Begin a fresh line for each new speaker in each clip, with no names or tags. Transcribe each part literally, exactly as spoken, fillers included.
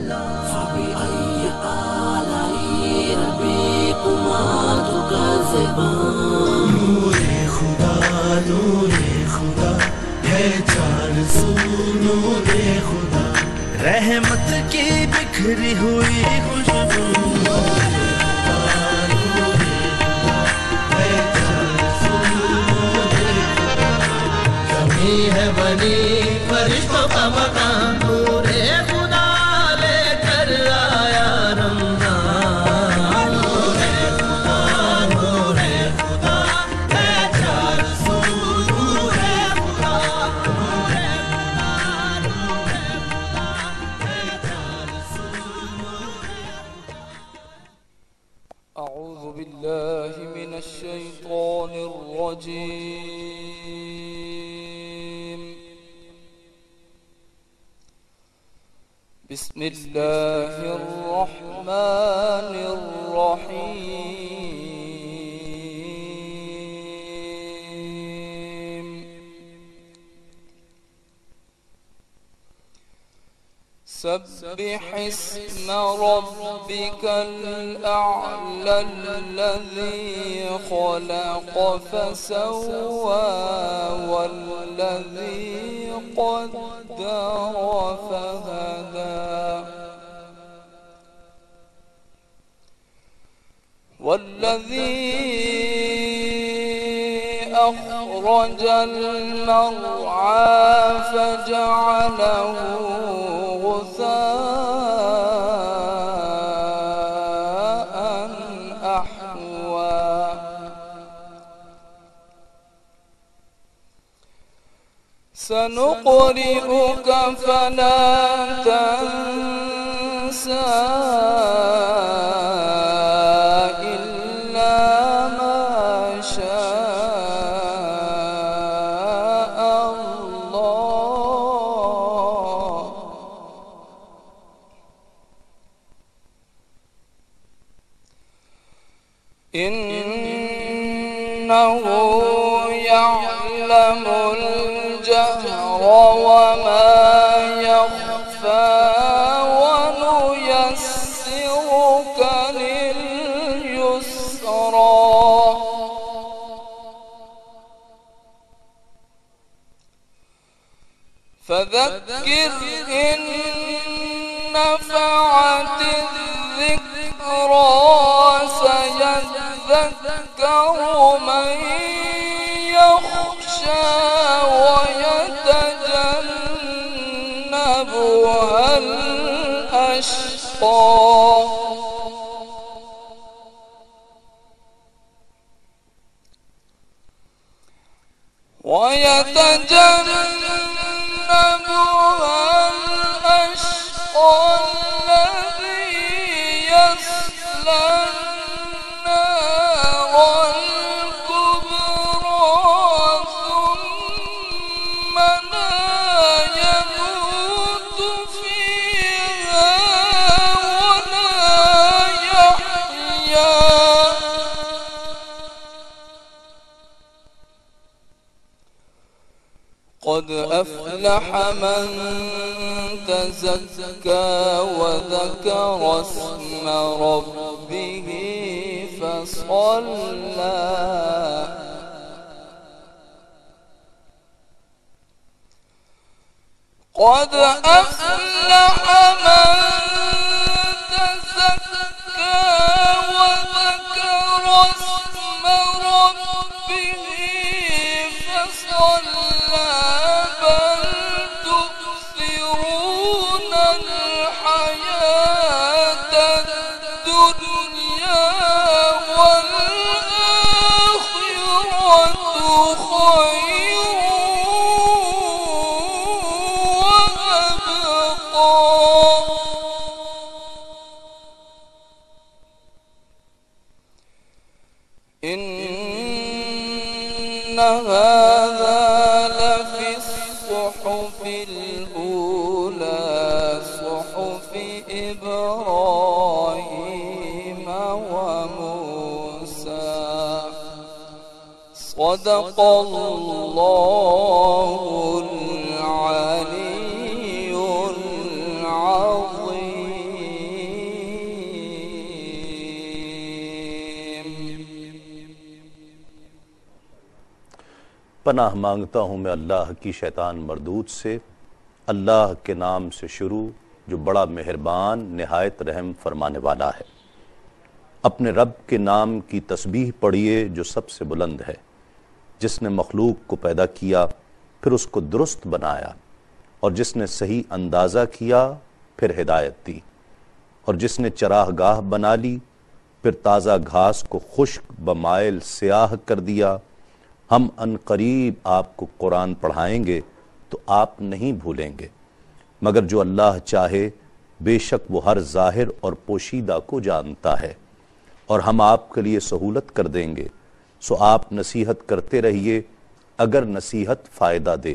فبأي آلاء ربكما تكذبان نور خدا نور خدا ہے چار سو نور خدا رحمت کی بکھری ہوئی خوشبو ہے بنی فرشتوں کا مکان نور خدا لے کر آیا رمضان نور خدا نور خدا ہے چار سو نور خدا نور خدا نور خدا ہے چار سو نور خدا
اعوذ باللہ من الشیطان الرجیم بسم اللہ الرحمن الرحیم سبح اسم ربك الأعلى الذي خلق فسوى والذي قدر فهدى والذي أخرج المرعى فجعله غثاء أحوى سنقرئك فلا تنسى إلا ما شاء الله إنه يعلم الجهر وما يخفى ونيسرك لليسرى فذكر إن نفعت الذكرى سيذكر من يخشى ويتجنبها الأشقى ويتجنبها الأشقى الذي يصلى النار الكبرى ثم لا يموت فيها ولا يحيا قد أفلح من تزكى وذكر اسم ربه فصلى قد أفلح من تزكى وذكر اسم ربه فصلى بل تؤثرون الحياة الدنيا والآخرة خير وأبقى إن هذا لفي الصحف الأولى صحف إبراهيم وموسى صدق الله العلي العظيم
پناہ مانگتا ہوں میں اللہ کی شیطان مردود سے، اللہ کے نام سے شروع جو بڑا مہربان نہایت رحم فرمانے والا ہے۔ اپنے رب کے نام کی تسبیح پڑھیے جو سب سے بلند ہے، جس نے مخلوق کو پیدا کیا پھر اس کو درست بنایا، اور جس نے صحیح اندازہ کیا پھر ہدایت دی، اور جس نے چراہ گاہ بنا لی پھر تازہ گھاس کو خشک بمائل سیاہ کر دیا۔ ہم ان قریب آپ کو قرآن پڑھائیں گے تو آپ نہیں بھولیں گے، مگر جو اللہ چاہے بے شک وہ ہر ظاہر اور پوشیدہ کو جانتا ہے، اور ہم آپ کے لیے سہولت کر دیں گے، سو آپ نصیحت کرتے رہیے اگر نصیحت فائدہ دے۔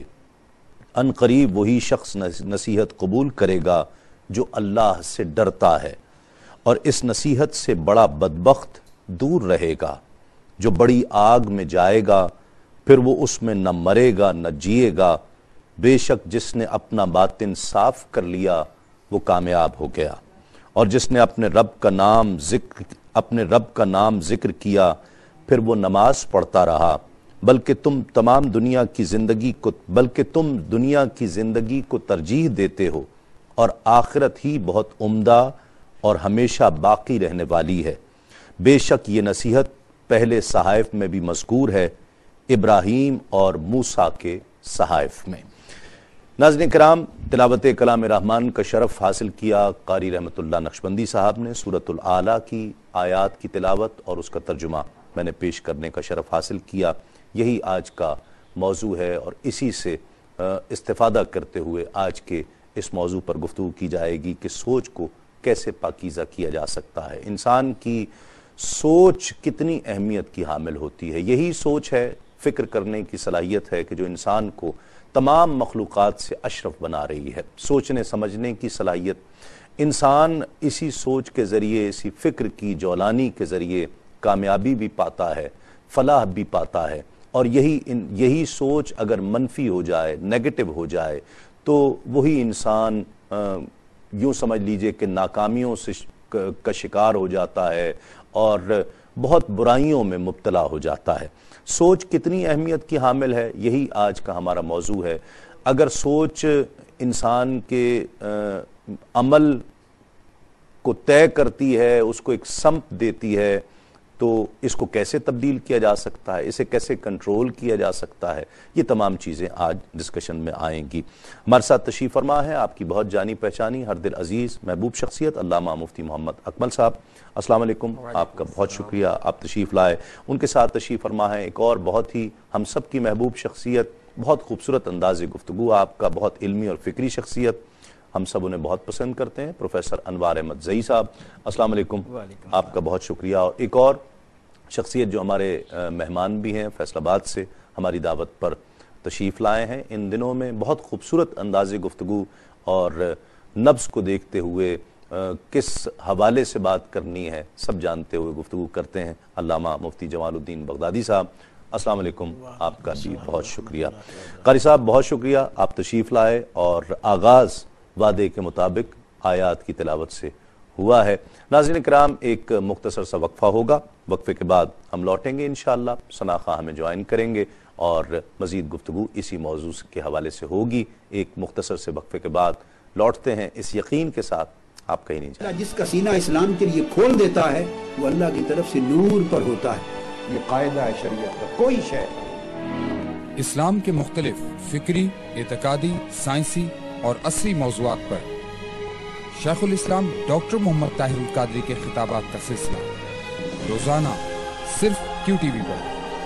ان قریب وہی شخص نصیحت قبول کرے گا جو اللہ سے ڈرتا ہے، اور اس نصیحت سے بڑا بدبخت دور رہے گا جو بڑی آگ میں جائے گا، پھر وہ اس میں نہ مرے گا نہ جیے گا۔ بے شک جس نے اپنا باطن صاف کر لیا وہ کامیاب ہو گیا، اور جس نے اپنے رب کا نام ذکر اپنے رب کا نام ذکر کیا پھر وہ نماز پڑھتا رہا، بلکہ تم تمام دنیا کی زندگی کو بلکہ تم دنیا کی زندگی کو ترجیح دیتے ہو، اور آخرت ہی بہت عمدہ اور ہمیشہ باقی رہنے والی ہے۔ بے شک یہ نصیحت پہلے صحائف میں بھی مذکور ہے، ابراہیم اور موسیٰ کے صحائف میں۔ ناظرین کرام، تلاوت کلام رحمان کا شرف حاصل کیا قاری رحمت اللہ نقشبندی صاحب نے۔ سورۃ الاعلیٰ کی آیات کی تلاوت اور اس کا ترجمہ میں نے پیش کرنے کا شرف حاصل کیا۔ یہی آج کا موضوع ہے، اور اسی سے استفادہ کرتے ہوئے آج کے اس موضوع پر گفتگو کی جائے گی کہ سوچ کو کیسے پاکیزہ کیا جا سکتا ہے۔ انسان کی سوچ کتنی اہمیت کی حامل ہوتی ہے۔ یہی سوچ ہے، فکر کرنے کی صلاحیت ہے کہ جو انسان کو تمام مخلوقات سے اشرف بنا رہی ہے۔ سوچنے سمجھنے کی صلاحیت، انسان اسی سوچ کے ذریعے، اسی فکر کی جولانی کے ذریعے کامیابی بھی پاتا ہے، فلاح بھی پاتا ہے، اور یہی یہی سوچ اگر منفی ہو جائے، نیگیٹو ہو جائے، تو وہی انسان یوں سمجھ لیجئے کہ ناکامیوں سے کا شکار ہو جاتا ہے اور بہت برائیوں میں مبتلا ہو جاتا ہے۔ سوچ کتنی اہمیت کی حامل ہے، یہی آج کا ہمارا موضوع ہے۔ اگر سوچ انسان کے عمل کو طے کرتی ہے، اس کو ایک سمت دیتی ہے، تو اس کو کیسے تبدیل کیا جا سکتا ہے، اسے کیسے کنٹرول کیا جا سکتا ہے، یہ تمام چیزیں آج ڈسکشن میں آئیں گی۔ ہمارے ساتھ تشریف فرما ہے آپ کی بہت جانی پہچانی، ہر دل عزیز محبوب شخصیت علامہ مفتی محمد اکمل صاحب۔ السلام علیکم، آپ کا بہت شکریہ، آپ تشریف لائے۔ ان کے ساتھ تشریف فرما ہے ایک اور بہت ہی ہم سب کی محبوب شخصیت، بہت خوبصورت انداز گفتگو آپ کا، بہت علمی اور فکری شخصیت، ہم سب انہیں بہت پسند کرتے ہیں، پروفیسر انوار احمد زئی صاحب۔ السلام علیکم، آپ کا بہت شکریہ۔ اور ایک اور شخصیت جو ہمارے مہمان بھی ہیں، فیصل آباد سے ہماری دعوت پر تشریف لائے ہیں، ان دنوں میں بہت خوبصورت انداز گفتگو اور نبض کو دیکھتے ہوئے کس حوالے سے بات کرنی ہے سب جانتے ہوئے گفتگو کرتے ہیں، علامہ مفتی جمال الدین بغدادی صاحب۔ السلام علیکم، آپ کا بھی بہت شکریہ۔ قاری صاحب بہت شکریہ، آپ تشریف لائے، اور آغاز وعدے کے مطابق آیات کی تلاوت سے ہوا ہے۔ ناظرین کرام، ایک مختصر سا وقفہ ہوگا، وقفے کے بعد ہم لوٹیں گے انشاءاللہ، ثنا خواہ ہمیں جوائن کریں گے، اور مزید گفتگو اسی موضوع کے حوالے سے ہوگی۔ ایک مختصر سے وقفے کے بعد لوٹتے ہیں اس یقین کے ساتھ آپ کہیں نہیں جائیں۔
جس کا سینہ اسلام کے لیے کھول دیتا ہے وہ اللہ کی طرف سے نور پر ہوتا ہے۔ یہ قاعدہ ہے شریعت کا، کوئی شے
اسلام کے مختلف فکری، اعتقادی، سائنسی اور عصری موضوعات پر شیخ الاسلام ڈاکٹر محمد طاہر القادری کے خطابات کا سلسلہ روزانہ صرف کیو ٹی وی پر۔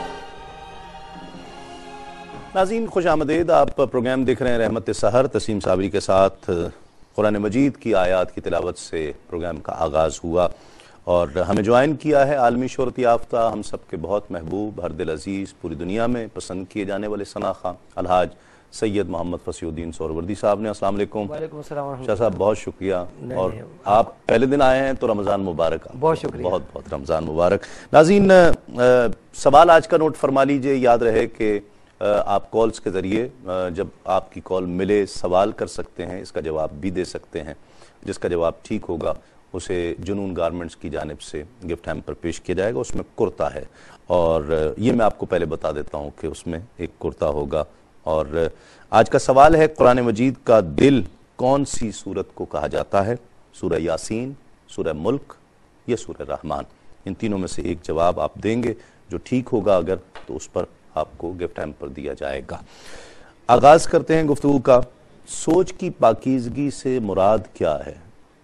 ناظرین خوش آمدید، آپ پروگرام دیکھ رہے ہیں رحمت سحر، تسیم صابری کے ساتھ۔ قرآن مجید کی آیات کی تلاوت سے پروگرام کا آغاز ہوا، اور ہمیں جوائن کیا ہے عالمی شہرت یافتہ، ہم سب کے بہت محبوب، ہر دل عزیز، پوری دنیا میں پسند کیے جانے والے ثنا خواہ الحاج سید محمد فصیح الدین سہروردی صاحب نے۔ السلام علیکم۔
وعلیکم السلام ورحمۃ اللہ۔
شاہ صاحب بہت شکریہ، اور آپ پہلے دن آئے ہیں تو رمضان مبارک،
بہت شکریہ،
بہت بہت رمضان مبارک۔ ناظرین سوال آج کا نوٹ فرما لیجئے، یاد رہے کہ آپ کالز کے ذریعے جب آپ کی کال ملے سوال کر سکتے ہیں، اس کا جواب بھی دے سکتے ہیں، جس کا جواب ٹھیک ہوگا اسے جنون گارمنٹس کی جانب سے گفٹ ہیمپر پیش کیا جائے گا. اس میں کرتا ہے اور یہ میں آپ کو پہلے بتا دیتا ہوں کہ اس میں ایک کرتا ہوگا. اور آج کا سوال ہے قرآن مجید کا دل کون سی سورت کو کہا جاتا ہے؟ سورہ یاسین، سورہ ملک یا سورہ رحمان؟ ان تینوں میں سے ایک جواب آپ دیں گے. جو ٹھیک ہوگا اگر تو اس پر آپ کو گفٹ ہیمپر دیا جائے گا. آغاز کرتے ہیں گفتگو کا. سوچ کی پاکیزگی سے مراد کیا ہے؟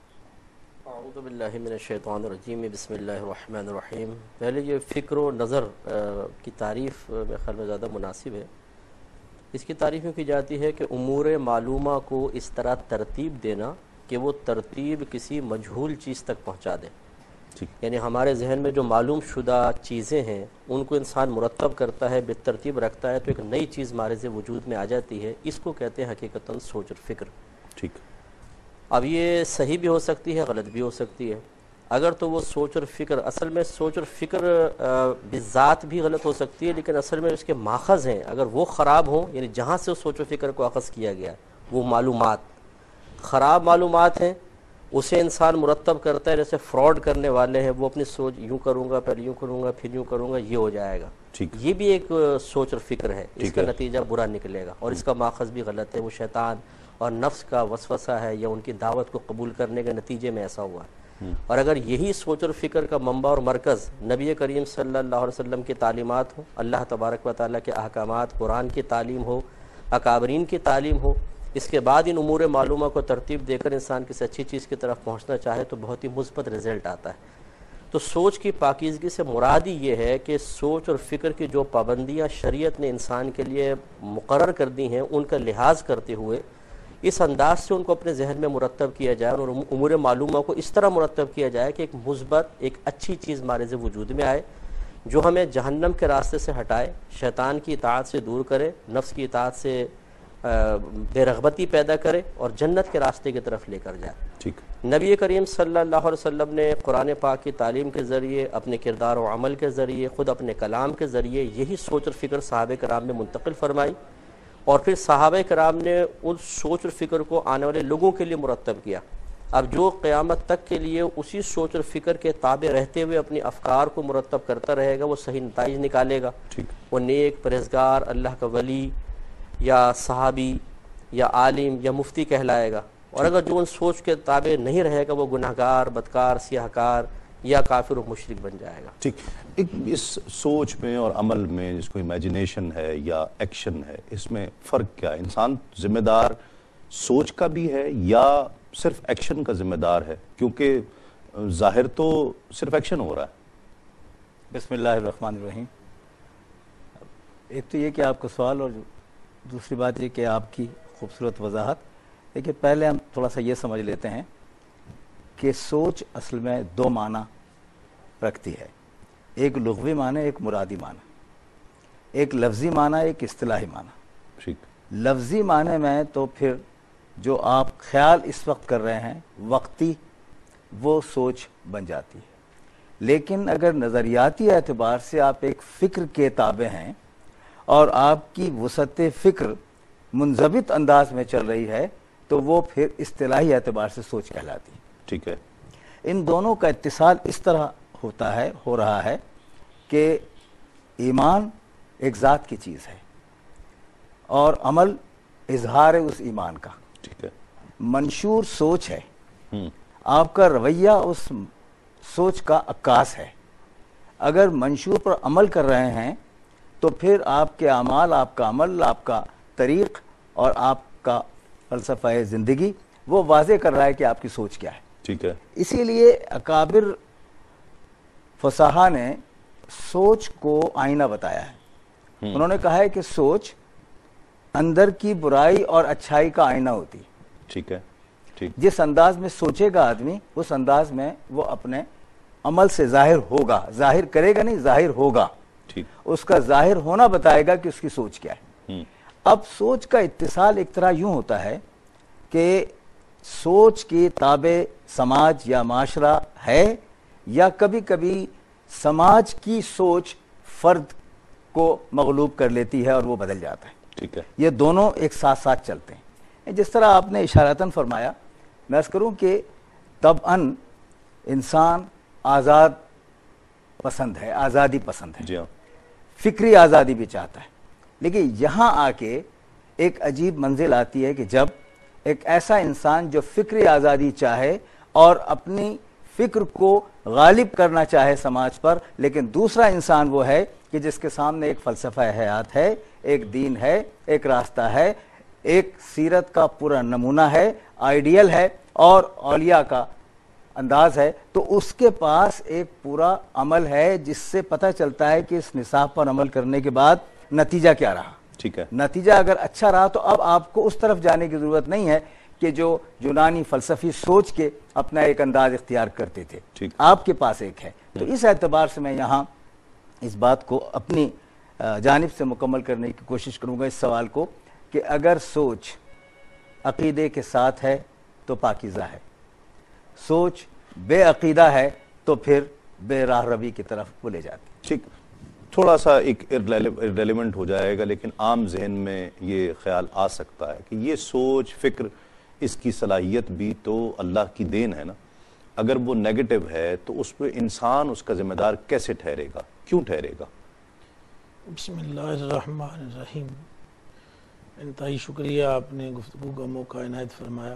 اعوذ باللہ من الشیطان الرجیم، بسم اللہ الرحمن الرحیم. پہلے یہ فکر و نظر کی تعریف میرے خیال میں زیادہ مناسب ہے. اس کی تعریف میں کی جاتی ہے کہ امور معلومہ کو اس طرح ترتیب دینا کہ وہ ترتیب کسی مجہول چیز تک پہنچا دے. یعنی ہمارے ذہن میں جو معلوم شدہ چیزیں ہیں ان کو انسان مرتب کرتا ہے، بے ترتیب رکھتا ہے، تو ایک نئی چیز مارز وجود میں آ جاتی ہے. اس کو کہتے ہیں حقیقتاً سوچ اور فکر.
ٹھیک.
اب یہ صحیح بھی ہو سکتی ہے، غلط بھی ہو سکتی ہے. اگر تو وہ سوچ اور فکر، اصل میں سوچ اور فکر بذات بھی غلط ہو سکتی ہے، لیکن اصل میں اس کے ماخذ ہیں اگر وہ خراب ہوں، یعنی جہاں سے سوچ و فکر کو اخذ کیا گیا وہ معلومات خراب معلومات ہیں، اسے انسان مرتب کرتا ہے. جیسے فراڈ کرنے والے ہیں، وہ اپنی سوچ یوں کروں گا، پہلے یوں کروں گا، پھر یوں کروں گا، یہ ہو جائے گا. یہ بھی ایک سوچ اور فکر ہے، اس کا نتیجہ برا نکلے گا اور اس کا ماخذ بھی غلط ہے. وہ شیطان اور نفس کا وسوسہ ہے یا ان کی دعوت کو قبول کرنے کے نتیجے میں ایسا ہوا ہے. اور اگر یہی سوچ اور فکر کا منبع اور مرکز نبی کریم صلی اللہ علیہ وسلم کی تعلیمات ہو، اللہ تبارک و تعالیٰ کے احکامات، قرآن کی تعلیم ہو، اکابرین کی تعلیم ہو، اس کے بعد ان امور معلومہ کو ترتیب دے کر انسان کسی اچھی چیز کی طرف پہنچنا چاہے تو بہت ہی مثبت رزلٹ آتا ہے. تو سوچ کی پاکیزگی سے مراد ہی یہ ہے کہ سوچ اور فکر کی جو پابندیاں شریعت نے انسان کے لیے مقرر کر دی ہیں ان کا لحاظ کرتے ہوئے اس انداز سے ان کو اپنے ذہن میں مرتب کیا جائے اور امور معلومہ کو اس طرح مرتب کیا جائے کہ ایک مثبت، ایک اچھی چیز مارز وجود میں آئے جو ہمیں جہنم کے راستے سے ہٹائے، شیطان کی اطاعت سے دور کرے، نفس کی اطاعت سے بے رغبتی پیدا کرے اور جنت کے راستے کی طرف لے کر جائے.
ٹھیک.
نبی کریم صلی اللہ علیہ وسلم نے قرآن پاک کی تعلیم کے ذریعے، اپنے کردار و عمل کے ذریعے، خود اپنے کلام کے ذریعے یہی سوچ اور فکر صحابہ کرام میں منتقل فرمائی اور پھر صحابہ کرام نے ان سوچ اور فکر کو آنے والے لوگوں کے لیے مرتب کیا. اب جو قیامت تک کے لیے اسی سوچ اور فکر کے تابع رہتے ہوئے اپنی افکار کو مرتب کرتا رہے گا وہ صحیح نتائج نکالے گا. وہ نیک، پرہیزگار، اللہ کا ولی یا صحابی یا عالم یا مفتی کہلائے گا. اور اگر جو ان سوچ کے تابع نہیں رہے گا وہ گناہگار، بدکار، سیاہکار یا کافر و مشرک بن جائے گا.
ٹھیک. ایک اس سوچ میں اور عمل میں جس کو امیجنیشن ہے یا ایکشن ہے، اس میں فرق کیا ہے؟ انسان ذمہ دار سوچ کا بھی ہے یا صرف ایکشن کا ذمہ دار ہے؟ کیونکہ ظاہر تو صرف ایکشن ہو رہا ہے.
بسم اللہ الرحمن الرحیم. ایک تو یہ کہ آپ کا سوال اور دوسری بات یہ کہ آپ کی خوبصورت وضاحت. دیکھیے پہلے ہم تھوڑا سا یہ سمجھ لیتے ہیں کہ سوچ اصل میں دو معنی رکھتی ہے، ایک لغوی معنی، ایک مرادی معنی، ایک لفظی معنی، ایک اصطلاحی معنی.
ٹھیک.
لفظی معنی میں تو پھر جو آپ خیال اس وقت کر رہے ہیں وقتی، وہ سوچ بن جاتی ہے. لیکن اگر نظریاتی اعتبار سے آپ ایک فکر کے تابع ہیں اور آپ کی وسعت فکر منضبط انداز میں چل رہی ہے تو وہ پھر اصطلاحی اعتبار سے سوچ کہلاتی ہے.
ٹھیک ہے.
ان دونوں کا اتصال اس طرح ہوتا ہے ہو رہا ہے کہ ایمان ایک ذات کی چیز ہے اور عمل اظہار ہے اس ایمان کا.
ٹھیک ہے.
منشور سوچ ہے، آپ کا رویہ اس سوچ کا عکاس ہے. اگر منشور پر عمل کر رہے ہیں تو پھر آپ کے اعمال، آپ کا عمل، آپ کا طریق اور آپ کا فلسفہ زندگی وہ واضح کر رہا ہے کہ آپ کی سوچ کیا ہے.
ٹھیک ہے.
اسی لیے اکابر فصاحہ نے سوچ کو آئینہ بتایا ہے. انہوں نے کہا ہے کہ سوچ اندر کی برائی اور اچھائی کا آئینہ ہوتی.
ٹھیک ہے. ٹھیک.
جس انداز میں سوچے گا آدمی اس انداز میں وہ اپنے عمل سے ظاہر ہوگا. ظاہر کرے گا نہیں، ظاہر ہوگا.
ٹھیک.
اس کا ظاہر ہونا بتائے گا کہ اس کی سوچ کیا ہے. اب سوچ کا اتصال ایک طرح یوں ہوتا ہے کہ سوچ کے تابع سماج یا معاشرہ ہے یا کبھی کبھی سماج کی سوچ فرد کو مغلوب کر لیتی ہے اور وہ بدل جاتا ہے.
ٹھیک ہے.
یہ دونوں ایک ساتھ ساتھ چلتے ہیں. جس طرح آپ نے اشارتاً فرمایا، میں عرض کروں کہ طبعاً انسان آزاد پسند ہے، آزادی پسند ہے،
جی ہاں،
فکری آزادی بھی چاہتا ہے، لیکن یہاں آ کے ایک عجیب منزل آتی ہے کہ جب ایک ایسا انسان جو فکری آزادی چاہے اور اپنی فکر کو غالب کرنا چاہے سماج پر، لیکن دوسرا انسان وہ ہے کہ جس کے سامنے ایک فلسفہ حیات ہے، ایک دین ہے، ایک راستہ ہے، ایک سیرت کا پورا نمونہ ہے، آئیڈیل ہے اور اولیاء کا انداز ہے، تو اس کے پاس ایک پورا عمل ہے جس سے پتہ چلتا ہے کہ اس نصاب پر عمل کرنے کے بعد نتیجہ کیا رہا۔
ٹھیک ہے،
نتیجہ اگر اچھا رہا تو اب آپ کو اس طرف جانے کی ضرورت نہیں ہے کہ جو یونانی فلسفی سوچ کے اپنا ایک انداز اختیار کرتے تھے،
ٹھیک،
آپ کے پاس ایک ہے۔ تو اس اعتبار سے میں یہاں اس بات کو اپنی جانب سے مکمل کرنے کی کوشش کروں گا اس سوال کو کہ اگر سوچ عقیدے کے ساتھ ہے تو پاکیزہ ہے، سوچ بے عقیدہ ہے تو پھر بے راہ روی کی طرف وہ لے جاتی ہے۔
ٹھیک، تھوڑا سا ایک ریلیونٹ ہو جائے گا، لیکن عام ذہن میں یہ خیال آ سکتا ہے کہ یہ سوچ، فکر، اس کی صلاحیت بھی تو اللہ کی دین ہے نا، اگر وہ نیگیٹو ہے تو اس پہ انسان اس کا ذمہ دار کیسے ٹھہرے گا، کیوں ٹھہرے گا؟
بسم اللہ الرحمن الرحیم۔ انتہائی شکریہ، آپ نے گفتگو کا موقع عنایت فرمایا۔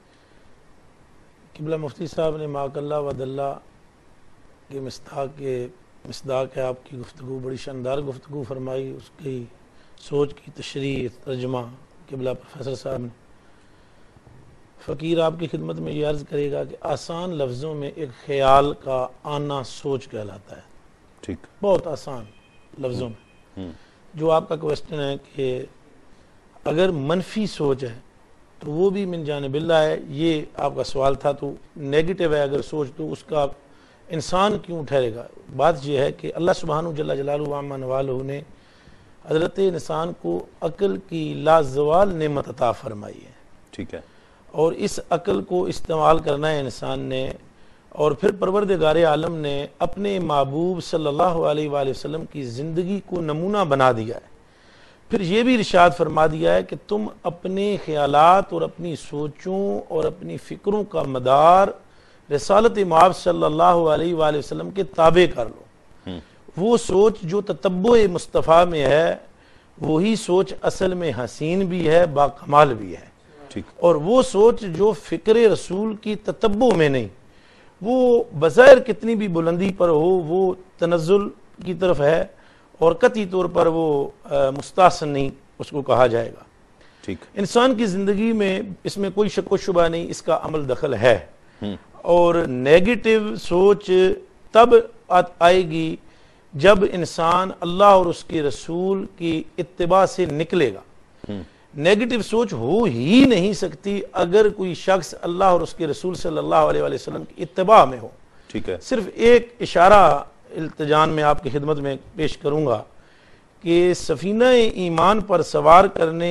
قبلہ مفتی صاحب نے ماک اللہ ود اللہ کے مصداق کے مصداق ہے آپ کی گفتگو، بڑی شاندار گفتگو فرمائی، اس کی سوچ کی تشریح، ترجمہ قبلہ پروفیسر صاحب نے۔ فقیر آپ کی خدمت میں یہ عرض کرے گا کہ آسان لفظوں میں ایک خیال کا آنا سوچ کہلاتا ہے،
ٹھیک،
بہت آسان لفظوں میں۔ جو آپ کا کویسچن ہے کہ اگر منفی سوچ ہے تو وہ بھی من جانب اللہ ہے، یہ آپ کا سوال تھا، تو نیگیٹو ہے اگر سوچ تو اس کا انسان کیوں ٹھہرے گا؟ بات یہ ہے کہ اللہ سبحانہ جل جلالہ وعما نوالہ نے حضرت انسان کو عقل کی لازوال نعمت عطا فرمائی ہے،
ٹھیک ہے،
اور اس عقل کو استعمال کرنا ہے انسان نے، اور پھر پروردگار عالم نے اپنے محبوب صلی اللہ علیہ وآلہ وسلم کی زندگی کو نمونہ بنا دیا ہے۔ پھر یہ بھی ارشاد فرما دیا ہے کہ تم اپنے خیالات اور اپنی سوچوں اور اپنی فکروں کا مدار رسالت مآب صلی اللہ علیہ وآلہ وسلم کے تابع کر لو۔ وہ سوچ جو تتبع مصطفیٰ میں ہے وہی سوچ اصل میں حسین بھی ہے، باکمال بھی ہے، اور وہ سوچ جو فکر رسول کی تتبع میں نہیں، وہ بظاہر کتنی بھی بلندی پر ہو وہ تنزل کی طرف ہے، اور قطعی طور پر وہ مستحسن نہیں اس کو کہا جائے گا۔
ٹھیک،
انسان کی زندگی میں اس میں کوئی شک و شبہ نہیں، اس کا عمل دخل ہے، اور نیگیٹو سوچ تب آئے گی جب انسان اللہ اور اس کے رسول کی اتباع سے نکلے گا۔ نیگیٹو سوچ ہو ہی نہیں سکتی اگر کوئی شخص اللہ اور اس کے رسول صلی اللہ علیہ وآلہ وسلم کی اتباع میں ہو۔
ٹھیک ہے،
صرف ایک اشارہ التجان میں آپ کی خدمت میں پیش کروں گا کہ سفینہ ایمان پر سوار کرنے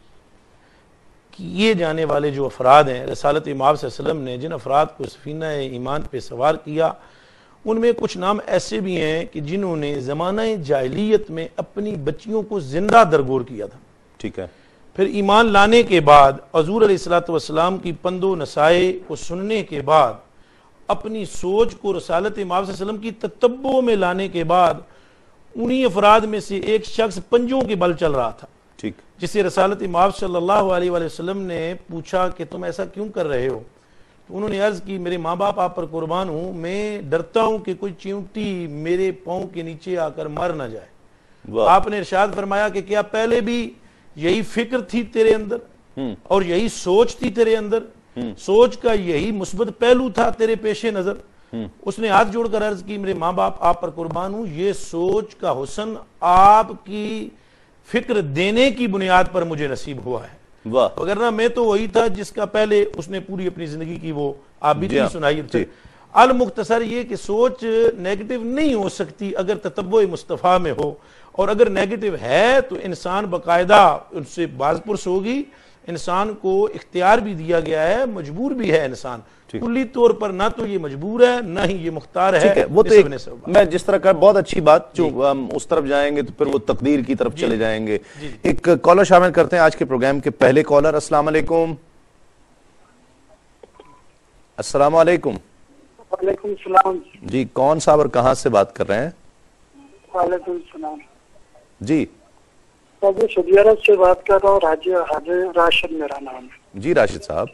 کیے جانے والے جو افراد ہیں، رسالت مآب صلی اللہ علیہ وسلم نے جن افراد کو سفینہ ایمان پہ سوار کیا، ان میں کچھ نام ایسے بھی ہیں کہ جنہوں نے زمانہ جاہلیت میں اپنی بچیوں کو زندہ درگور کیا تھا۔
ٹھیک ہے،
پھر ایمان لانے کے بعد حضور علیہ الصلوۃ والسلام کی پند و نصائح کو سننے کے بعد، اپنی سوچ کو رسالت مآب صلی اللہ علیہ وسلم کی تتبع میں لانے کے بعد، انہی افراد میں سے ایک شخص پنجوں کے بل چل رہا تھا،
ٹھیک،
جسے رسالت مآب صلی اللہ علیہ وآلہ وسلم نے پوچھا کہ تم ایسا کیوں کر رہے ہو؟ تو انہوں نے عرض کی میرے ماں باپ آپ پر قربان ہوں، میں ڈرتا ہوں کہ کوئی چیونٹی میرے پاؤں کے نیچے آ کر مر نہ جائے۔ آپ نے ارشاد فرمایا کہ کیا پہلے بھی یہی فکر تھی تیرے اندر اور یہی سوچ تھی تیرے اندر، سوچ کا یہی مثبت پہلو تھا تیرے پیش نظر؟ اس نے ہاتھ جوڑ کر عرض کی میرے ماں باپ آپ پر قربان ہوں، یہ سوچ کا حسن آپ کی فکر دینے کی بنیاد پر مجھے نصیب ہوا ہے، وگرنہ میں تو وہی تھا جس کا پہلے اس نے پوری اپنی زندگی کی وہ آپ بھی سنائی تھی۔ المختصر یہ کہ سوچ نیگیٹو نہیں ہو سکتی اگر تتبع مصطفیٰ میں ہو، اور اگر نیگیٹو ہے تو انسان باقاعدہ ان سے باز پرس ہوگی۔ انسان کو اختیار بھی دیا گیا ہے، مجبور بھی ہے انسان، کلی طور پر نہ تو یہ مجبور ہے نہ ہی یہ مختار ہے۔
وہ تو میں جس طرح کا بہت اچھی بات، جو اس طرف جائیں گے تو پھر وہ تقدیر کی طرف چلے جائیں گے۔ ایک کالر شامل کرتے ہیں آج کے پروگرام کے پہلے کالر۔ السلام علیکم۔ السلام علیکم۔
وعلیکم السلام
جی کون صاحب اور کہاں سے بات کر رہے ہیں؟
وعلیکم السلام
جی
میں سعودی عرب سے بات کر رہا ہوں. راجی حاجی راشد میرا نام ہے.
جی راشد صاحب.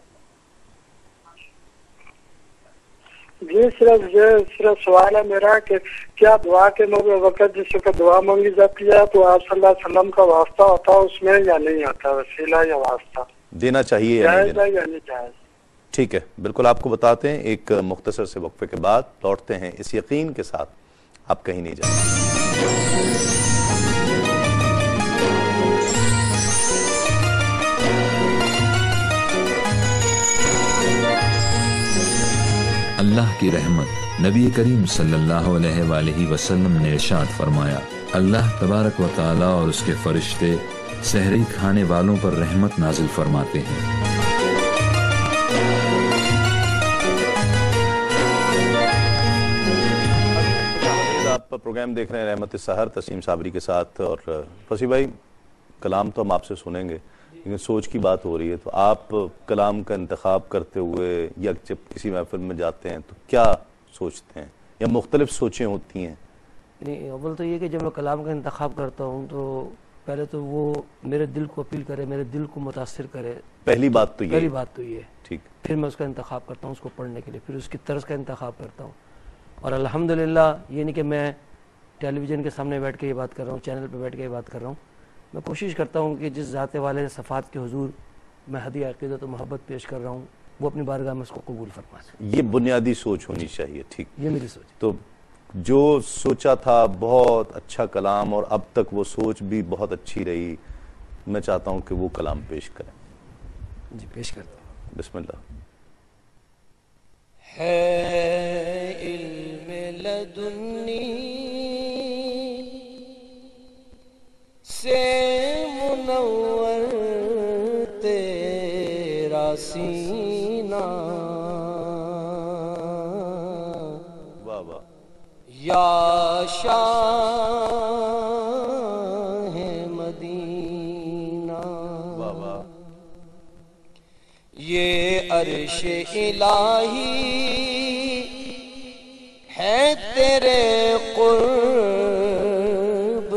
جی صرف یہ صرف سوال ہے میرا کہ کیا دعا کے وقت جس وقت دعا مانگی جاتی ہے تو آپ صلی اللہ علیہ وسلم کا واسطہ ہوتا ہے اس میں یا نہیں ہوتا؟ وسیلہ یا واسطہ
دینا چاہیے یا نہیں
جائز ہے یا نہیں جائز؟
ٹھیک ہے بالکل آپ کو بتاتے ہیں. ایک مختصر سے وقفے کے بعد لوٹتے ہیں اس یقین کے ساتھ آپ کہیں نہیں جائیں.
اللہ کی رحمت. نبی کریم صلی اللہ علیہ وآلہ وسلم نے ارشاد فرمایا اللہ تبارک و تعالی اور اس کے فرشتے سحری کھانے والوں پر رحمت نازل فرماتے ہیں.
آپ پروگرام دیکھ رہے ہیں رحمت سحر تسیم صابری کے ساتھ. اور فصیح بھائی کلام تو ہم آپ سے سنیں گے لیکن سوچ کی بات ہو رہی ہے تو آپ کلام کا انتخاب کرتے ہوئے یا جب کسی محفل میں جاتے ہیں تو کیا سوچتے ہیں یا مختلف سوچیں ہوتی ہیں؟
نہیں اول تو یہ کہ جب میں کلام کا انتخاب کرتا ہوں تو پہلے تو وہ میرے دل کو اپیل کرے, میرے دل کو متاثر کرے.
پہلی بات تو یہ
پہلی بات تو یہ
ٹھیک.
پھر میں اس کا انتخاب کرتا ہوں اس کو پڑھنے کے لیے, پھر اس کی طرز کا انتخاب کرتا ہوں. اور الحمدللہ یہ نہیں کہ میں ٹیلی ویژن کے سامنے بیٹھ کے یہ بات کر رہا ہوں, چینل پہ بیٹھ کے یہ بات کر رہا ہوں. میں کوشش کرتا ہوں کہ جس ذات والے صفات کے حضور میں ہدیہ عقیدت و محبت پیش کر رہا ہوں وہ اپنی بارگاہ میں اس کو قبول فرمائے.
یہ بنیادی سوچ ہونی چاہیے. ٹھیک,
یہ میری سوچ.
تو جو سوچا تھا بہت اچھا کلام اور اب تک وہ سوچ بھی بہت اچھی رہی, میں چاہتا ہوں کہ وہ کلام پیش کریں.
جی پیش کرتا ہوں.
بسم اللہ.
ہے علم لدنی سے منور تیرا سینہ
واہ واہ
یا شاہ مدینہ
واہ واہ.
یہ عرش الہی ہے تیرے قرب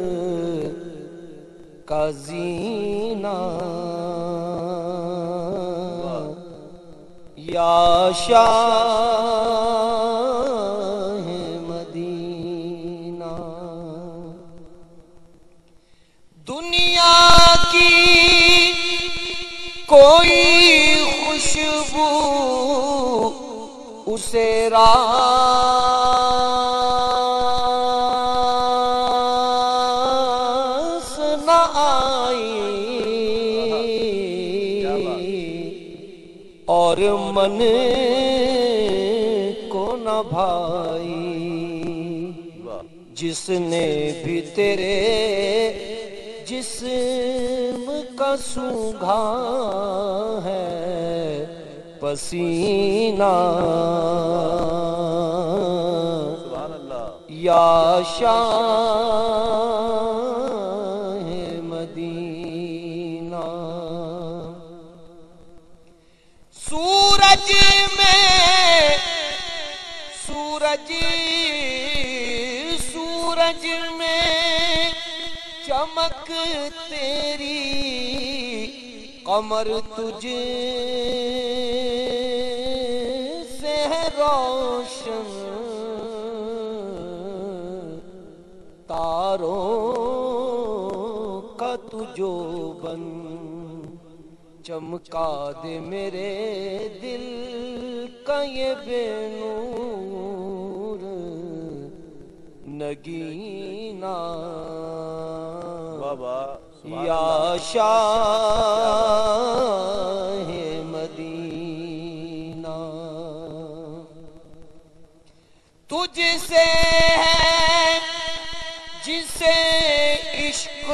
کا زینہ یا شاہ مدینہ. دنیا کی کوئی خوشبو اسے راس نہ آئی اور من کو نہ بھائی جس نے بھی تیرے جسم کا سونگھا ہے پسینہ یا شاہ مدینہ. سورج میں سورج سورج میں چمک تیری قمر تجھ سے ہے روشن تاروں کا تجھو بن چمکا دے میرے دل کا یہ بے نور نگینہ یا شاہ مدینہ. تجھ سے ہے جسے عشق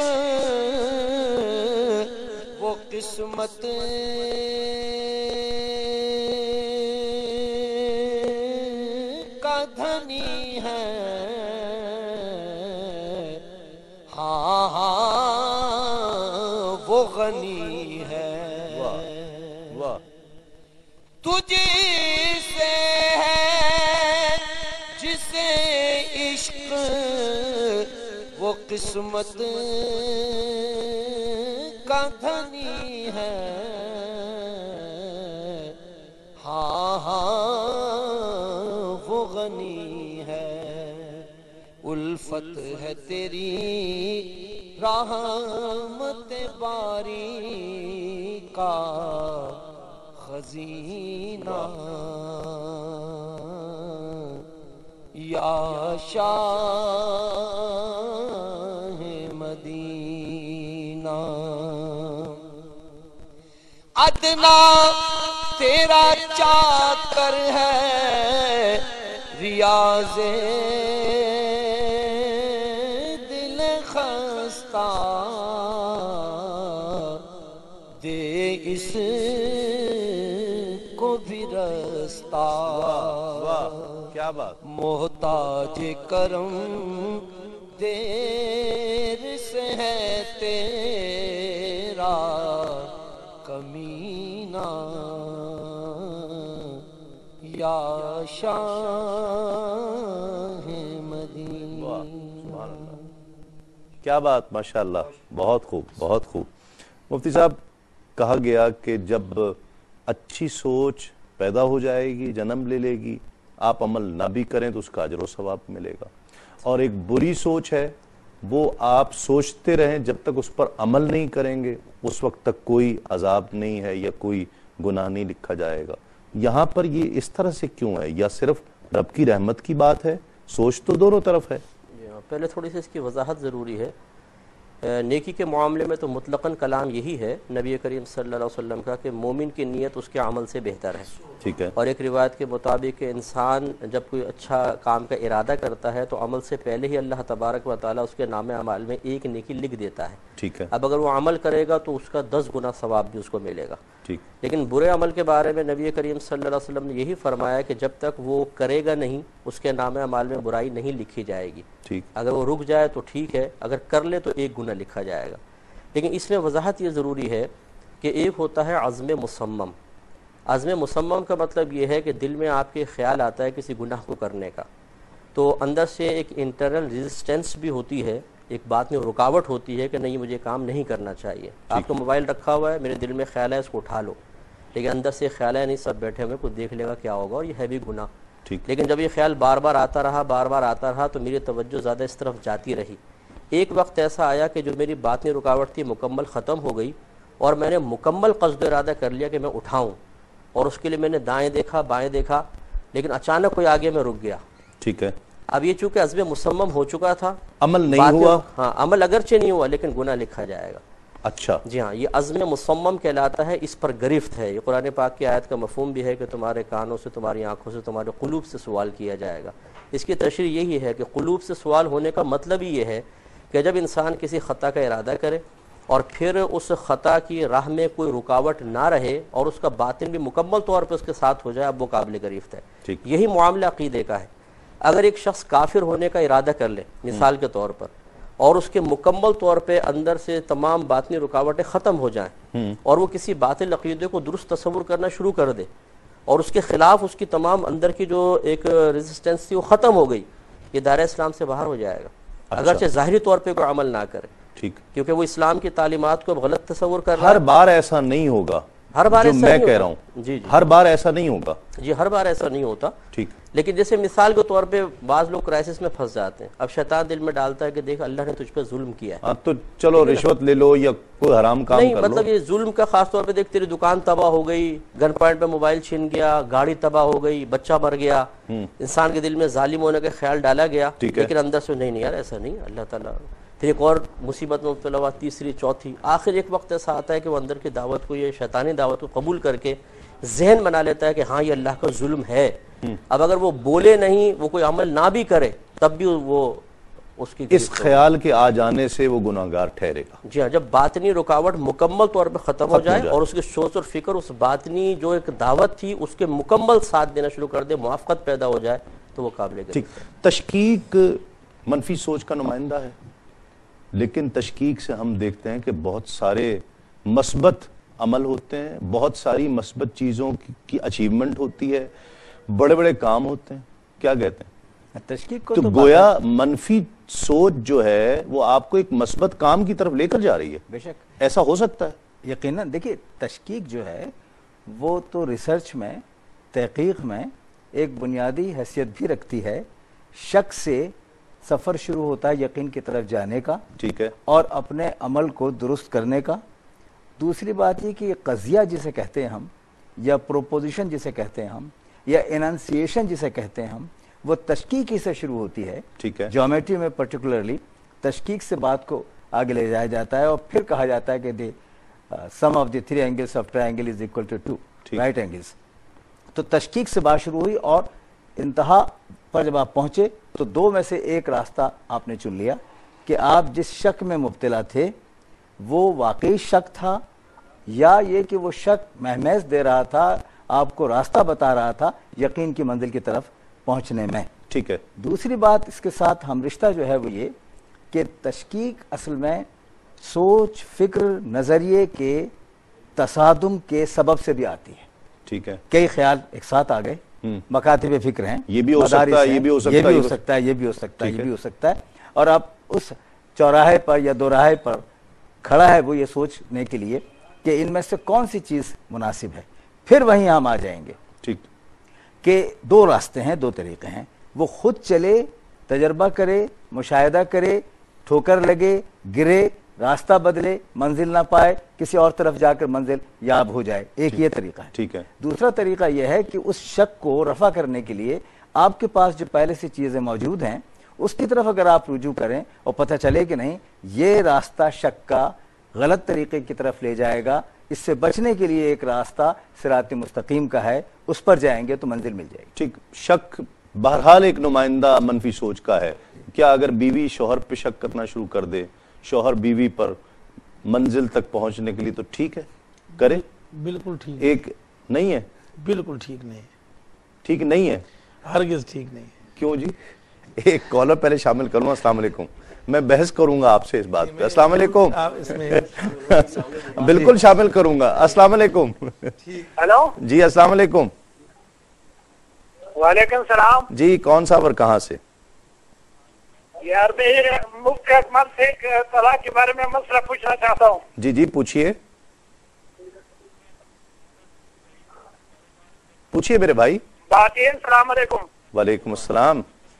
وہ قسمت کا دھنی ہے. ہاں ہاں وہ غنی ہے. تجھ سے ہے वो किस्मत का धनी है। हाँ हाँ वो गनी है। उल्फत है तेरी रहमत बारी का खजीना। या शाह मदीना। अदना तेरा चाकर है रियाज़े दिल खस्ता। दे इस को भी रस्ता।
क्या बात।
मोहताज करम देर से है तेरा कमीना। या शाह मदीना।
क्या बात, माशाअल्लाह, बहुत खूब बहुत खूब। मुफ्ती साहब, कहा गया कि जब अच्छी सोच पैदा हो जाएगी, जन्म ले लेगी, आप अमल ना भी करें तो उसका अजर व सवाब मिलेगा। और एक बुरी सोच है, वो आप सोचते रहें जब तक उस पर अमल नहीं करेंगे उस वक्त तक कोई अजाब नहीं है या कोई गुनाह नहीं लिखा जाएगा। यहाँ पर ये इस तरह से क्यों है, या सिर्फ रब की रहमत की बात है? सोच तो दोनों तरफ है।
पहले थोड़ी सी इसकी वजाहत ज़रूरी है। नेकी के मामले में तो मुतलक़न कलाम यही है नबी करीम सल्लल्लाहु अलैहि वसल्लम का कि मोमिन की नीयत उसके अमल से बेहतर है।
ठीक है।
और एक रिवायत के मुताबिक इंसान जब कोई अच्छा काम का इरादा करता है तो अमल से पहले ही अल्लाह तबारक व तआला उसके नामे अमाल में एक नेकी लिख देता है।
ठीक है।
अब अगर वो अमल करेगा तो उसका दस गुना सवाब भी उसको मिलेगा।
ठीक।
लेकिन बुरे अमल के बारे में नबी करीम सल्लल्लाहु अलैहि वसल्लम ने यही फरमाया कि जब तक वो करेगा नहीं उसके नामे अमाल में बुराई नहीं लिखी जाएगी।
ठीक।
अगर वो रुक जाए तो ठीक है, अगर कर ले तो एक गुना लिखा जाएगा। लेकिन इसमें वजाहत ये ज़रूरी है कि एक होता है अज़्म मुसम्मम। अज़्म मुसम्मम का मतलब ये है कि दिल में आपके ख्याल आता है किसी गुनाह को करने का, तो अंदर से एक इंटरनल रेजिस्टेंस भी होती है, एक बात में रुकावट होती है कि नहीं मुझे काम नहीं करना चाहिए। आपका मोबाइल रखा हुआ है, मेरे दिल में ख्याल है इसको उठा लो, लेकिन अंदर से ख्याल है नहीं सब बैठे हुए कुछ देख लेगा क्या होगा, और ये है भी गुनाह।
ठीक।
लेकिन जब ये ख्याल बार बार आता रहा बार बार आता रहा तो मेरी तवज्जो ज़्यादा इस तरफ जाती रही। एक वक्त ऐसा आया कि जो मेरी बातनी रुकावट थी मुकम्मल ख़त्म हो गई और मैंने मुकम्मल क़स्द इरादा कर लिया कि मैं उठाऊँ, और उसके लिए मैंने दाएँ देखा बाएँ देखा, लेकिन अचानक कोई आगे में रुक गया।
ठीक है।
अब ये चूँकि अज़्म मुसम्मम हो चुका था,
अमल नहीं हुआ।
हाँ, अमल अगरचे नहीं हुआ लेकिन गुनाह लिखा जाएगा।
अच्छा।
जी हाँ, ये अज़्म मुसम्मम कहलाता है, इस पर गिरफ्त है। ये कुरान पाक की आयत का मफ़हूम भी है कि तुम्हारे कानों से, तुम्हारी आंखों से, तुम्हारे क़ुलूब से सवाल किया जाएगा। इसकी तशरीह यही है कि क़ुलूब से सवाल होने का मतलब ही ये है कि जब इंसान किसी ख़ता का इरादा करे और फिर उस ख़ता की राह में कोई रुकावट ना रहे और उसका बातिन भी मुकम्मल तौर पर उसके साथ हो जाए, अब वो काबिल गिरफ्त है। यही मामला अक़ीदे का है। अगर एक शख्स काफिर होने का इरादा कर ले मिसाल के तौर पर, और उसके मुकम्मल तौर पे अंदर से तमाम बातनी रुकावटें ख़त्म हो जाएं और वो किसी बातिल अक़ीदे को दुरुस्त तस्वुर करना शुरू कर दे और उसके ख़िलाफ़ उसकी तमाम अंदर की जो एक रेजिस्टेंस थी वो ख़त्म हो गई, ये दायरा इस्लाम से बाहर हो जाएगा। अच्छा। अगरचे ज़ाहिरी तौर पर कोई अमल ना करे, ठीक, क्योंकि वो इस्लाम की तालीमात को गलत तस्वुर कर रहा है।
हर बार ऐसा नहीं होगा,
हर बार
जो मैं कह रहा हूँ, जी जी हर बार ऐसा नहीं होगा।
जी हर बार ऐसा नहीं होता।
ठीक।
लेकिन जैसे मिसाल के तौर पे बाज लोग क्राइसिस में फंस जाते हैं, अब शैतान दिल में डालता है कि देख अल्लाह ने तुझ पे जुल्म किया है,
तो चलो रिश्वत ले लो या कोई हराम काम
नहीं,
कर
मतलब
लो।
ये जुल्म का खास तौर पे देख तेरी दुकान तबाह हो गई, गन पॉइंट पे मोबाइल छीन गया, गाड़ी तबाह हो गई, बच्चा मर गया, इंसान के दिल में जालिम होने का ख्याल डाला गया, लेकिन अंदर से नहीं नहीं यार ऐसा नहीं, अल्लाह ताला। फिर एक और मुसीबत में मुब्तला हुआ, तीसरी चौथी, आखिर एक वक्त ऐसा आता है कि वो अंदर की दावत को, ये शैतानी दावत को कबूल करके जहन बना लेता है कि हाँ ये अल्लाह का जुल्म है। अब अगर वो बोले नहीं, वो कोई अमल ना भी करे, तब भी वो उसकी
इस ख्याल के आ जाने से वो गुनाहगार ठहरेगा।
जी हाँ, जब बातनी रुकावट मुकम्मल तौर पर खत्म हो जाए और उसकी सोच और फिक्र उस बातनी जो एक दावत थी उसके मुकम्मल साथ देना शुरू कर दे, मुआफ़क़त पैदा हो जाए, तो वो काबिल।
ठीक, तशकीक मनफी सोच का नुमाइंदा है, लेकिन तशकीक से हम देखते हैं कि बहुत सारे मस्बत अमल होते हैं, बहुत सारी मस्बत चीज़ों की, की अचीवमेंट होती है, बड़े बड़े काम होते हैं। क्या कहते हैं?
تشکیک کو
تو گویا منفی سوچ جو ہے وہ آپ کو ایک مثبت کام کی طرف لے کر جا رہی ہے.
بے شک
ایسا ہو سکتا ہے
یقیناً. دیکھیے تشکیک جو ہے وہ تو ریسرچ میں تحقیق میں ایک بنیادی حیثیت بھی رکھتی ہے. شک سے سفر شروع ہوتا ہے یقین کی طرف جانے کا,
ٹھیک ہے,
اور اپنے عمل کو درست کرنے کا. دوسری بات یہ کہ یہ قضیہ جسے کہتے ہیں ہم, یا پروپوزیشن جسے کہتے ہیں ہم, یا انانسیشن جسے کہتے ہیں ہم, وہ تشکیک ہی سے شروع ہوتی ہے.
ٹھیک ہے.
جیومیٹری میں پرٹیکولرلی تشکیک سے بات کو آگے لے جایا جاتا ہے, اور پھر کہا جاتا ہے کہ the sum of the three angles of triangle is equal to two right angles. تو تشکیک سے بات شروع ہوئی, اور انتہا پر جب آپ پہنچے تو دو میں سے ایک راستہ آپ نے چن لیا کہ آپ جس شک میں مبتلا تھے وہ واقعی شک تھا, یا یہ کہ وہ شک مہمیز دے رہا تھا, آپ کو راستہ بتا رہا تھا یقین کی منزل کی طرف پہنچنے میں.
ٹھیک ہے.
دوسری بات اس کے ساتھ ہم رشتہ جو ہے وہ یہ کہ تشکیک اصل میں سوچ, فکر, نظریے کے تصادم کے سبب سے بھی آتی ہے.
ٹھیک ہے.
کئی خیال ایک ساتھ آ گئے, مکاتب فکر ہیں,
یہ بھی ہو سکتا ہے, یہ بھی ہو سکتا ہے,
یہ بھی ہو سکتا ہے, یہ بھی ہو سکتا ہے, یہ بھی ہو سکتا ہے, اور آپ اس چوراہے پر یا دوراہے پر کھڑا ہے وہ یہ سوچنے کے لیے کہ ان میں سے کون سی چیز مناسب ہے. پھر وہیں ہم آ جائیں گے
ٹھیک
کہ دو راستے ہیں, دو طریقے ہیں. وہ خود چلے, تجربہ کرے, مشاہدہ کرے, ٹھوکر لگے, گرے, راستہ بدلے, منزل نہ پائے, کسی اور طرف جا کر منزل یاب ہو جائے. ایک یہ طریقہ ہے.
ٹھیک ہے.
دوسرا طریقہ یہ ہے کہ اس شک کو رفع کرنے کے لیے آپ کے پاس جو پہلے سے چیزیں موجود ہیں اس کی طرف اگر آپ رجوع کریں اور پتہ چلے کہ نہیں یہ راستہ شک کا غلط طریقے کی طرف لے جائے گا, اس سے بچنے کے لیے ایک راستہ صراط مستقیم کا ہے, اس پر جائیں گے تو منزل مل جائے گی.
ٹھیک. شک بہرحال ایک نمائندہ منفی سوچ کا ہے. کیا اگر بیوی شوہر پہ شک کرنا شروع کر دے, شوہر بیوی پر, منزل تک پہنچنے کے لیے تو ٹھیک ہے, کرے؟
بالکل ٹھیک
ایک نہیں ہے,
بالکل ٹھیک نہیں,
ٹھیک نہیں ہے,
ہرگز ٹھیک نہیں.
کیوں جی؟ ایک کالر پہلے شامل کروں. السلام علیکم. میں بحث کروں گا آپ سے اس بات پہ. السلام علیکم. بالکل شامل کروں گا. السلام علیکم.
ہیلو
جی السلام علیکم.
وعلیکم السلام.
جی کون صاحب اور کہاں سے؟
یار میں مفتی اکمل سے طلاق کے بارے میں مسئلہ پوچھنا چاہتا ہوں.
جی جی پوچھئے پوچھئے میرے بھائی.
بات یہ, السلام علیکم.
وعلیکم السلام.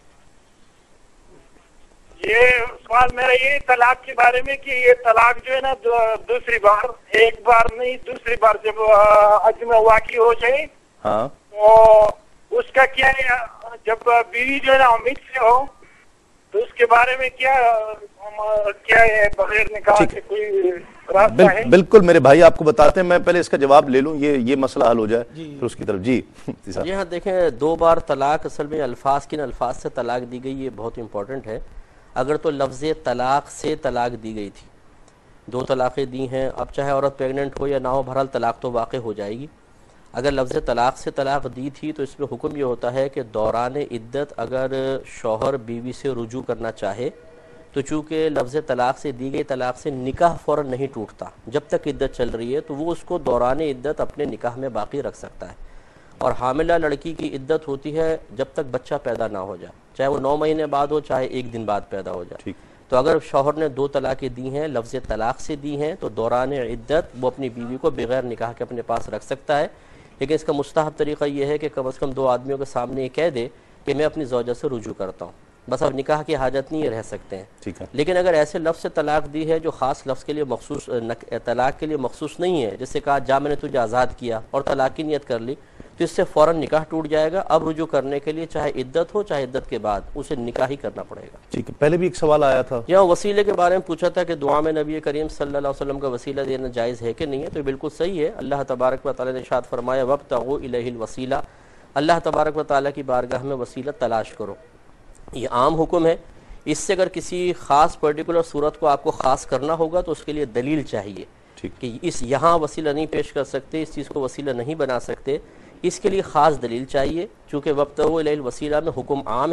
یہ سوال میرا یہ طلاق کے بارے میں کہ یہ طلاق جو ہے نا دوسری بار, ایک بار نہیں دوسری بار جب عجم میں واقع ہو جائے,
ہاں,
تو اس کا کیا ہے, جب بیوی جو ہے نا امید سے ہو تو اس کے بارے میں کیا کیا ہے, بغیر نکاح کے کوئی راستہ ہے؟
بالکل میرے بھائی آپ کو بتاتے ہیں. میں پہلے اس کا جواب لے لوں, یہ یہ مسئلہ حل ہو جائے پھر اس کی طرف. جی
جی ہاں دیکھیں, دو بار طلاق اصل میں الفاظ کن الفاظ سے طلاق دی گئی یہ بہت امپورٹنٹ ہے. اگر تو لفظ طلاق سے طلاق دی گئی تھی, دو طلاقیں دی ہیں, اب چاہے عورت پریگننٹ ہو یا نہ ہو بہرحال طلاق تو واقع ہو جائے گی. اگر لفظ طلاق سے طلاق دی تھی تو اس میں حکم یہ ہوتا ہے کہ دوران عدت اگر شوہر بیوی سے رجوع کرنا چاہے تو چونکہ لفظ طلاق سے دی گئی طلاق سے نکاح فوراً نہیں ٹوٹتا, جب تک عدت چل رہی ہے تو وہ اس کو دوران عدت اپنے نکاح میں باقی رکھ سکتا ہے. اور حاملہ لڑکی کی عدت ہوتی ہے جب تک بچہ پیدا نہ ہو جائے, چاہے وہ نو مہینے بعد ہو چاہے ایک دن بعد پیدا ہو جائے. تو اگر شوہر نے دو طلاقیں دی ہیں, لفظ طلاق سے دی ہیں, تو دوران عدت وہ اپنی بیوی کو بغیر نکاح کے اپنے پاس رکھ سکتا ہے. لیکن اس کا مستحب طریقہ یہ ہے کہ کم از کم دو آدمیوں کے سامنے یہ کہہ دے کہ میں اپنی زوجہ سے رجوع کرتا ہوں, بس اب نکاح کی حاجت نہیں, رہ سکتے ہیں.
ٹھیک ہے.
لیکن اگر ایسے لفظ سے طلاق دی ہے جو خاص لفظ کے لیے مخصوص طلاق کے لیے مخصوص نہیں ہے, جیسے کہا جا میں نے تجھے آزاد کیا اور طلاق کی نیت کر لی, تو اس سے فوراً نکاح ٹوٹ جائے گا. اب رجوع کرنے کے لیے چاہے عدت ہو چاہے عدت کے بعد اسے نکاح ہی کرنا پڑے گا.
ٹھیک ہے. پہلے بھی ایک سوال آیا تھا
یہاں وسیلے کے بارے میں پوچھا تھا کہ دعا میں نبی کریم صلی اللہ علیہ وسلم کا وسیلہ دینا جائز ہے کہ نہیں ہے. تو بالکل صحیح ہے. اللہ تبارک و تعالیٰ نے ارشاد فرمایا وابتغوا الیہ الوسیلہ, اللہ تبارک و تعالیٰ کی بارگاہ میں وسیلہ تلاش کرو. یہ عام حکم ہے. اس سے اگر کسی خاص پرٹیکولر صورت کو آپ کو خاص کرنا ہوگا تو اس کے لیے دلیل چاہیے کہ اس یہاں وسیلہ نہیں پیش کر سکتے, اس چیز کو وسیلہ نہیں بنا سکتے, اس کے لیے خاص دلیل چاہیے. چونکہ وابتغوا الیہ الوسیلہ میں حکم عام ہے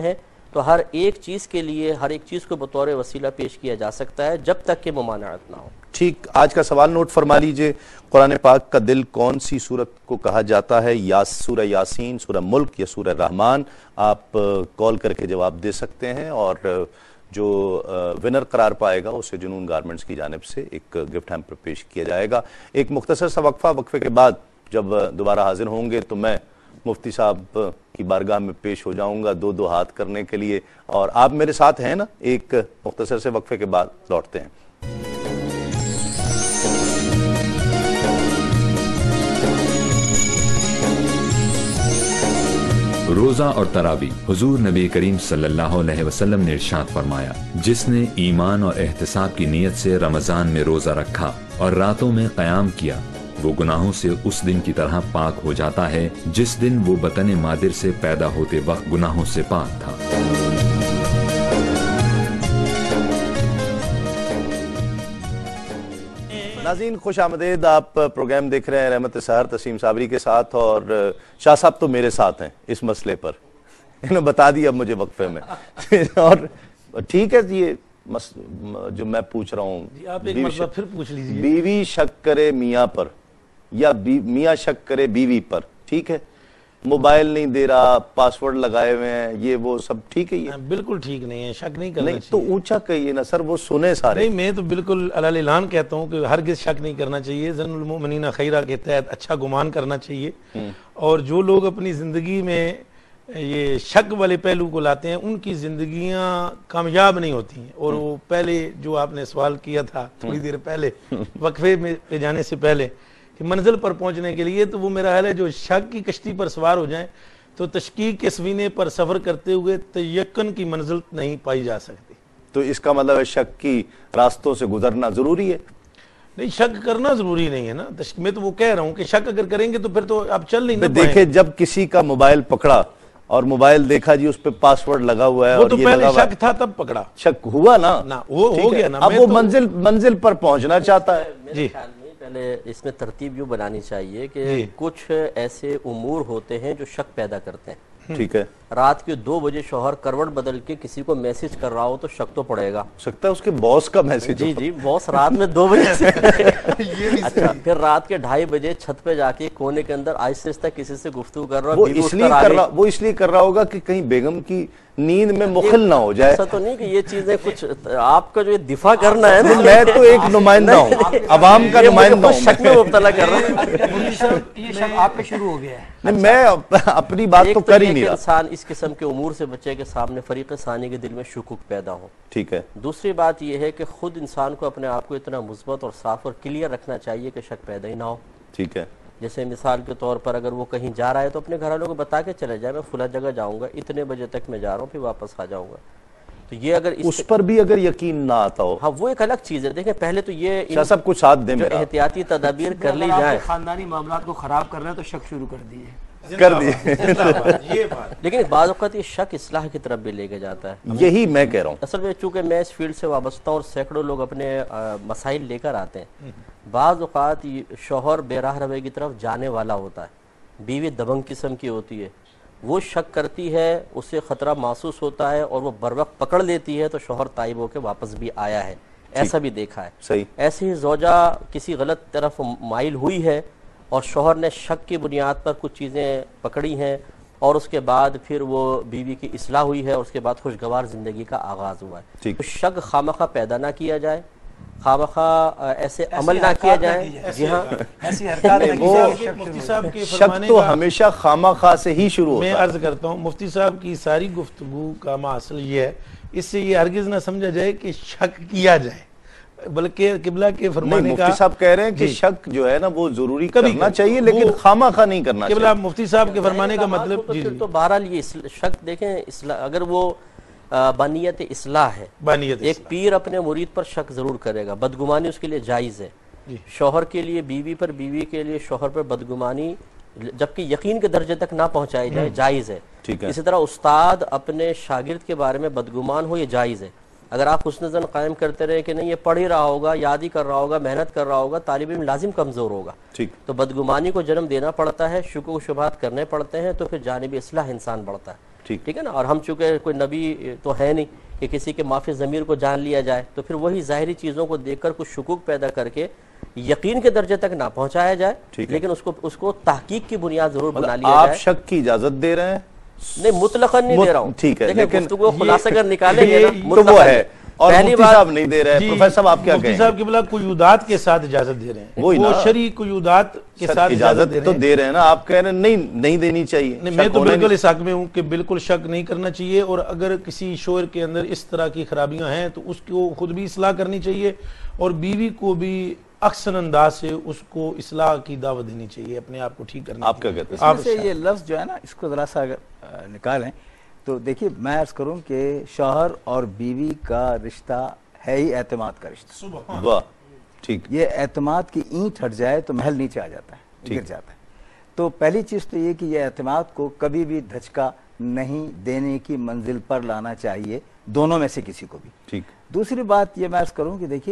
تو ہر ایک چیز کے لیے ہر ایک چیز کو بطور وسیلہ پیش کیا جا سکتا ہے جب تک کہ ممانعت نہ ہو.
ٹھیک، آج کا سوال نوٹ فرما لیجئے. قرآن پاک کا دل کون سی سورت کو کہا جاتا ہے؟ یا سورہ یاسین، سورہ ملک یا سورہ رحمان؟ آپ کال کر کے جواب دے سکتے ہیں، اور جو ونر قرار پائے گا اسے جنون گارمنٹس کی جانب سے ایک گفٹ ہیمپر پیش کیا جائے گا. ایک مختصر سا وقفہ، وقفے کے بعد جب دوبارہ حاضر ہوں گے تو میں مفتی صاحب کی بارگاہ میں پیش ہو جاؤں گا دو دو ہاتھ کرنے کے لیے، اور آپ میرے ساتھ ہیں نا. ایک مختصر سے وقفے کے بعد لوٹتے ہیں.
روزہ اور تراویح. حضور نبی کریم صلی اللہ علیہ وسلم نے ارشاد فرمایا، جس نے ایمان اور احتساب کی نیت سے رمضان میں روزہ رکھا اور راتوں میں قیام کیا، وہ گناہوں سے اس دن کی طرح پاک ہو جاتا ہے جس دن وہ بطن مادر سے پیدا ہوتے وقت گناہوں سے پاک تھا.
ناظرین خوش آمدید. آپ پروگرام دیکھ رہے ہیں رحمت سحر تسیم صابری کے ساتھ، اور شاہ صاحب تو میرے ساتھ ہیں اس مسئلے پر. انہوں نے بتا دیا اب مجھے وقفے میں. اور ٹھیک ہے، یہ جو میں پوچھ رہا ہوں،
آپ ایک مرتبہ پھر پوچھ لیجئے.
بیوی شک کرے میاں پر یا میاں شک کرے بیوی پر، ٹھیک ہے، موبائل نہیں دے رہا، پاسورڈ لگائے ہوئے ہیں، یہ وہ سب ٹھیک ہے؟ یہ
بالکل ٹھیک نہیں ہے، شک نہیں کرنا چاہیے.
تو اونچا کہیے نا سر، وہ سنے سارے.
نہیں، میں تو بالکل علی اعلان کہتا ہوں کہ ہرگز شک نہیں کرنا چاہیے. ظن المؤمنین خیرہ کے تحت اچھا گمان کرنا چاہیے. اور جو لوگ اپنی زندگی میں یہ شک والے پہلو کو لاتے ہیں ان کی زندگیاں کامیاب نہیں ہوتی ہیں. اور وہ پہلے جو آپ نے سوال کیا تھا تھوڑی دیر پہلے وقفے میں پہ جانے سے پہلے کہ منزل پر پہنچنے کے لیے، تو وہ میرا حال ہے جو شک کی کشتی پر سوار ہو جائیں تو تشکیک کے سفینے پر سفر کرتے ہوئے تیقن کی منزل نہیں پائی جا سکتی.
تو اس کا مطلب ہے شک کی راستوں سے گزرنا ضروری ہے؟
نہیں، شک کرنا ضروری نہیں ہے نا. میں تو وہ کہہ رہا ہوں کہ شک اگر کریں گے تو پھر تو آپ چل نہیں نہ پائیں.
دیکھیں، جب کسی کا موبائل پکڑا اور موبائل دیکھا جی اس پہ پاسورڈ لگا ہوا ہے،
وہ تو پہلے شک تھا تب پکڑا،
شک ہوا نا،
نا وہ ہو گیا نا.
اب وہ منزل منزل پر پہنچنا چاہتا ہے.
جی، پہلے اس میں ترتیب یوں بنانی چاہیے کہ کچھ ایسے امور ہوتے ہیں جو شک پیدا کرتے ہیں.
ٹھیک ہے،
رات کے دو بجے شوہر کروٹ بدل کے کسی کو میسج کر رہا ہو تو شک تو پڑے گا.
سکتا ہے اس کے باس کا میسج.
جی جی، باس رات میں دو بجے سے اچھا، پھر رات کے ڈھائی بجے چھت پہ جا کے کونے کے اندر آہستہ آہستہ کسی سے گفتگو کر رہا
وہ اس لیے کر رہا وہ اس لیے کر رہا ہوگا کہ کہیں بیگم کی نیند میں مخل نہ ہو جائے.
ایسا تو نہیں کہ یہ چیزیں کچھ آپ کا جو دفاع کرنا ہے.
میں تو ایک نمائندہ ہوں، عوام کا نمائندہ ہوں.
شک میں مبتلا کر رہا ہوں.
یہ شک آپ پہ شروع ہو گیا ہے.
میں اپنی بات تو کر ہی نہیں رہا.
انسان اس قسم کے امور سے بچے کے سامنے فریق ثانی کے دل میں شکوک پیدا ہو.
ٹھیک ہے.
دوسری بات یہ ہے کہ خود انسان کو اپنے آپ کو اتنا مثبت اور صاف اور کلیئر رکھنا چاہیے کہ شک پیدا ہی نہ ہو.
ٹھیک ہے.
جیسے مثال کے طور پر اگر وہ کہیں جا رہا ہے تو اپنے گھر والوں کو بتا کے چلے جائے میں فلاں جگہ جاؤں گا، اتنے بجے تک میں جا رہا ہوں، پھر واپس آ جاؤں گا. تو یہ اگر
اس پر بھی اگر یقین نہ آتا ہو،
ہاں وہ ایک الگ چیز ہے. دیکھیں پہلے تو یہ
شاہ صاحب کچھ ساتھ دیں،
احتیاطی تدابیر کر لی جائیں.
خاندانی معاملات کو خراب کر رہے ہیں تو شک شروع کر دیجیے
کر دیے.
لیکن بعض اوقات یہ شک اصلاح کی طرف بھی لے کے جاتا ہے.
یہی میں کہہ رہا ہوں.
اصل میں چونکہ میں اس فیلڈ سے وابستہ اور سینکڑوں لوگ اپنے مسائل لے کر آتے ہیں. بعض اوقات شوہر بے راہ روی کی طرف جانے والا ہوتا ہے، بیوی دبنگ قسم کی ہوتی ہے، وہ شک کرتی ہے، اسے خطرہ محسوس ہوتا ہے اور وہ بر وقت پکڑ لیتی ہے تو شوہر تائب ہو کے واپس بھی آیا ہے. ایسا بھی دیکھا ہے.
صحیح.
ایسے ہی زوجہ کسی غلط طرف مائل ہوئی ہے اور شوہر نے شک کی بنیاد پر کچھ چیزیں پکڑی ہیں اور اس کے بعد پھر وہ بیوی کی اصلاح ہوئی ہے اور اس کے بعد خوشگوار زندگی کا آغاز ہوا ہے. تو شک خامخواہ پیدا نہ کیا جائے، خامخواہ ایسے عمل نہ کیا جائے. جی ہاں،
شک تو ہمیشہ خامخواہ سے ہی شروع ہوتا ہے.
میں عرض کرتا ہوں مفتی صاحب کی ساری گفتگو کا ماصل یہ ہے، اس سے یہ ہرگز نہ سمجھا جائے کہ شک کیا جائے، بلکہ قبلہ کے فرمانے کا
مفتی صاحب کہہ رہے ہیں کہ شک جو ہے نا وہ ضروری کرنا چاہیے لیکن خامخواہ نہیں کرنا چاہیے.
قبلہ مفتی صاحب کے فرمانے کا مطلب
تو بہرحال یہ شک دیکھیں اگر وہ بنیت اصلاح ہے، ایک پیر اپنے مرید پر شک ضرور کرے گا، بدگمانی اس کے لیے جائز ہے. شوہر کے لیے بیوی پر، بیوی کے لیے شوہر پر بدگمانی جبکہ یقین کے درجے تک نہ پہنچائی جائے جائز ہے. اسی طرح استاد اپنے شاگرد کے بارے میں بدگمان ہو، یہ جائز ہے. اگر آپ حسن ظن قائم کرتے رہے کہ نہیں یہ پڑھ ہی رہا ہوگا، یاد ہی کر رہا ہوگا، محنت کر رہا ہوگا، طالب علم لازم کمزور ہوگا، تو بدگمانی کو جنم دینا پڑتا ہے، شکوک و شبہات کرنے پڑتے ہیں، تو پھر جانب اصلاح انسان بڑھتا ہے. ٹھیک ہے نا. اور ہم چونکہ کوئی نبی تو ہے نہیں کہ کسی کے معافی ضمیر کو جان لیا جائے, تو پھر وہی ظاہری چیزوں کو دیکھ کر کچھ شکوک پیدا کر کے یقین کے درجے تک نہ پہنچایا جائے, لیکن اس کو اس کو تحقیق کی بنیاد ضرور بنا لیا جائے.
آپ شک کی اجازت دے رہے ہیں؟
نہیں, مطلقاً نہیں دے رہا ہوں.
ٹھیک ہے,
لیکن گفتگو خلاصہ اگر نکالیں گے نا
تو وہ ہے. اور مفتی صاحب نہیں دے رہے ہیں. پروفیسر صاحب آپ کیا کہیں؟
مفتی صاحب قبلہ قیودات کے ساتھ اجازت دے رہے ہیں, وہ شرعی قیودات کے ساتھ
اجازت تو دے رہے ہیں نا, آپ کہہ رہے ہیں نہیں نہیں دینی چاہیے.
میں تو بالکل اس حق میں ہوں کہ بالکل شک نہیں کرنا چاہیے, اور اگر کسی شوہر کے اندر اس طرح کی خرابیاں ہیں تو اس کو خود بھی اصلاح کرنی چاہیے, اور بیوی کو بھی احسن انداز سے اس کو اصلاح کی دعوت دینی چاہیے, اپنے آپ کو ٹھیک کرنا.
آپ کیا کہتے
ہیں؟ اس میں سے یہ لفظ جو ہے نا, اس کو ذرا سا اگر نکالیں تو دیکھیے, میں عرض کروں کہ شوہر اور بیوی کا رشتہ ہے ہی اعتماد کا رشتہ.
واہ, ٹھیک.
یہ اعتماد کی اینٹ ہٹ جائے تو محل نیچے آ جاتا ہے, گر جاتا ہے. تو پہلی چیز تو یہ کہ یہ اعتماد کو کبھی بھی دھچکا نہیں دینے کی منزل پر لانا چاہیے دونوں میں سے کسی کو بھی.
ٹھیک.
دوسری بات یہ میں عرض کروں کہ دیکھیے,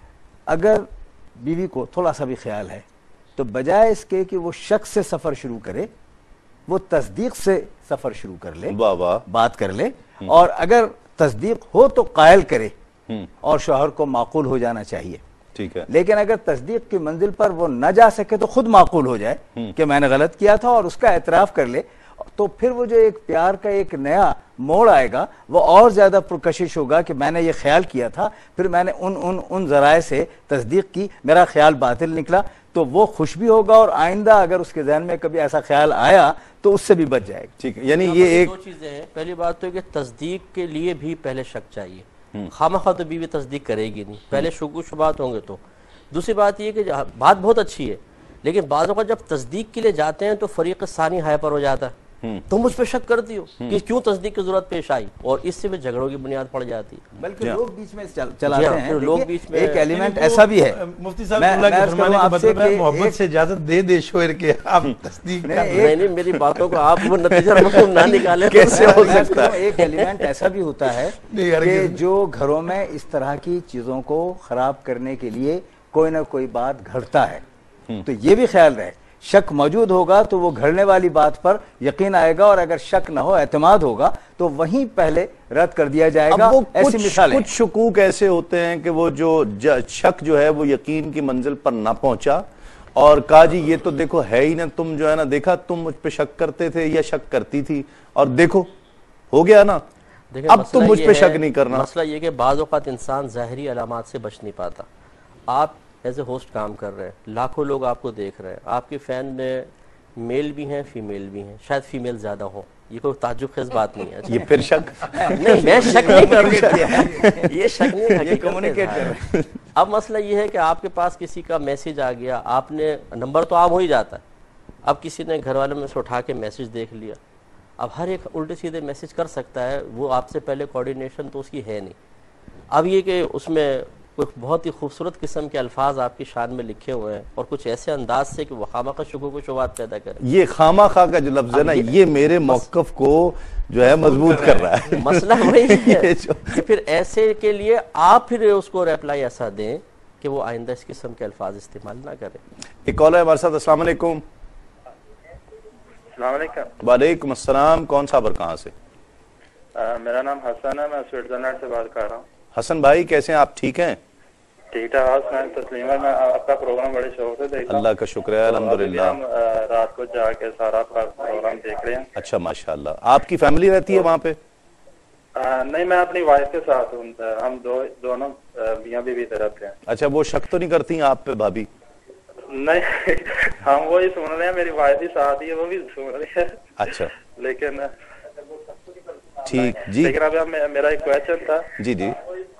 اگر بیوی کو تھوڑا سا بھی خیال ہے تو بجائے اس کے کہ وہ شک سے سفر شروع کرے, وہ تصدیق سے سفر شروع کر لے,
واہ واہ,
بات کر لے, اور اگر تصدیق ہو تو قائل کرے, اور شوہر کو معقول ہو جانا چاہیے.
ٹھیک ہے.
لیکن اگر تصدیق کی منزل پر وہ نہ جا سکے تو خود معقول ہو جائے کہ میں نے غلط کیا تھا, اور اس کا اعتراف کر لے, تو پھر وہ جو ایک پیار کا ایک نیا موڑ آئے گا وہ اور زیادہ پرکشش ہوگا کہ میں نے یہ خیال کیا تھا, پھر میں نے ان ان ان ذرائع سے تصدیق کی, میرا خیال باطل نکلا, تو وہ خوش بھی ہوگا, اور آئندہ اگر اس کے ذہن میں کبھی ایسا خیال آیا تو اس سے بھی بچ جائے گا.
ٹھیک ہے. یعنی یہ ایک
دو چیزیں ہیں. پہلی بات تو ہے کہ تصدیق کے لیے بھی پہلے شک چاہیے, خامخواہ تو بیوی تصدیق کرے گی نہیں, پہلے شکوک شبہات ہوں گے تو. دوسری بات یہ کہ بات بہت اچھی ہے, لیکن بعض اوقات جب تصدیق کے لیے جاتے ہیں تو فریق ثانی ہائپر ہو جاتا ہے, تم مجھ پہ شک کرتی ہو کہ کیوں تصدیق کی ضرورت پیش آئی, اور اس سے بھی جھگڑوں کی بنیاد پڑ جاتی ہے.
بلکہ لوگ بیچ میں چلاتے ہیں, لوگ بیچ میں ایک ایلیمنٹ ایسا بھی ہے.
مفتی صاحب اللہ کے فرمانے کا مطلب ہے محبت سے اجازت دے دے شوہر کے, آپ تصدیق کر.
نہیں نہیں, میری باتوں کو آپ وہ نتیجہ مفہوم نہ نکالیں.
کیسے ہو سکتا ہے؟ ایک ایلیمنٹ ایسا بھی ہوتا ہے کہ جو گھروں میں اس طرح کی چیزوں کو خراب کرنے کے لیے کوئی نہ کوئی بات گھڑتا ہے, تو یہ بھی خیال رہے, شک موجود ہوگا تو وہ گھڑنے والی بات پر یقین آئے گا, اور اگر شک نہ ہو اعتماد ہوگا تو وہیں پہلے رد کر دیا جائے گا. ایسی مثالیں
کچھ شکوک ایسے ہوتے ہیں کہ وہ جو شک جو ہے وہ یقین کی منزل پر نہ پہنچا, اور کہا جی یہ تو دیکھو ہے ہی نا, تم جو ہے نا دیکھا تم مجھ پہ شک کرتے تھے یا شک کرتی تھی, اور دیکھو ہو گیا نا, اب تم مجھ پہ شک نہیں کرنا.
مسئلہ یہ کہ بعض اوقات انسان ظاہری علامات سے بچ نہیں پاتا. آپ ایز اے ہوسٹ کام کر رہے ہیں, لاکھوں لوگ آپ کو دیکھ رہے ہیں, آپ کے فین میں میل بھی ہیں فیمیل بھی ہیں, شاید فیمیل زیادہ ہو, یہ کوئی تعجب خیز بات نہیں ہے.
یہ پھر شک
نہیں, میں شک نہیں کر رہا, یہ شک نہیں ہے. اب مسئلہ یہ ہے کہ آپ کے پاس کسی کا میسج آ گیا, آپ نے نمبر تو عام ہو ہی جاتا ہے, اب کسی نے گھر والوں میں سے اٹھا کے میسج دیکھ لیا, اب ہر ایک الٹے سیدھے میسج کر سکتا ہے, وہ آپ سے پہلے کوارڈینیشن تو اس کی ہے نہیں. اب یہ کہ اس میں کوئی بہت ہی خوبصورت قسم کے الفاظ آپ کی شان میں لکھے ہوئے ہیں, اور کچھ ایسے انداز سے کہ وہ خامخواہ شکوک و شبہات پیدا کرے.
یہ خامخواہ کا جو لفظ ہے نا, یہ میرے موقف کو جو ہے مضبوط کر رہا ہے.
مسئلہ وہی ہے کہ پھر ایسے کے لیے آپ پھر اس کو ریپلائی ایسا دیں کہ وہ آئندہ اس قسم کے الفاظ استعمال نہ کریں.
ایک کال ہے ہمارے ساتھ. السلام علیکم.
السلام علیکم.
وعلیکم السلام. کون صاحب اور کہاں سے؟
میرا نام حسن ہے, میں سوئٹزرلینڈ سے بات کر رہا ہوں.
حسن بھائی کیسے ہیں آپ, ٹھیک ہیں؟
ٹھیک ٹھاک. میں تسلیمہ, میں آپ کا پروگرام بڑے شوق سے دیکھتا ہوں.
اللہ کا شکر ہے, الحمدللہ.
ہم رات کو جا کے سارا پروگرام دیکھ رہے ہیں.
اچھا ماشاءاللہ. آپ کی فیملی رہتی ہے وہاں پہ؟
نہیں, میں اپنی وائف کے ساتھ ہوں, ہم دو دونوں میاں بیوی رہتے ہیں.
اچھا, وہ شک تو نہیں کرتی آپ پہ بھابی؟
نہیں, ہم وہی سن رہے ہیں, میری وائف بھی ساتھ ہی ہے, وہ بھی سن رہی ہے.
اچھا
لیکن
ٹھیک جی.
لیکن ابھی میرا ایک کویشچن تھا.
جی جی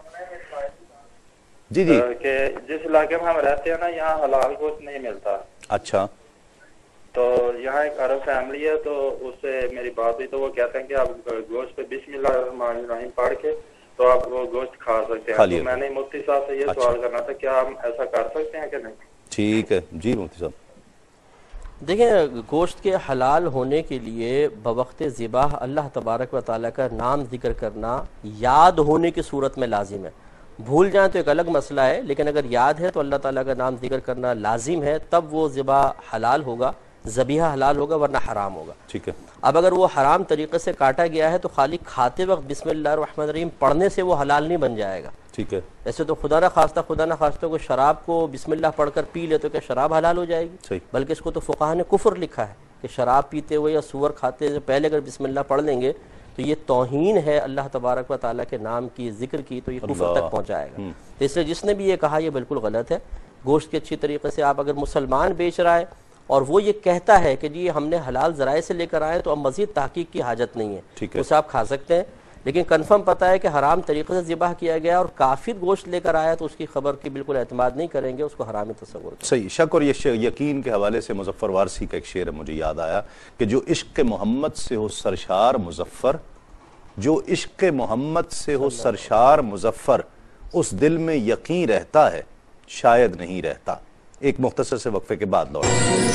جی جی
کہ جس علاقے میں ہم رہتے ہیں نا, یہاں حلال گوشت نہیں ملتا.
اچھا.
تو یہاں ایک عرب فیملی ہے, تو اس سے میری بات ہوئی, تو وہ کہتے ہیں کہ آپ گوشت پہ بسم اللہ الرحمن الرحیم پڑھ کے تو آپ وہ گوشت کھا سکتے ہیں. تو میں نے مفتی صاحب سے یہ سوال کرنا تھا, کیا ہم ایسا کر سکتے ہیں کہ نہیں؟
ٹھیک ہے جی مفتی صاحب.
دیکھیں, گوشت کے حلال ہونے کے لیے بوقت ذبح اللہ تبارک و تعالیٰ کا نام ذکر کرنا یاد ہونے کی صورت میں لازم ہے. بھول جائیں تو ایک الگ مسئلہ ہے, لیکن اگر یاد ہے تو اللہ تعالیٰ کا نام ذکر کرنا لازم ہے, تب وہ ذبح حلال ہوگا. ذبیحہ حلال ہوگا ورنہ حرام ہوگا.
ٹھیک ہے.
اب اگر وہ حرام طریقے سے کاٹا گیا ہے تو خالی کھاتے وقت بسم اللہ الرحمن الرحیم پڑھنے سے وہ حلال نہیں بن جائے گا.
ٹھیک ہے.
ایسے تو خدا نہ خواستہ خدا نہ خواستہ کو شراب کو بسم اللہ پڑھ کر پی لے تو کیا شراب حلال ہو جائے گی؟
صحیح.
بلکہ اس کو تو فقہا نے کفر لکھا ہے کہ شراب پیتے ہوئے یا سور کھاتے سے پہلے اگر بسم اللہ پڑھ لیں گے تو یہ توہین ہے اللہ تبارک و تعالیٰ کے نام کی ذکر کی، تو یہ کفر تک پہنچائے گا. تو اس لیے جس نے بھی یہ کہا یہ بالکل غلط ہے. گوشت کے اچھی طریقے سے آپ اگر مسلمان بیچ رہا ہے اور وہ یہ کہتا ہے کہ جی ہم نے حلال ذرائع سے لے کر آئے تو اب مزید تحقیق کی حاجت نہیں ہے، اسے آپ کھا سکتے ہیں. لیکن کنفرم پتہ ہے کہ حرام طریقے سے ذبح کیا گیا اور کافر گوشت لے کر آیا تو اس کی خبر کی بالکل اعتماد نہیں کریں گے، اس کو حرامی تصور کریں.
صحیح. شک اور یقین کے حوالے سے مظفر وارسی کا ایک شعر ہے مجھے یاد آیا کہ جو عشق محمد سے ہو سرشار مظفر، جو عشق محمد سے ہو سرشار مظفر، اس دل میں یقین رہتا ہے شاید نہیں رہتا. ایک مختصر سے وقفے کے بعد لوٹ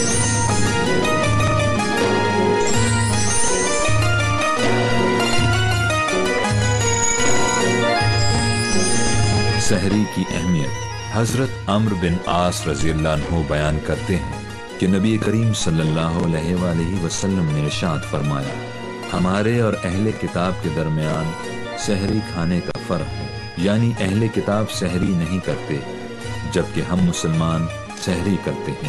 سحری کی اہمیت حضرت عمرو بن عاص رضی اللہ عنہ بیان کرتے ہیں کہ نبی کریم صلی اللہ علیہ وآلہ وسلم نے ارشاد فرمایا، ہمارے اور اہل کتاب کے درمیان سحری کھانے کا فرق ہے، یعنی اہل کتاب سحری نہیں کرتے جبکہ ہم مسلمان سحری کرتے ہیں.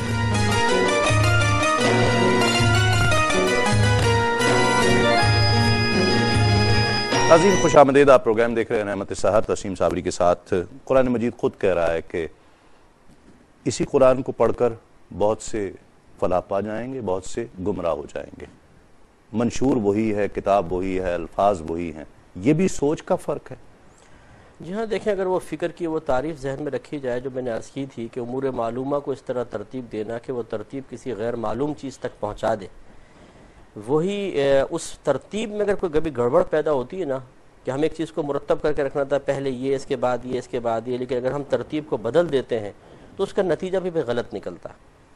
عظیم خوش آمدید. آپ پروگرام دیکھ رہے ہیں رحمت سحر تسیم صابری کے ساتھ. قرآن مجید خود کہہ رہا ہے کہ اسی قرآن کو پڑھ کر بہت سے فلاح پا جائیں گے، بہت سے گمراہ ہو جائیں گے. منشور وہی ہے، کتاب وہی ہے، الفاظ وہی ہیں. یہ بھی سوچ کا فرق ہے.
جی ہاں دیکھیں، اگر وہ فکر کی وہ تعریف ذہن میں رکھی جائے جو میں نے عرض کی تھی کہ امور معلومہ کو اس طرح ترتیب دینا کہ وہ ترتیب کسی غیر معلوم چیز تک پہنچا دے، وہی اس ترتیب میں اگر کوئی کبھی گڑبڑ پیدا ہوتی ہے نا کہ ہم ایک چیز کو مرتب کر کے رکھنا تھا، پہلے یہ اس کے بعد یہ اس کے بعد یہ، لیکن اگر ہم ترتیب کو بدل دیتے ہیں تو اس کا نتیجہ بھی غلط نکلتا.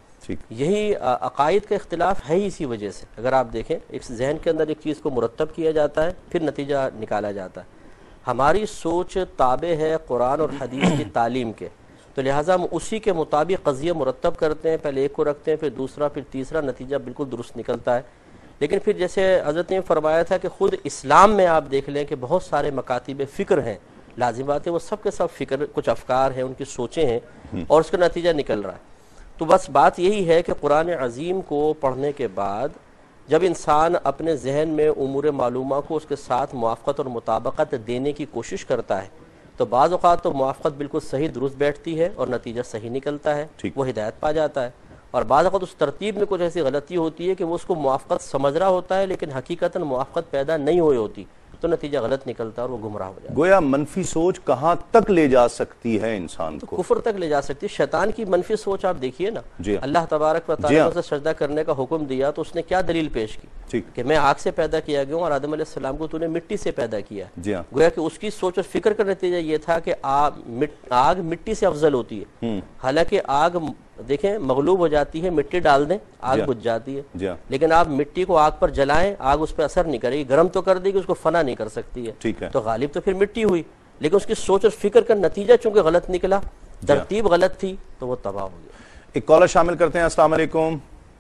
یہی عقائد کا اختلاف ہے ہی اسی وجہ سے. اگر آپ دیکھیں ایک ذہن کے اندر ایک چیز کو مرتب کیا جاتا ہے پھر نتیجہ نکالا جاتا ہے. ہماری سوچ تابع ہے قرآن اور حدیث کی تعلیم کے، تو لہٰذا ہم اسی کے مطابق قضیہ مرتب کرتے ہیں، پہلے ایک کو رکھتے ہیں پھر دوسرا پھر تیسرا، نتیجہ بالکل درست نکلتا ہے. لیکن پھر جیسے حضرت نے فرمایا تھا کہ خود اسلام میں آپ دیکھ لیں کہ بہت سارے مکاتب فکر ہیں، لازم بات ہے وہ سب کے سب فکر کچھ افکار ہیں، ان کی سوچیں ہیں اور اس کا نتیجہ نکل رہا ہے. تو بس بات یہی ہے کہ قرآن عظیم کو پڑھنے کے بعد جب انسان اپنے ذہن میں امور معلومہ کو اس کے ساتھ موافقت اور مطابقت دینے کی کوشش کرتا ہے تو بعض اوقات تو موافقت بالکل صحیح درست بیٹھتی ہے اور نتیجہ صحیح نکلتا ہے، وہ ہدایت پا جاتا ہے. اور بعض اوقات اس ترتیب میں کچھ ایسی غلطی ہوتی ہے کہ وہ اس کو موافقت سمجھ رہا ہوتا ہے لیکن حقیقتاً موافقت پیدا نہیں ہوئی ہوتی، تو نتیجہ غلط نکلتا ہے اور وہ گمراہ ہو جاتا ہے.
گویا منفی سوچ کہاں تک لے جا سکتی ہے انسان کو؟
کفر تک لے جا سکتی ہے. شیطان کی منفی سوچ آپ دیکھیے نا،
جی
اللہ تبارک و تعالیٰ نے اسے سجدہ کرنے کا حکم دیا تو اس نے کیا دلیل پیش کی کہ میں آگ سے پیدا کیا گیا ہوں اور آدم علیہ السلام کو تو نے مٹی سے پیدا کیا.
جی ہاں.
گویا کہ اس کی سوچ اور فکر کا نتیجہ یہ تھا کہ آگ مٹی سے افضل ہوتی ہے، حالانکہ آگ دیکھیں مغلوب ہو جاتی ہے، مٹی ڈال دیں آگ بجھ جاتی ہے، لیکن آپ مٹی کو آگ پر جلائیں آگ اس پہ اثر نہیں کرے گی، گرم تو کر دے گی، اس کو فنا نہیں کر سکتی ہے. تو غالب تو پھر مٹی ہوئی، لیکن اس کی سوچ اور فکر کا نتیجہ چونکہ غلط نکلا، ترتیب غلط تھی تو وہ تباہ ہو گیا.
ایک کالر شامل کرتے ہیں. السلام علیکم.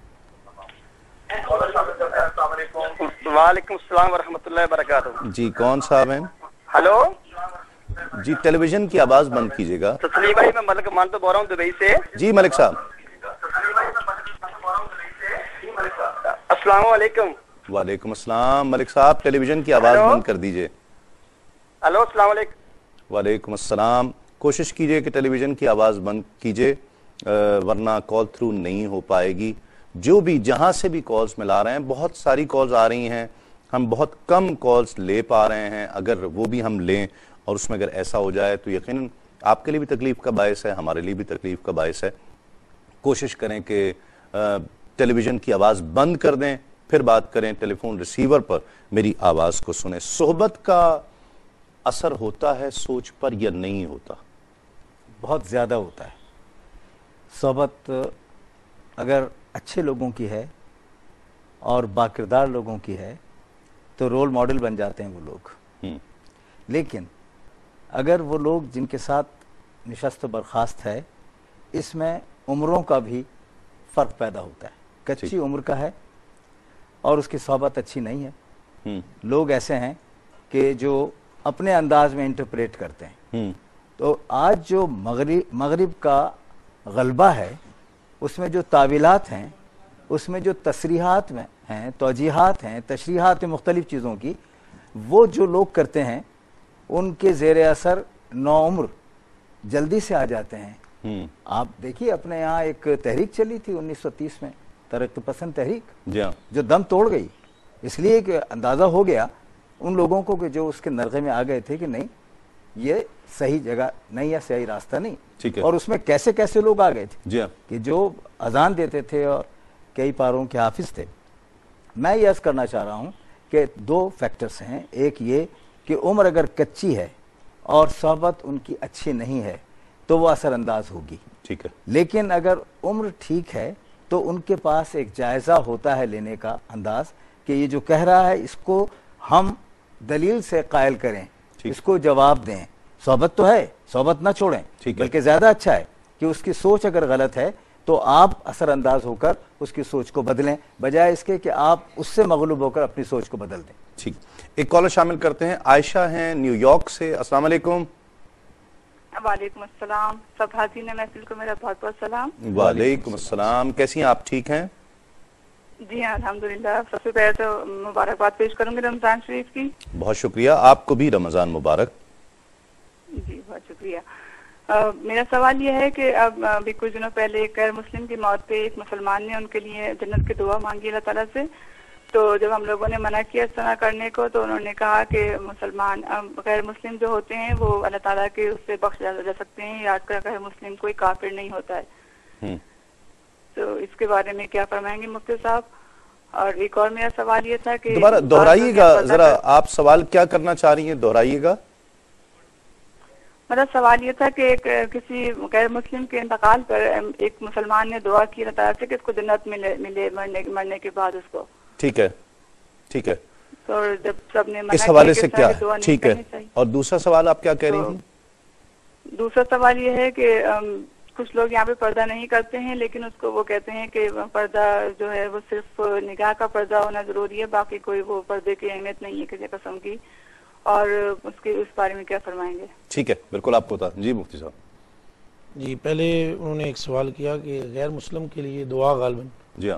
وعلیکم السلام ورحمۃ اللہ وبرکاتہ.
جی کون صاحب ہیں؟
ہلو
جی ٹیلی ویژن کی آواز بند کیجیے گا.
تسلیم بھائی میں ملک مانتو بول رہا ہوں دبئی سے.
جی ملک صاحب.
السلام علیکم.
وعلیکم السلام. ملک صاحب ٹیلی ویژن کی آواز بند کر دیجیے.
ہلو السلام علیکم.
وعلیکم السلام. کوشش کیجیے کہ ٹیلی ویژن کی آواز بند کیجیے ورنہ کال تھرو نہیں ہو پائے گی. جو بھی جہاں سے بھی کالز ملا رہے ہیں، بہت ساری کالز آ رہی ہیں، ہم بہت کم کالز لے پا رہے ہیں. اگر وہ بھی ہم لیں اور اس میں اگر ایسا ہو جائے تو یقیناً آپ کے لیے بھی تکلیف کا باعث ہے، ہمارے لیے بھی تکلیف کا باعث ہے. کوشش کریں کہ ٹیلی ویژن کی آواز بند کر دیں پھر بات کریں. ٹیلی فون ریسیور پر میری آواز کو سنیں. صحبت کا اثر ہوتا ہے سوچ پر یا نہیں ہوتا؟
بہت زیادہ ہوتا ہے. صحبت اگر اچھے لوگوں کی ہے اور باکردار لوگوں کی ہے تو رول ماڈل بن جاتے ہیں وہ لوگ. لیکن اگر وہ لوگ جن کے ساتھ نشست و برخاست ہے، اس میں عمروں کا بھی فرق پیدا ہوتا ہے. کچی عمر کا ہے اور اس کی صحبت اچھی نہیں ہے. لوگ ایسے ہیں کہ جو اپنے انداز میں انٹرپریٹ کرتے ہیں. تو آج جو مغرب مغرب کا غلبہ ہے اس میں جو تعویلات ہیں، اس میں جو تصریحات میں ہیں، توجیحات ہیں، تشریحات ہیں مختلف چیزوں کی، وہ جو لوگ کرتے ہیں ان کے زیر اثر نو عمر جلدی سے آ جاتے ہیں. آپ دیکھیے اپنے یہاں ایک تحریک چلی تھی انیس سو تیس میں، ترقی پسند تحریک، جو دم توڑ گئی، اس لیے کہ اندازہ ہو گیا ان لوگوں کو کہ جو اس کے نرغے میں آ گئے تھے کہ نہیں یہ صحیح جگہ نہیں ہے، صحیح راستہ نہیں. اور اس میں کیسے کیسے لوگ آ گئے تھے کہ جو اذان دیتے تھے اور کئی پاروں کے حافظ تھے. میں یہ عرض کرنا چاہ رہا ہوں کہ دو فیکٹرز ہیں. ایک یہ کہ عمر اگر کچی ہے اور صحبت ان کی اچھی نہیں ہے تو وہ اثر انداز ہوگی.
ٹھیک ہے.
لیکن اگر عمر ٹھیک ہے تو ان کے پاس ایک جائزہ ہوتا ہے لینے کا انداز کہ یہ جو کہہ رہا ہے اس کو ہم دلیل سے قائل کریں، اس کو جواب دیں. صحبت تو ہے، صحبت نہ چھوڑیں، بلکہ زیادہ اچھا ہے کہ اس کی سوچ اگر غلط ہے تو آپ اثر انداز ہو کر اس کی سوچ کو بدلیں، بجائے اس کے کہ آپ اس سے مغلوب ہو کر اپنی سوچ کو بدل دیں.
ٹھیک. ایک کالر شامل کرتے ہیں. عائشہ ہیں نیو یارک سے. السلام علیکم.
وعلیکم السلام. سب حاضرین محفل کو میرا بہت بہت سلام.
وعلیکم السلام. کیسی ہیں آپ؟ ٹھیک ہیں؟
جی ہاں الحمدللہ. سب سے پہلے تو مبارکباد پیش کروں گی رمضان شریف کی.
بہت شکریہ. آپ کو بھی رمضان مبارک.
جی بہت شکریہ. میرا سوال یہ ہے کہ اب ابھی کچھ دنوں پہلے ایک غیر مسلم کی موت پہ ایک مسلمان نے ان کے لیے جنت کی دعا مانگی اللہ تعالیٰ سے. تو جب ہم لوگوں نے منع کیا اس طرح کرنے کو تو انہوں نے کہا کہ مسلمان غیر مسلم جو ہوتے ہیں وہ اللہ تعالیٰ کے اس سے بخش جا سکتے ہیں، یاد کر غیر مسلم کوئی کافر نہیں ہوتا ہے. تو اس کے بارے میں کیا فرمائیں گے مفتی صاحب؟ اور ایک اور میرا سوال یہ تھا کہ
دوبارہ دہرائیے گا ذرا، آپ سوال کیا کرنا چاہ رہی ہیں؟ دہرائیے گا.
میرا سوال یہ تھا کہ ایک کسی غیر مسلم کے انتقال پر ایک مسلمان نے دعا کی اللہ تعالیٰ سے کہ اس کو جنت ملے ملے مرنے مرنے کے بعد اس کو.
ٹھیک ہے ٹھیک ہے.
تو جب سب نے
اس حوالے سے کیا ٹھیک ہے. اور دوسرا سوال آپ کیا کہہ رہی ہیں؟
دوسرا سوال یہ ہے کہ کچھ لوگ یہاں پہ پردہ نہیں کرتے ہیں لیکن اس کو وہ کہتے ہیں کہ پردہ جو ہے وہ صرف نگاہ کا پردہ ہونا ضروری ہے، باقی کوئی وہ پردے کی اہمیت نہیں ہے کسی قسم کی. اور اس کے اس بارے میں کیا فرمائیں گے؟
ٹھیک ہے بالکل آپ کو بتا. جی مفتی صاحب.
جی پہلے انہوں نے ایک سوال کیا کہ غیر مسلم کے لیے دعا غالباً
جی ہاں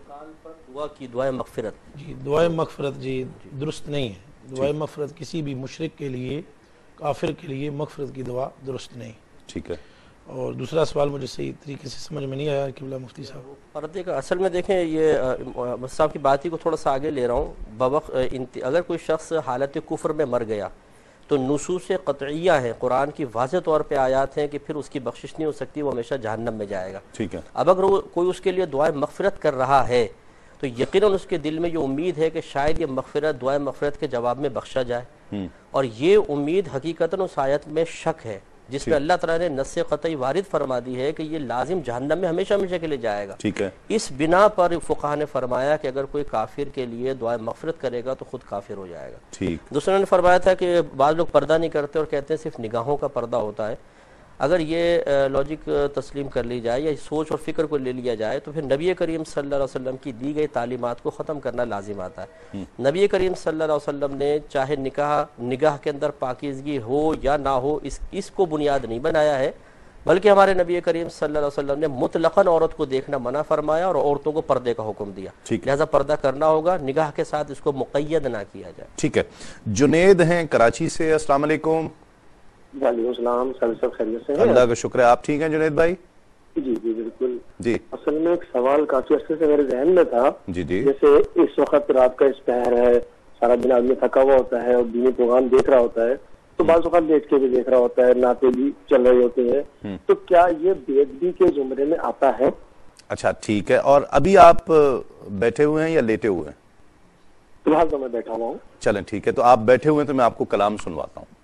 دعا کی دعائے مغفرت.
جی دعائے مغفرت جی درست نہیں ہے. دعائے مغفرت کسی بھی مشرک کے لیے، کافر کے لیے مغفرت کی دعا درست نہیں.
ٹھیک ہے. اور
دوسرا سوال مجھے صحیح طریقے سے سمجھ میں نہیں آیا قبلہ مفتی صاحب.
پردے کا اصل میں دیکھیں یہ مفتی صاحب کی بات ہی کو تھوڑا سا آگے لے رہا ہوں. بوقت اگر کوئی شخص حالت کفر میں مر گیا تو نصوص قطعیہ ہیں، قرآن کی واضح طور پہ آیات ہیں کہ پھر اس کی بخشش نہیں ہو سکتی، وہ ہمیشہ جہنم میں جائے گا.
ٹھیک ہے.
اب اگر کوئی اس کے لیے دعائے مغفرت کر رہا ہے تو یقیناً اس کے دل میں یہ امید ہے کہ شاید یہ مغفرت دعائے مغفرت کے جواب میں بخشا جائے. اور یہ امید حقیقتاً اس آیت میں شک ہے جس میں اللہ تعالیٰ نے نص قطعی وارد فرما دی ہے کہ یہ لازم جہنم میں ہمیشہ ہمیشہ کے لیے جائے گا.
ٹھیک ہے.
اس بنا پر فقہاء نے فرمایا کہ اگر کوئی کافر کے لیے دعائے مغفرت کرے گا تو خود کافر ہو جائے گا.
ٹھیک.
دوسرے نے فرمایا تھا کہ بعض لوگ پردہ نہیں کرتے اور کہتے ہیں صرف نگاہوں کا پردہ ہوتا ہے. اگر یہ لاجک تسلیم کر لی جائے یا سوچ اور فکر کو لے لیا جائے تو پھر نبی کریم صلی اللہ علیہ وسلم کی دی گئی تعلیمات کو ختم کرنا لازم آتا ہے. نبی کریم صلی اللہ علیہ وسلم نے چاہے نکاح نگاہ کے اندر پاکیزگی ہو یا نہ ہو اس اس کو بنیاد نہیں بنایا ہے، بلکہ ہمارے نبی کریم صلی اللہ علیہ وسلم نے مطلقاً عورت کو دیکھنا منع فرمایا اور عورتوں کو پردے کا حکم دیا. لہذا پردہ کرنا ہوگا، نگاہ کے ساتھ اس کو مقید نہ کیا جائے.
ٹھیک ہے. جنید ہیں کراچی سے. السلام علیکم.
وعلیکم السلام. سب خیریت سے ہیں؟
اللہ کا شکر ہے. آپ ٹھیک ہیں جنید بھائی؟
جی جی بالکل.
جی
اصل میں ایک سوال کافی عرصے سے میرے ذہن میں تھا.
جی جی
جیسے اس وقت رات کا اس پہر ہے، سارا دن آدمی تھکا ہوا ہوتا ہے اور دینی پروگرام دیکھ رہا ہوتا ہے تو بعض اوقات لیٹ کے بھی دیکھ رہا ہوتا ہے، نعتیں بھی چل رہے ہوتے ہیں، تو کیا یہ بے ادبی کے زمرے میں آتا ہے؟
اچھا ٹھیک ہے. اور ابھی آپ بیٹھے ہوئے ہیں یا لیٹے ہوئے ہیں؟
فی الحال تو میں بیٹھا ہوا ہوں.
چلیں ٹھیک ہے. تو آپ بیٹھے ہوئے ہیں تو میں آپ کو کلام سنواتا ہوں.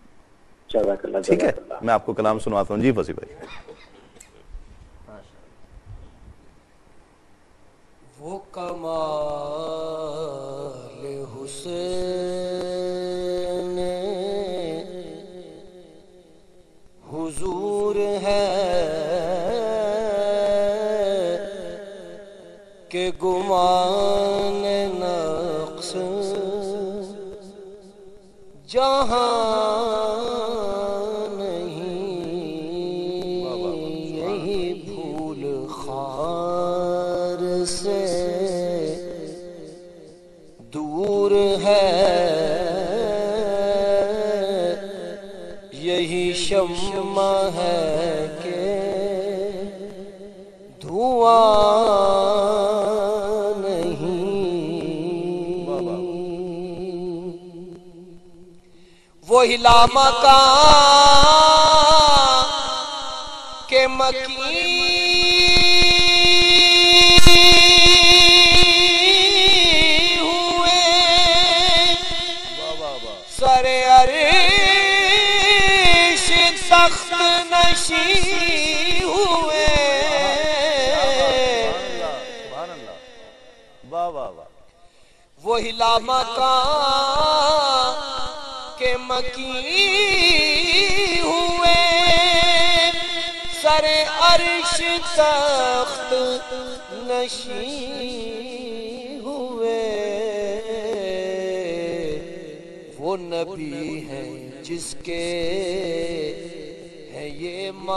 ٹھیک ہے میں آپ کو کلام سنواتا ہوں. جی فصیح بھائی.
وہ کمال حسین حضور ہے کہ گم
जहां नहीं यही भूल खार से दूर है, यही शम्मा है कि धुआं वो हिला मकान के मकी हुए, सरे अर्श तख्त नशी हुए, वो हिला मकान के मकी हुए, सरे अर्श तख्त नशी हुए। वो नबी है जिसके है ये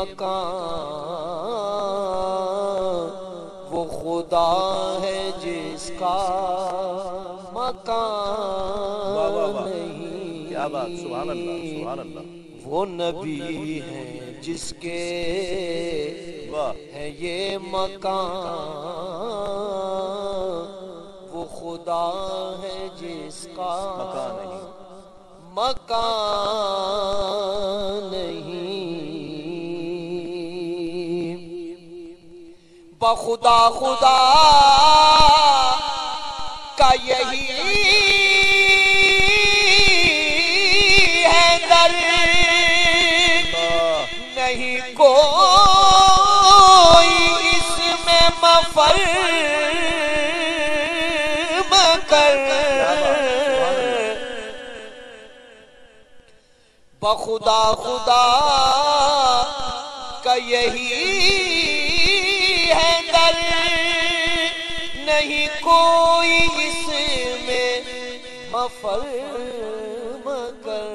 मकान, वो खुदा है जिसका मकान नहीं। क्या बात, सुभान अल्लाह, सुभान अल्लाह। वो नबी है जिसके है ये मकान, वो खुदा है जिसका मकान नहीं, मकान नहीं। बखुदा खुदा का यही नहीं कोई इसमें मफर मकर, बखुदा खुदा का यही है दर, नहीं कोई इसमें मफर मकर।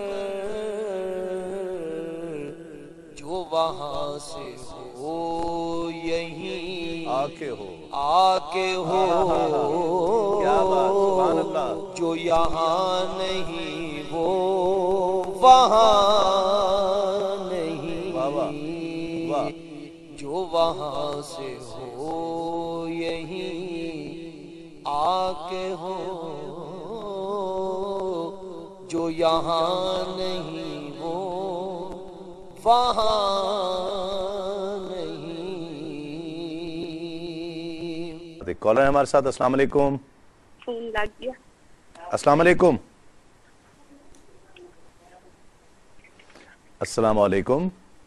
वहां से हो यहीं आके हो, आके हो, क्या बात, सुभान अल्लाह। जो यहाँ नहीं वो वहाँ नहीं, जो वहाँ से हो यहीं आके हो, जो यहाँ नहीं वो वहाँ नहीं।
कॉलर है हमारे साथ। अस्सलाम वालेकुम।
फोन लग गया।
अस्सलाम वालेकुम। अस्सलाम वालेकुम।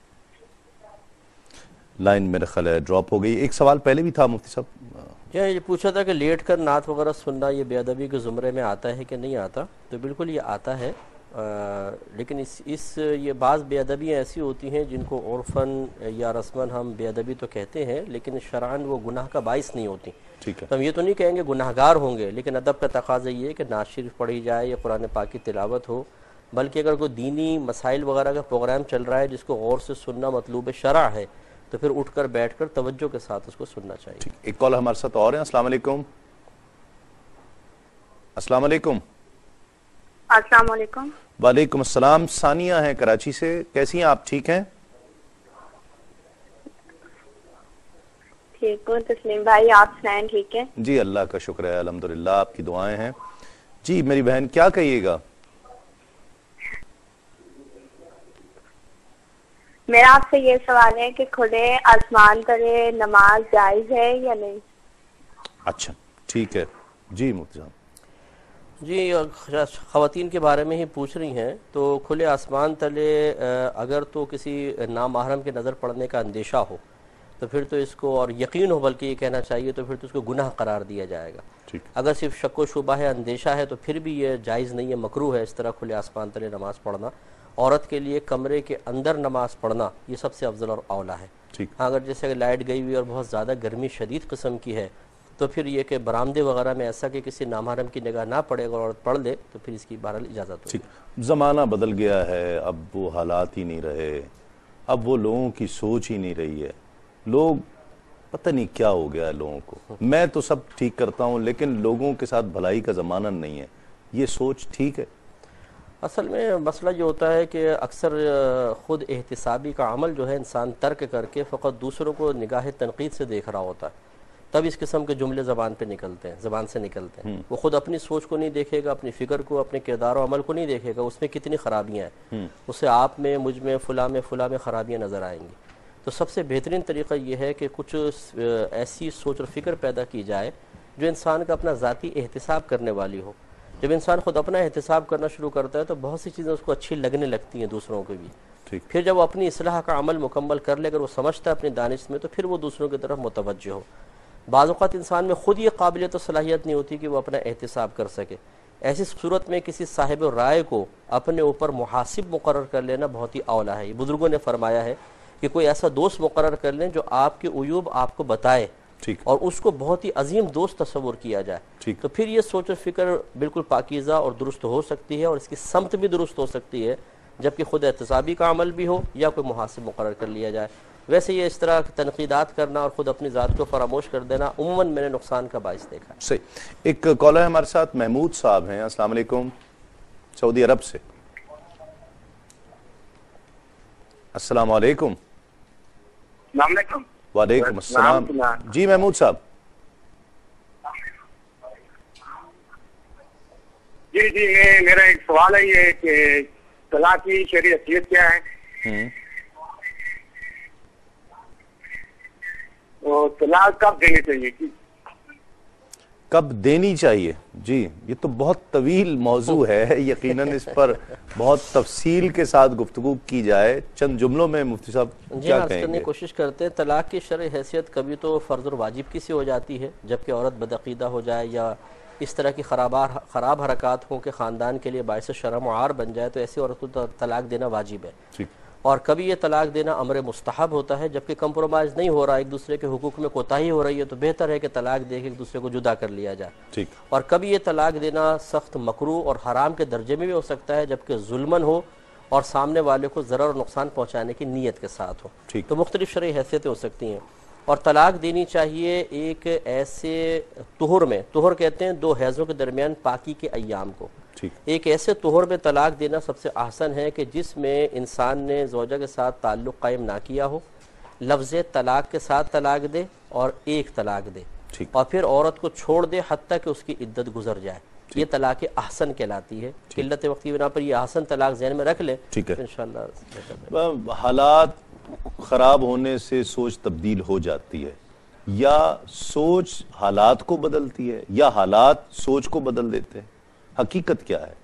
लाइन मेरे ख्याल है ड्रॉप हो गई। एक सवाल पहले भी था मुफ्ती साहब,
ये पूछा था कि लेट कर नात वगैरह सुनना ये बेअदबी के ज़ुमरे में आता है कि नहीं आता। तो बिल्कुल ये आता है, आ, लेकिन इस इस ये बाज़ बेअदबियाँ ऐसी होती हैं जिनको उर्फ़न या रस्मन हम बेअदबी तो कहते हैं, लेकिन शरअन वो गुनाह का बाइस नहीं होती।
ठीक है।
तो हम ये तो नहीं कहेंगे गुनाहगार होंगे, लेकिन अदब का तकाज़ा ये है कि नात शरीफ पढ़ी जाए या कुरान पाक की तिलावत हो, बल्कि अगर कोई दीनी मसाइल वगैरह का प्रोग्राम चल रहा है जिसको गौर से सुनना मतलूब शरअ है, तो फिर उठकर बैठकर तवज्जो के साथ उसको सुनना चाहिए।
एक कॉल हमारे साथ और है। अस्सलाम वालेकुम। अस्सलाम वालेकुम।
अस्सलाम वालेकुम।
वालेकुम अस्सलाम। सानिया है कराची से, कैसी हैं आप? ठीक हैं?
ठीक हूँ। तस्लीम भाई आप सुनाएं, ठीक है?
जी अल्लाह का शुक्र है, अल्हम्दुलिल्लाह, आपकी दुआएं हैं। जी मेरी बहन क्या कहिएगा?
मेरा आपसे ये सवाल है कि खुले आसमान तले नमाज जायज है या नहीं?
अच्छा ठीक है जी मुफ्ती साहब।
जी ख़वातीन के बारे में ही पूछ रही हैं, तो खुले आसमान तले अगर तो किसी नामहरम के नज़र पड़ने का अंदेशा हो तो फिर तो इसको, और यकीन हो बल्कि ये कहना चाहिए, तो फिर तो इसको गुनाह करार दिया जाएगा।
ठीक।
अगर सिर्फ शक व शुबा है, अंदेशा है, तो फिर भी ये जायज़ नहीं है, मकरूह है इस तरह खुले आसमान तले नमाज़ पढ़ना। औरत के लिए कमरे के अंदर नमाज पढ़ना ये सबसे अफजल और औला है।
ठीक।
हाँ, अगर जैसे अगर लाइट गई हुई और बहुत ज़्यादा गर्मी शदीद किस्म की है تو پھر یہ کہ برآمدے وغیرہ میں ایسا کہ کسی نامحرم کی نگاہ نہ پڑے اگر عورت پڑھ لے تو پھر اس کی بہرحال اجازت ہوگی.
زمانہ بدل گیا ہے، اب وہ حالات ہی نہیں رہے، اب وہ لوگوں کی سوچ ہی نہیں رہی ہے. لوگ پتہ نہیں کیا ہو گیا ہے لوگوں کو. میں تو سب ٹھیک کرتا ہوں لیکن لوگوں کے ساتھ بھلائی کا زمانہ نہیں ہے. یہ سوچ ٹھیک ہے؟
اصل میں مسئلہ یہ ہوتا ہے کہ اکثر خود احتسابی کا عمل جو ہے انسان ترک کر کے فقط دوسروں کو نگاہ تنقید سے دیکھ رہا ہوتا ہے، تب اس قسم کے جملے زبان پہ نکلتے ہیں، زبان سے نکلتے ہیں. وہ خود اپنی سوچ کو نہیں دیکھے گا، اپنی فکر کو، اپنے کردار و عمل کو نہیں دیکھے گا، اس میں کتنی خرابیاں ہیں، اسے آپ میں، مجھ میں، فلاں میں، فلاں میں خرابیاں نظر آئیں گی. تو سب سے بہترین طریقہ یہ ہے کہ کچھ ایسی سوچ اور فکر پیدا کی جائے جو انسان کا اپنا ذاتی احتساب کرنے والی ہو. جب انسان خود اپنا احتساب کرنا شروع کرتا ہے تو بہت سی چیزیں اس کو اچھی لگنے لگتی ہیں دوسروں کو بھی. پھر جب وہ اپنی اصلاح کا عمل مکمل کر لے، اگر وہ سمجھتا ہے اپنی دانش میں، تو پھر وہ دوسروں کی طرف متوجہ ہو. بعض اوقات انسان میں خود یہ قابلیت و صلاحیت نہیں ہوتی کہ وہ اپنا احتساب کر سکے. ایسی صورت میں کسی صاحب رائے کو اپنے اوپر محاسب مقرر کر لینا بہت ہی اولا ہے. یہ بزرگوں نے فرمایا ہے کہ کوئی ایسا دوست مقرر کر لیں جو آپ کے عیوب آپ کو بتائے اور اس کو بہت ہی عظیم دوست تصور کیا جائے. تو پھر یہ سوچ و فکر بالکل پاکیزہ اور درست ہو سکتی ہے اور اس کی سمت بھی درست ہو سکتی ہے، جبکہ خود احتسابی کا عمل بھی ہو یا کوئی محاسب مقرر کر لیا جائے. ویسے یہ اس طرح تنقیدات کرنا اور خود اپنی ذات کو فراموش کر دینا عموماً میں نے نقصان کا باعث دیکھا.
صحیح. ایک کالر ہمارے ساتھ محمود صاحب ہیں. السلام علیکم، سعودی عرب سے. السلام علیکم.
السلام علیکم.
وعلیکم السلام. جی محمود صاحب.
جی جی میں میرا ایک سوال ہے یہ کہ طلاق کی شرعی حیثیت کیا ہے؟ طلاق کب دینی چاہیے؟
کب دینی چاہیے؟ جی یہ تو بہت طویل موضوع ہے، یقیناً اس پر بہت تفصیل کے ساتھ گفتگو کی جائے. چند جملوں میں مفتی صاحب کیا کہیں گے؟
کوشش کرتے ہیں. طلاق کی شرعی حیثیت کبھی تو فرض اور واجب کی سی ہو جاتی ہے جبکہ عورت بدعقیدہ ہو جائے یا اس طرح کی خراب حرکات ہوں کہ خاندان کے لیے باعث شرم و عار بن جائے، تو ایسی عورت کو طلاق دینا واجب ہے. اور کبھی یہ طلاق دینا امر مستحب ہوتا ہے جبکہ کمپرومائز نہیں ہو رہا، ایک دوسرے کے حقوق میں کوتاہی ہو رہی ہے تو بہتر ہے کہ طلاق دے کے ایک دوسرے کو جدا کر لیا جائے. اور کبھی یہ طلاق دینا سخت مکروہ اور حرام کے درجے میں بھی ہو سکتا ہے جبکہ ظلمن ہو اور سامنے والے کو ضرر اور نقصان پہنچانے کی نیت کے ساتھ ہو. تو مختلف شرعی حیثیتیں ہو سکتی ہیں. اور طلاق دینی چاہیے ایک ایسے طہر میں، طہر کہتے ہیں دو حیضوں کے درمیان پاکی کے ایام کو، ایک ایسے طہر میں طلاق دینا سب سے احسن ہے کہ جس میں انسان نے زوجہ کے ساتھ تعلق قائم نہ کیا ہو، لفظ طلاق کے ساتھ طلاق دے اور ایک طلاق دے اور پھر عورت کو چھوڑ دے حتیٰ کہ اس کی عدت گزر جائے. یہ طلاق احسن کہلاتی ہے. قلت وقت کی بنا پر یہ احسن طلاق ذہن میں رکھ لیں انشاءاللہ.
حالات خراب ہونے سے سوچ تبدیل ہو جاتی ہے، یا سوچ حالات کو بدلتی ہے یا حالات سوچ کو بدل دیتے ہیں. حقیقت کیا ہے؟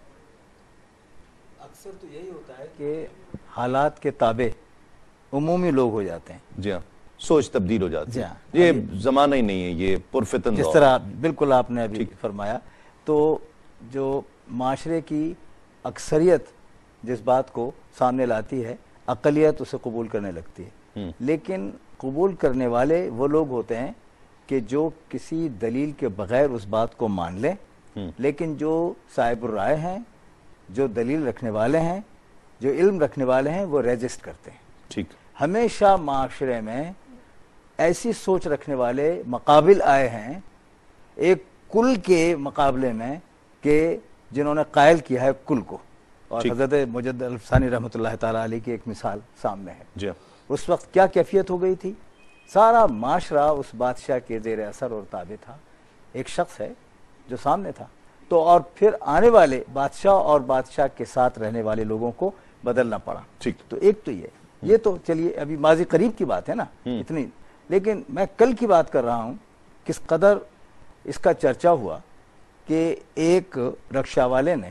اکثر تو یہی ہوتا ہے کہ حالات کے تابع عمومی لوگ ہو جاتے ہیں.
جی ہاں، سوچ تبدیل ہو جاتی ہے. یہ زمانہ ہی نہیں ہے، یہ پرفتن
جس طرح بالکل آپ نے ابھی فرمایا. تو جو معاشرے کی اکثریت جس بات کو سامنے لاتی ہے اقلیت اسے قبول کرنے لگتی ہے، لیکن قبول کرنے والے وہ لوگ ہوتے ہیں کہ جو کسی دلیل کے بغیر اس بات کو مان لیں، لیکن جو صاحب الرائے ہیں، جو دلیل رکھنے والے ہیں، جو علم رکھنے والے ہیں، وہ ریزسٹ کرتے ہیں.
ٹھیک.
ہمیشہ معاشرے میں ایسی سوچ رکھنے والے مقابل آئے ہیں ایک کل کے مقابلے میں کہ جنہوں نے قائل کیا ہے کل کو. اور حضرت مجد الفسانی رحمۃ اللہ تعالیٰ علیہ کی ایک مثال سامنے ہے.
جی.
اس وقت کیا کیفیت ہو گئی تھی؟ سارا معاشرہ اس بادشاہ کے زیر اثر اور تابع تھا. ایک شخص ہے جو سامنے تھا، تو اور پھر آنے والے بادشاہ اور بادشاہ کے ساتھ رہنے والے لوگوں کو بدلنا پڑا.
ٹھیک.
تو ایک تو یہ یہ تو چلیے ابھی ماضی قریب کی بات ہے نا اتنی، لیکن میں کل کی بات کر رہا ہوں. کس قدر اس کا چرچا ہوا کہ ایک رکشہ والے نے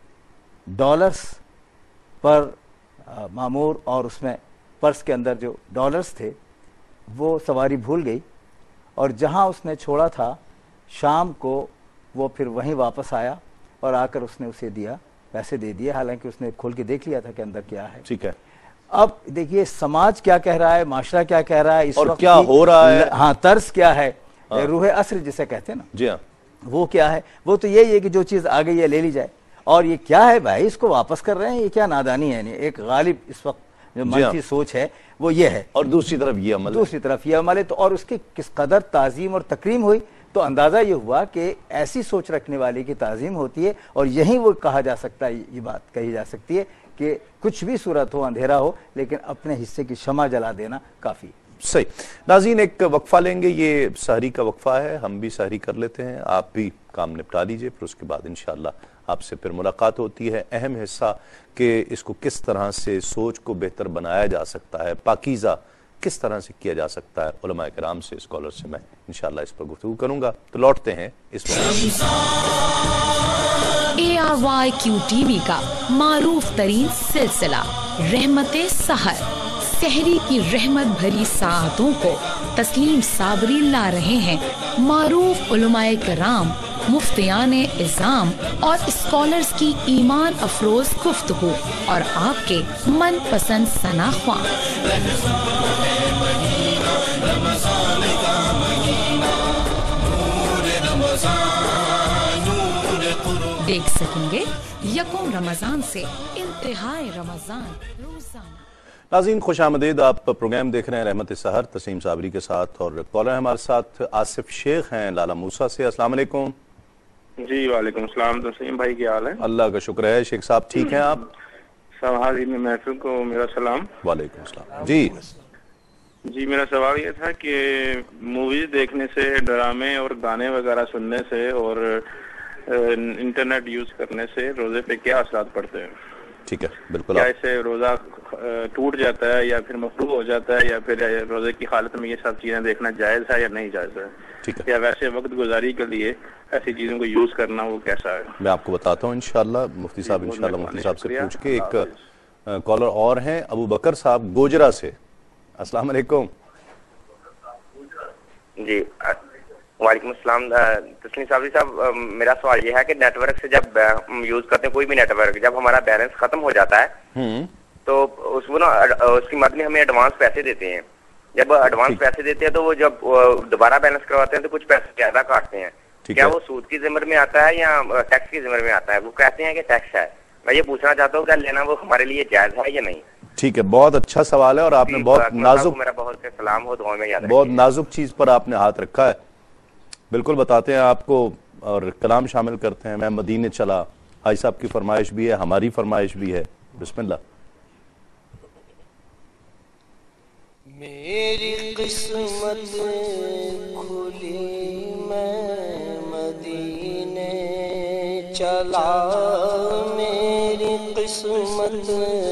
ڈالرز پر معمور اور اس میں پرس کے اندر جو ڈالرز تھے وہ سواری بھول گئی، اور جہاں اس نے چھوڑا تھا شام کو وہ پھر وہیں واپس آیا اور آ کر اس نے اسے دیا، پیسے دے دیے، حالانکہ اس نے کھول کے دیکھ لیا تھا کہ اندر کیا ہے.
ٹھیک ہے.
اب دیکھیے سماج کیا کہہ رہا ہے، معاشرہ کیا کہہ رہا ہے، اس
اور
وقت
کیا ہو رہا ہے،
ہاں طرز کیا ہے. روح اثر جسے کہتے ہیں نا،
جی ہاں،
وہ کیا ہے؟ وہ تو یہی ہے کہ جو چیز آ گئی ہے لے لی جائے. اور یہ کیا ہے بھائی، اس کو واپس کر رہے ہیں، یہ کیا نادانی ہے؟ ایک غالب اس وقت جو منفی سوچ ہے وہ یہ ہے،
اور دوسری طرف یہ عمل
دوسری طرف یہ عمل ہے. تو اور اس کی کس قدر تعظیم اور تکریم ہوئی، تو اندازہ یہ ہوا کہ ایسی سوچ رکھنے والے کی تعظیم ہوتی ہے. اور یہیں وہ کہا جا سکتا ہے، یہ بات کہی جا سکتی ہے کہ کچھ بھی صورت ہو، اندھیرا ہو، لیکن اپنے حصے کی شمع جلا دینا کافی.
صحیح. ناظرین ایک وقفہ لیں گے، یہ سحری کا وقفہ ہے، ہم بھی سحری کر لیتے ہیں، آپ بھی کام نپٹا لیجئے، پھر اس کے بعد انشاءاللہ آپ سے پھر ملاقات ہوتی ہے. اہم حصہ کہ اس کو کس طرح سے سوچ کو بہتر بنایا جا سکتا ہے، پاکیزہ کس طرح سے کیا جا سکتا ہے، علماء کرام سے، اسکالر سے میں انشاءاللہ اس پر گفتگو کروں گا. تو لوٹتے ہیں اس وقت
A R Y Q T V کا معروف ترین سلسلہ رحمت سحر، سحری کی رحمت بھری ساعتوں کو تسلیم صابری لا رہے ہیں معروف علماء کرام، مفتیان اعظام اور اسکالرز کی ایمان افروز گفتگو اور آپ کے من پسند ثنا خواں. دیکھ سکیں گے یکم رمضان سے انتہائی رمضان روزانہ.
ناظرین خوش آمدید، آپ پروگرام دیکھ رہے ہیں رحمت سحر تسلیم صابری کے ساتھ، اور کالر ہمارے ساتھ آصف شیخ ہیں لالا موسیٰ سے. السلام علیکم.
جی وعلیکم السلام. تسلیم بھائی کیا حال ہے؟
اللہ کا شکر ہے. شیخ صاحب ٹھیک ہیں آپ؟
سوال میں محفل کو میرا سلام.
وعلیکم السلام. جی
جی میرا سوال یہ تھا کہ موویز دیکھنے سے، ڈرامے اور گانے وغیرہ سننے سے اور انٹرنیٹ یوز کرنے سے روزے پہ کیا اثرات پڑتے ہیں؟
ٹھیک ہے، بالکل.
کیا اس سے روزہ ٹوٹ جاتا ہے یا پھر مفروغ ہو جاتا ہے، یا پھر روزے کی حالت میں یہ سب چیزیں دیکھنا جائز ہے یا نہیں جائز ہے؟
ٹھیک ہے.
یا ویسے وقت گزاری کے لیے ایسی چیزوں کو یوز کرنا وہ کیسا ہے؟
میں آپ کو بتاتا ہوں انشاءاللہ. مفتی صاحب انشاءاللہ مفتی صاحب سے پوچھ کے. ایک کالر اور ہیں ابو بکر صاحب گوجرا سے. السلام علیکم.
جی وعلیکم السلام. تسلیم صابری صاحب میرا سوال یہ ہے کہ نیٹ ورک سے جب ہم یوز کرتے ہیں کوئی بھی نیٹ ورک، جب ہمارا بیلنس ختم ہو جاتا ہے تو اس کو نا اس کی مدد میں ہمیں ایڈوانس پیسے دیتے ہیں. جب ایڈوانس پیسے دیتے ہیں تو وہ جب دوبارہ بیلنس کرواتے ہیں تو کچھ پیسے زیادہ کاٹتے ہیں. کیا وہ سود کی ذمر میں آتا ہے یا ٹیکس کی ذمر میں آتا ہے؟ وہ کہتے ہیں کہ ٹیکس ہے. میں یہ پوچھنا چاہتا ہوں کہ لینا وہ ہمارے لیے جائز ہے یا نہیں؟
ٹھیک ہے، بہت اچھا سوال ہے، اور آپ نے بہت نازک
میرا بہت سے سلام ہو، دعا میں یاد رکھیں.
بہت نازک چیز پر آپ نے ہاتھ رکھا ہے. بالکل بتاتے ہیں آپ کو، اور کلام شامل کرتے ہیں. میں مدینے چلا، حاجی صاحب کی فرمائش بھی ہے، ہماری فرمائش بھی ہے. بسم اللہ.
میری قسمت کھلی میں مدینے چلا، میری قسمت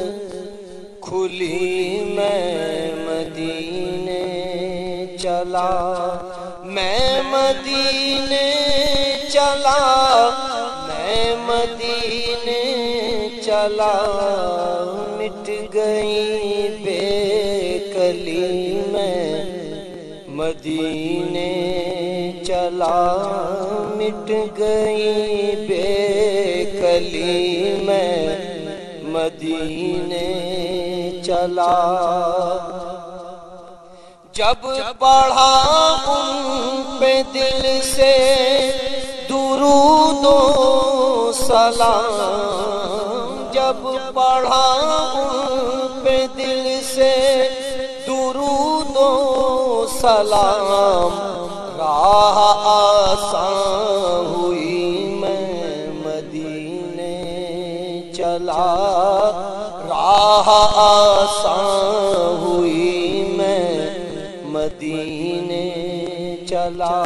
کھلی میں مدینے چلا، میں مدینے چلا، میں مدینے چلا، مٹ گئی بے کلی میں مدینے چلا، مٹ گئی بے کلی میں مدینے چلا. جب پڑھا ان پہ دل سے درود و سلام، جب پڑھا ان پہ دل سے درود و سلام، راہ آسان ہوئی میں مدینے چلا، راہ آسان ہوئی میں مدینے چلا.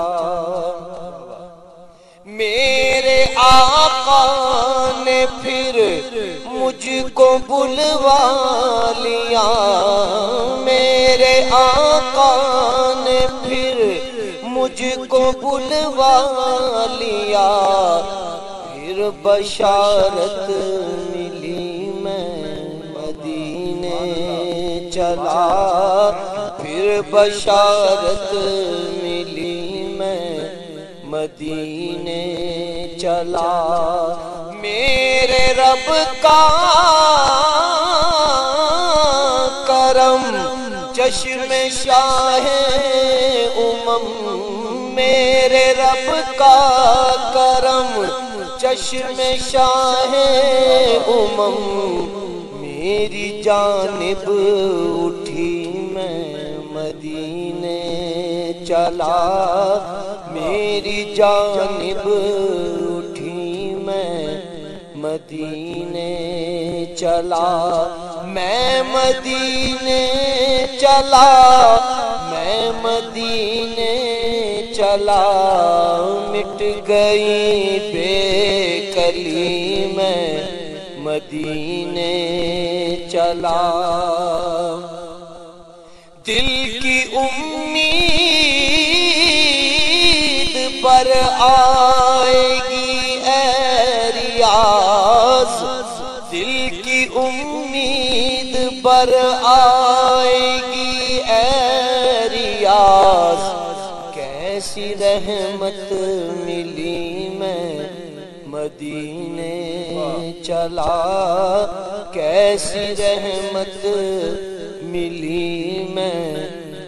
میرے آقا نے پھر مجھ کو بلوا لیا، میرے آقا نے پھر مجھ کو بلوا لیا، پھر بشارت ملی میں مدینے چلا، پھر بشارت ملی میں مدینے چلا. میرے رب کا کرم چشم شاہ امم رب کا کرم چشم شاہ امم میری جانب اٹھی میں مدینے چلا میری جانب اٹھی میں مدینے چلا میں مدینے چلا میں مدینے چلا مٹ گئی بے کلی میں مدینے چلا دل کی امید پر آئے گی اے ریاض دل کی امید پر آئے گی اے ریاض کیسی رحمت ملی میں مدینے چلا کیسی رحمت ملی میں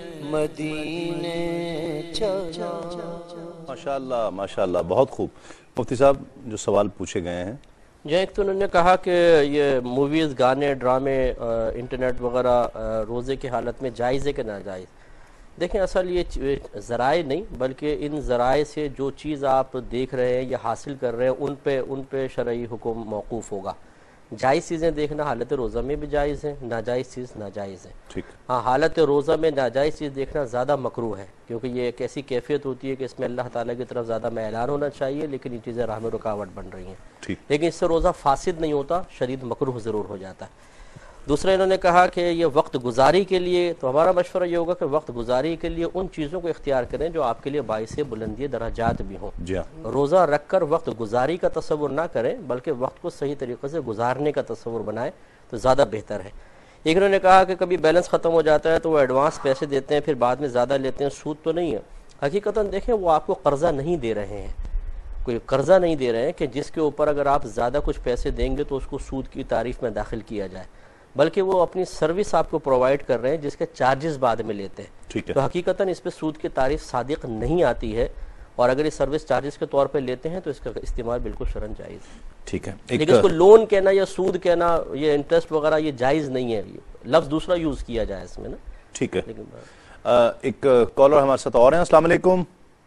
مدینے چلا
ماشاءاللہ ماشاءاللہ بہت خوب. مفتی صاحب جو سوال پوچھے گئے ہیں
جی ایک تو انہوں نے کہا کہ یہ موویز گانے ڈرامے انٹرنیٹ وغیرہ روزے کی حالت میں جائز ہے کہ ناجائز. دیکھیں اصل یہ ذرائع نہیں بلکہ ان ذرائع سے جو چیز آپ دیکھ رہے ہیں یا حاصل کر رہے ہیں ان پہ ان پہ شرعی حکم موقوف ہوگا. جائز چیزیں دیکھنا حالت روزہ میں بھی جائز ہے ناجائز چیز ناجائز ہے. ہاں حالت روزہ میں ناجائز چیز دیکھنا زیادہ مکروہ ہے کیونکہ یہ ایک ایسی کیفیت ہوتی ہے کہ اس میں اللہ تعالیٰ کی طرف زیادہ میلان ہونا چاہیے لیکن یہ چیزیں راہ میں رکاوٹ بن رہی ہیں لیکن اس سے روزہ فاسد نہیں ہوتا شدید مکروہ ضرور ہو جاتا ہے. دوسرا انہوں نے کہا کہ یہ وقت گزاری کے لیے تو ہمارا مشورہ یہ ہوگا کہ وقت گزاری کے لیے ان چیزوں کو اختیار کریں جو آپ کے لیے باعث بلندی درجات بھی ہوں. روزہ رکھ کر وقت گزاری کا تصور نہ کریں بلکہ وقت کو صحیح طریقے سے گزارنے کا تصور بنائیں تو زیادہ بہتر ہے. ایک انہوں نے کہا کہ کبھی بیلنس ختم ہو جاتا ہے تو وہ ایڈوانس پیسے دیتے ہیں پھر بعد میں زیادہ لیتے ہیں سود تو نہیں ہے. حقیقتاً دیکھیں وہ آپ کو قرضہ نہیں دے رہے ہیں کوئی قرضہ نہیں دے رہے ہیں کہ جس کے اوپر اگر آپ زیادہ کچھ پیسے دیں گے تو اس کو سود کی تعریف میں داخل کیا جائے بلکہ وہ اپنی سروس آپ کو پرووائڈ کر رہے ہیں جس کے چارجز بعد میں لیتے ہیں. تو حقیقتاً اس پہ سود کی تعریف صادق نہیں آتی ہے اور اگر اس سروس چارجز کے طور پہ لیتے ہیں تو اس کا استعمال بالکل شرعاً جائز ہے.
ٹھیک ہے
لیکن اس کو لون کہنا یا سود کہنا یہ انٹرسٹ وغیرہ یہ جائز نہیں ہے لفظ دوسرا یوز کیا جائے اس میں نا.
ٹھیک ہے ایک کالر ہمارے ساتھ اور ہیں. السلام علیکم.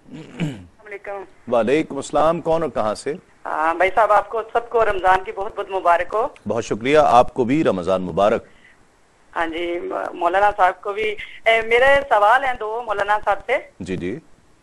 وعلیکم السلام. کون اور کہاں سے؟
بھائی صاحب آپ کو سب کو رمضان کی بہت بہت مبارک ہو.
بہت شکریہ آپ کو بھی رمضان مبارک.
ہاں جی مولانا صاحب کو بھی. میرے سوال ہیں دو مولانا صاحب سے.
جی جی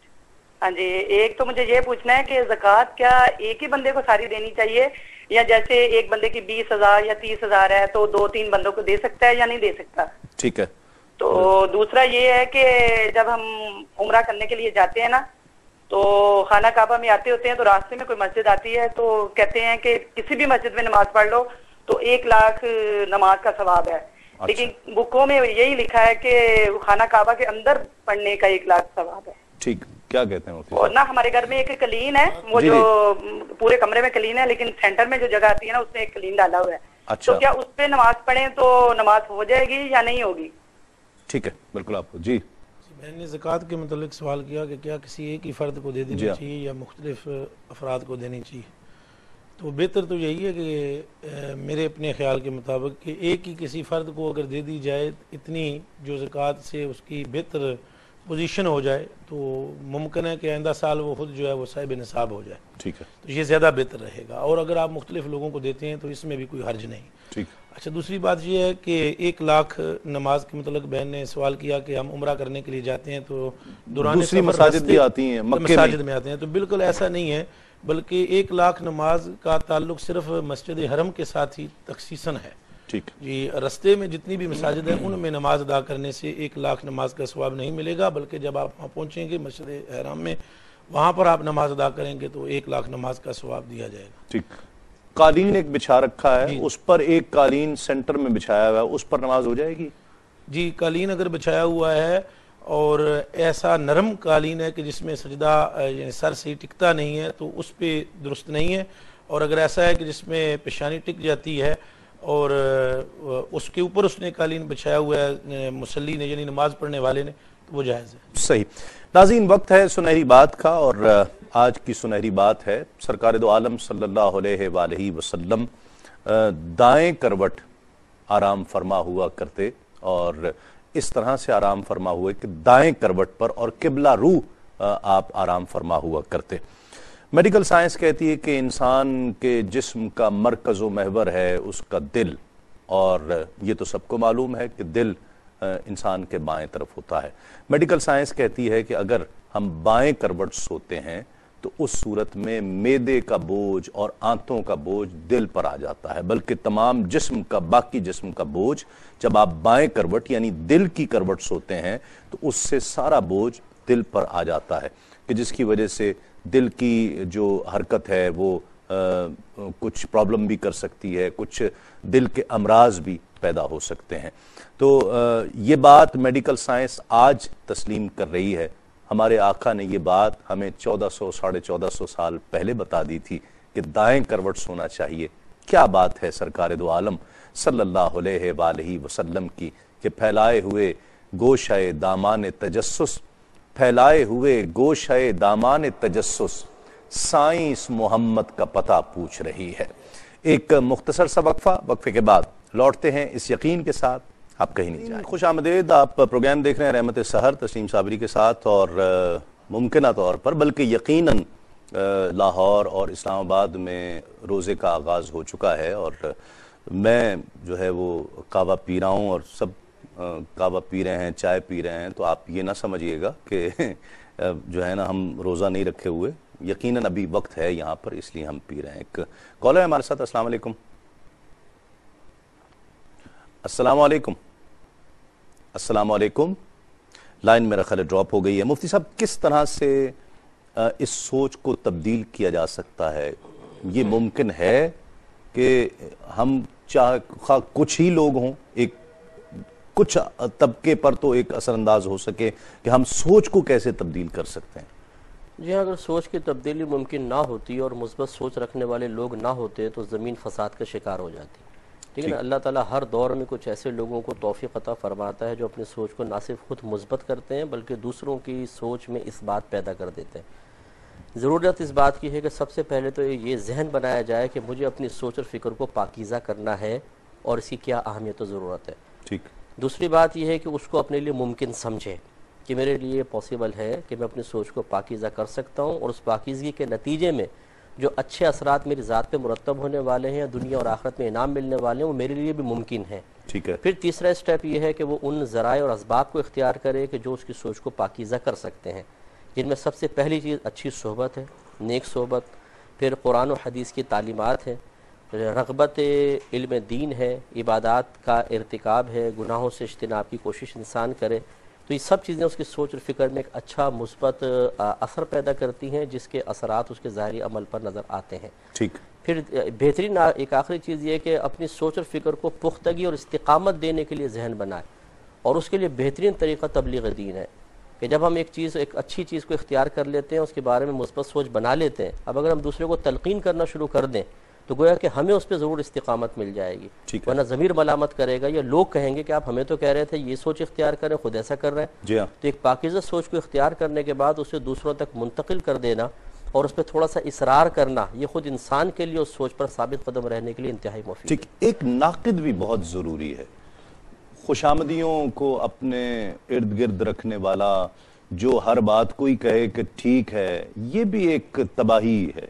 ہاں جی ایک تو مجھے یہ پوچھنا ہے کہ زکوٰۃ کیا ایک ہی بندے کو ساری دینی چاہیے یا جیسے ایک بندے کی بیس ہزار یا تیس ہزار ہے تو دو تین بندوں کو دے سکتا ہے یا نہیں دے سکتا؟
ٹھیک ہے.
تو دوسرا یہ ہے کہ جب ہم عمرہ کرنے کے لیے جاتے ہیں نا تو خانہ کعبہ میں آتے ہوتے ہیں تو راستے میں کوئی مسجد آتی ہے تو کہتے ہیں کہ کسی بھی مسجد میں نماز پڑھ لو تو ایک لاکھ نماز کا ثواب ہے. لیکن بکوں میں یہی لکھا ہے کہ خانہ کعبہ کے اندر پڑھنے کا ایک لاکھ ثواب ہے.
ٹھیک کیا کہتے ہیں
اور نہ ہمارے گھر میں ایک کلین ہے وہ جو پورے کمرے میں کلین ہے لیکن سینٹر میں جو جگہ آتی ہے نا اس میں ایک کلین ڈالا ہوا ہے. تو کیا اس پہ نماز پڑھیں تو نماز ہو جائے گی یا نہیں ہوگی؟
ٹھیک ہے بالکل آپ کو. جی
میں نے زکوٰۃ کے متعلق سوال کیا کہ کیا کسی ایک ہی فرد کو دے دینی چاہیے یا مختلف افراد کو دینی چاہیے. تو بہتر تو یہی ہے کہ میرے اپنے خیال کے مطابق کہ ایک ہی کسی فرد کو اگر دے دی جائے اتنی جو زکوٰۃ سے اس کی بہتر پوزیشن ہو جائے تو ممکن ہے کہ آئندہ سال وہ خود جو ہے وہ صاحب نصاب ہو جائے.
ٹھیک ہے
تو یہ زیادہ بہتر رہے گا. اور اگر آپ مختلف لوگوں کو دیتے ہیں تو اس میں بھی کوئی حرج نہیں.
ٹھیک.
اچھا دوسری بات یہ ہے کہ ایک لاکھ نماز کے متعلق بہن نے سوال کیا کہ ہم عمرہ کرنے کے لیے جاتے ہیں تو دوران
دوسری مساجد بھی آتی ہیں
مساجد میں آتے ہیں تو بالکل ایسا نہیں ہے بلکہ ایک لاکھ نماز کا تعلق صرف مسجد حرم کے ساتھ ہی تخصیصاً ہے.
ٹھیک
جی رستے میں جتنی بھی مساجد ہیں ان میں نماز ادا کرنے سے ایک لاکھ نماز کا ثواب نہیں ملے گا بلکہ جب آپ وہاں پہنچیں گے مسجد حرام میں وہاں پر آپ نماز ادا کریں گے تو ایک لاکھ نماز کا ثواب دیا جائے گا.
ٹھیک. قالین ایک بچھا رکھا ہے اس پر ایک قالین سینٹر میں بچھایا ہوا ہے اس پر نماز ہو جائے گی؟
جی قالین اگر بچھایا ہوا ہے اور ایسا نرم قالین ہے کہ جس میں سجدہ یعنی سر سے ٹکتا نہیں ہے تو اس پہ درست نہیں ہے. اور اگر ایسا ہے کہ جس میں پیشانی ٹک جاتی ہے اور اس کے اوپر اس نے قالین بچھایا ہوا ہے مصلی نے یعنی نماز پڑھنے والے نے تو وہ جائز ہے.
صحیح. ناظرین وقت ہے سنہری بات کا اور آج کی سنہری بات ہے، سرکار دو عالم صلی اللہ علیہ وآلہ وسلم دائیں کروٹ آرام فرما ہوا کرتے، اور اس طرح سے آرام فرما ہوئے کہ دائیں کروٹ پر اور قبلہ رو آپ آرام فرما ہوا کرتے۔ میڈیکل سائنس کہتی ہے کہ انسان کے جسم کا مرکز و محور ہے اس کا دل، اور یہ تو سب کو معلوم ہے کہ دل انسان کے بائیں طرف ہوتا ہے۔ میڈیکل سائنس کہتی ہے کہ اگر ہم بائیں کروٹ سوتے ہیں تو اس صورت میں معدے کا بوجھ اور آنتوں کا بوجھ دل پر آ جاتا ہے، بلکہ تمام جسم کا باقی جسم کا بوجھ جب آپ بائیں کروٹ یعنی دل کی کروٹ سوتے ہیں تو اس سے سارا بوجھ دل پر آ جاتا ہے، کہ جس کی وجہ سے دل کی جو حرکت ہے وہ کچھ پرابلم بھی کر سکتی ہے، کچھ دل کے امراض بھی پیدا ہو سکتے ہیں۔ تو یہ بات میڈیکل سائنس آج تسلیم کر رہی ہے۔ ہمارے آقا نے یہ بات ہمیں چودہ سو ساڑھے چودہ سو سال پہلے بتا دی تھی کہ دائیں کروٹ سونا چاہیے۔ کیا بات ہے سرکار دو عالم صلی اللہ علیہ وآلہ وسلم کی کہ پھیلائے ہوئے گوشۂ دامان تجسس پھیلائے ہوئے گوشۂ دامان تجسس سائنس محمد کا پتہ پوچھ رہی ہے۔ ایک مختصر سا وقفہ، وقفے کے بعد لوٹتے ہیں اس یقین کے ساتھ آپ کہیں نہیں جائیں۔ خوش آمدید، آپ پروگرام دیکھ رہے ہیں رحمت سحر تسلیم صابری کے ساتھ، اور ممکنہ طور پر بلکہ یقیناً لاہور اور اسلام آباد میں روزے کا آغاز ہو چکا ہے، اور میں جو ہے وہ کعوہ پی رہا ہوں اور سب کعوہ پی رہے ہیں، چائے پی رہے ہیں، تو آپ یہ نہ سمجھیے گا کہ جو ہے نا ہم روزہ نہیں رکھے ہوئے، یقیناً ابھی وقت ہے یہاں پر اس لیے ہم پی رہے ہیں۔ ایک کالر ہے ہمارے ساتھ، السلام علیکم۔ السلام علیکم السلام علیکم لائن میرا خیال ڈراپ ہو گئی ہے۔ مفتی صاحب، کس طرح سے اس سوچ کو تبدیل کیا جا سکتا ہے؟ یہ ممکن ہے کہ ہم چاہے کچھ ہی لوگ ہوں، ایک کچھ طبقے پر تو ایک اثر انداز ہو سکے، کہ ہم سوچ کو کیسے تبدیل کر سکتے ہیں؟
جی ہاں، اگر سوچ کی تبدیلی ممکن نہ ہوتی اور مثبت سوچ رکھنے والے لوگ نہ ہوتے تو زمین فساد کا شکار ہو جاتی۔ ٹھیک ہے نا، اللہ تعالیٰ ہر دور میں کچھ ایسے لوگوں کو توفیق عطا فرماتا ہے جو اپنی سوچ کو نہ صرف خود مثبت کرتے ہیں بلکہ دوسروں کی سوچ میں اس بات پیدا کر دیتے ہیں۔ ضرورت اس بات کی ہے کہ سب سے پہلے تو یہ ذہن بنایا جائے کہ مجھے اپنی سوچ اور فکر کو پاکیزہ کرنا ہے اور اس کی کیا اہمیت و ضرورت ہے۔
ٹھیک۔
دوسری بات یہ ہے کہ اس کو اپنے لیے ممکن سمجھے کہ میرے لیے یہ پاسبل ہے کہ میں اپنی سوچ کو پاکیزہ کر سکتا ہوں، اور اس پاکیزگی کے نتیجے میں جو اچھے اثرات میری ذات پہ مرتب ہونے والے ہیں، دنیا اور آخرت میں انعام ملنے والے ہیں، وہ میرے لیے بھی ممکن ہے۔
ٹھیک ہے۔
پھر تیسرا اسٹیپ یہ ہے کہ وہ ان ذرائع اور اسباب کو اختیار کرے کہ جو اس کی سوچ کو پاکیزہ کر سکتے ہیں، جن میں سب سے پہلی چیز اچھی صحبت ہے، نیک صحبت، پھر قرآن و حدیث کی تعلیمات ہے، رغبت علم دین ہے، عبادات کا ارتکاب ہے، گناہوں سے اجتناب کی کوشش انسان کرے، تو یہ سب چیزیں اس کی سوچ اور فکر میں ایک اچھا مثبت اثر پیدا کرتی ہیں جس کے اثرات اس کے ظاہری عمل پر نظر آتے ہیں۔
ٹھیک۔
پھر بہترین ایک آخری چیز یہ ہے کہ اپنی سوچ اور فکر کو پختگی اور استقامت دینے کے لیے ذہن بنائے، اور اس کے لیے بہترین طریقہ تبلیغ دین ہے کہ جب ہم ایک چیز ایک اچھی چیز کو اختیار کر لیتے ہیں، اس کے بارے میں مثبت سوچ بنا لیتے ہیں، اب اگر ہم دوسرے کو تلقین کرنا شروع کر دیں تو گویا کہ ہمیں اس پہ ضرور استقامت مل جائے گی، ورنہ ضمیر ملامت کرے گا، یا لوگ کہیں گے کہ آپ ہمیں تو کہہ رہے تھے یہ سوچ اختیار کریں، خود ایسا کر رہے ہیں۔
جی ہاں۔
تو ایک پاکیزہ سوچ کو اختیار کرنے کے بعد اسے دوسروں تک منتقل کر دینا اور اس پہ تھوڑا سا اصرار کرنا، یہ خود انسان کے لیے اس سوچ پر ثابت قدم رہنے کے لیے انتہائی مفید ہے۔
ٹھیک۔ ایک ناقد بھی بہت ضروری ہے، خوشامدیوں کو اپنے ارد گرد رکھنے والا جو ہر بات کوئی کہے کہ ٹھیک ہے، یہ بھی ایک تباہی ہے،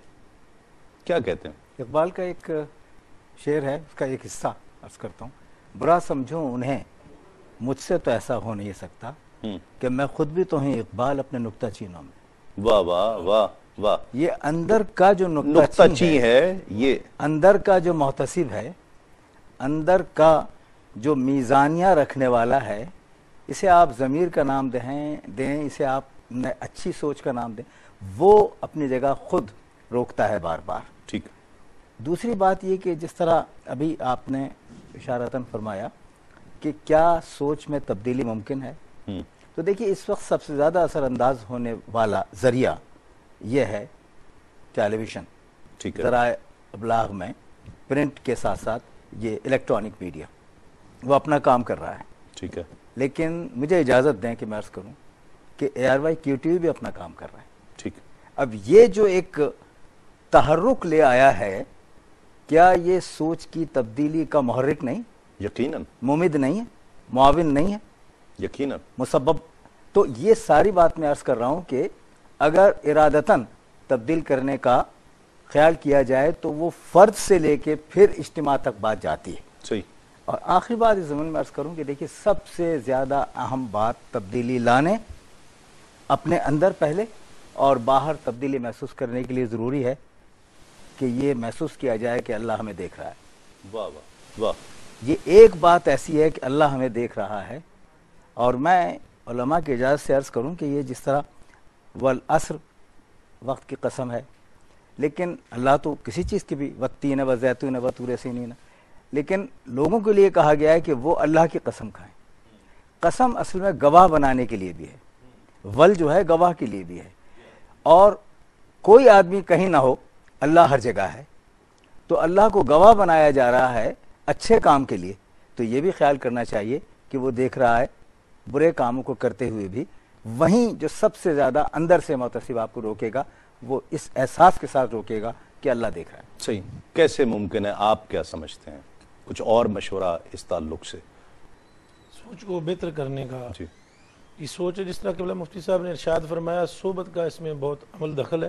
کیا کہتے ہیں؟
اقبال کا ایک شعر ہے، اس کا ایک حصہ عرض کرتا ہوں۔ برا سمجھو انہیں مجھ سے تو ایسا ہو نہیں سکتا کہ میں خود بھی تو ہوں اقبال اپنے نکتہ چینوں میں۔
واہ واہ واہ واہ۔
یہ اندر کا جو
نکتہ چین ہے، یہ
اندر کا جو محتسب ہے، اندر کا جو میزانیہ رکھنے والا ہے، اسے آپ ضمیر کا نام دیں دیں اسے آپ اچھی سوچ کا نام دیں، وہ اپنی جگہ خود روکتا ہے بار بار۔
ٹھیک۔
دوسری بات یہ کہ جس طرح ابھی آپ نے اشارتاً فرمایا کہ کیا سوچ میں تبدیلی ممکن ہے، تو دیکھیے اس وقت سب سے زیادہ اثر انداز ہونے والا ذریعہ یہ ہے ٹیلی ویژن، ذرائع ابلاغ میں پرنٹ کے ساتھ ساتھ یہ الیکٹرانک میڈیا وہ اپنا کام کر رہا ہے۔
ٹھیک ہے۔
لیکن مجھے اجازت دیں کہ میں عرض کروں کہ A R Y Q T V بھی اپنا کام کر رہا ہے۔
ٹھیک۔
اب یہ جو ایک تحرک لے آیا ہے، کیا یہ سوچ کی تبدیلی کا محرک نہیں؟
یقیناً
ممد نہیں ہے، معاون نہیں ہے،
یقیناً
مسبب؟ تو یہ ساری بات میں عرض کر رہا ہوں کہ اگر ارادتاً تبدیل کرنے کا خیال کیا جائے تو وہ فرد سے لے کے پھر اجتماع تک بات جاتی ہے.
صحیح.
اور آخری بات اس زمین میں عرض کروں کہ دیکھیے سب سے زیادہ اہم بات تبدیلی لانے اپنے اندر پہلے اور باہر تبدیلی محسوس کرنے کے لیے ضروری ہے کہ یہ محسوس کیا جائے کہ اللہ ہمیں دیکھ رہا ہے.
واہ واہ واہ.
یہ ایک بات ایسی ہے کہ اللہ ہمیں دیکھ رہا ہے. اور میں علماء کی اجازت سے عرض کروں کہ یہ جس طرح والعصر وقت کی قسم ہے، لیکن اللہ تو کسی چیز کی بھی والتین والزیتون وطور سینین، لیکن لوگوں کے لیے کہا گیا ہے کہ وہ اللہ کی قسم کھائیں. قسم اصل میں گواہ بنانے کے لیے بھی ہے، ول جو ہے گواہ کے لیے بھی ہے. اور کوئی آدمی کہیں نہ ہو، اللہ ہر جگہ ہے، تو اللہ کو گواہ بنایا جا رہا ہے اچھے کام کے لیے، تو یہ بھی خیال کرنا چاہیے کہ وہ دیکھ رہا ہے برے کاموں کو کرتے ہوئے بھی. وہیں جو سب سے زیادہ اندر سے محتسب آپ کو روکے گا وہ اس احساس کے ساتھ روکے گا کہ اللہ دیکھ رہا ہے.
صحیح. کیسے ممکن ہے؟ آپ کیا سمجھتے ہیں؟ کچھ اور مشورہ اس تعلق سے؟
سوچ کو بہتر کرنے کا
جی
یہ سوچ ہے، جس طرح کہ مفتی صاحب نے ارشاد فرمایا، صحبت کا اس میں بہت عمل دخل ہے،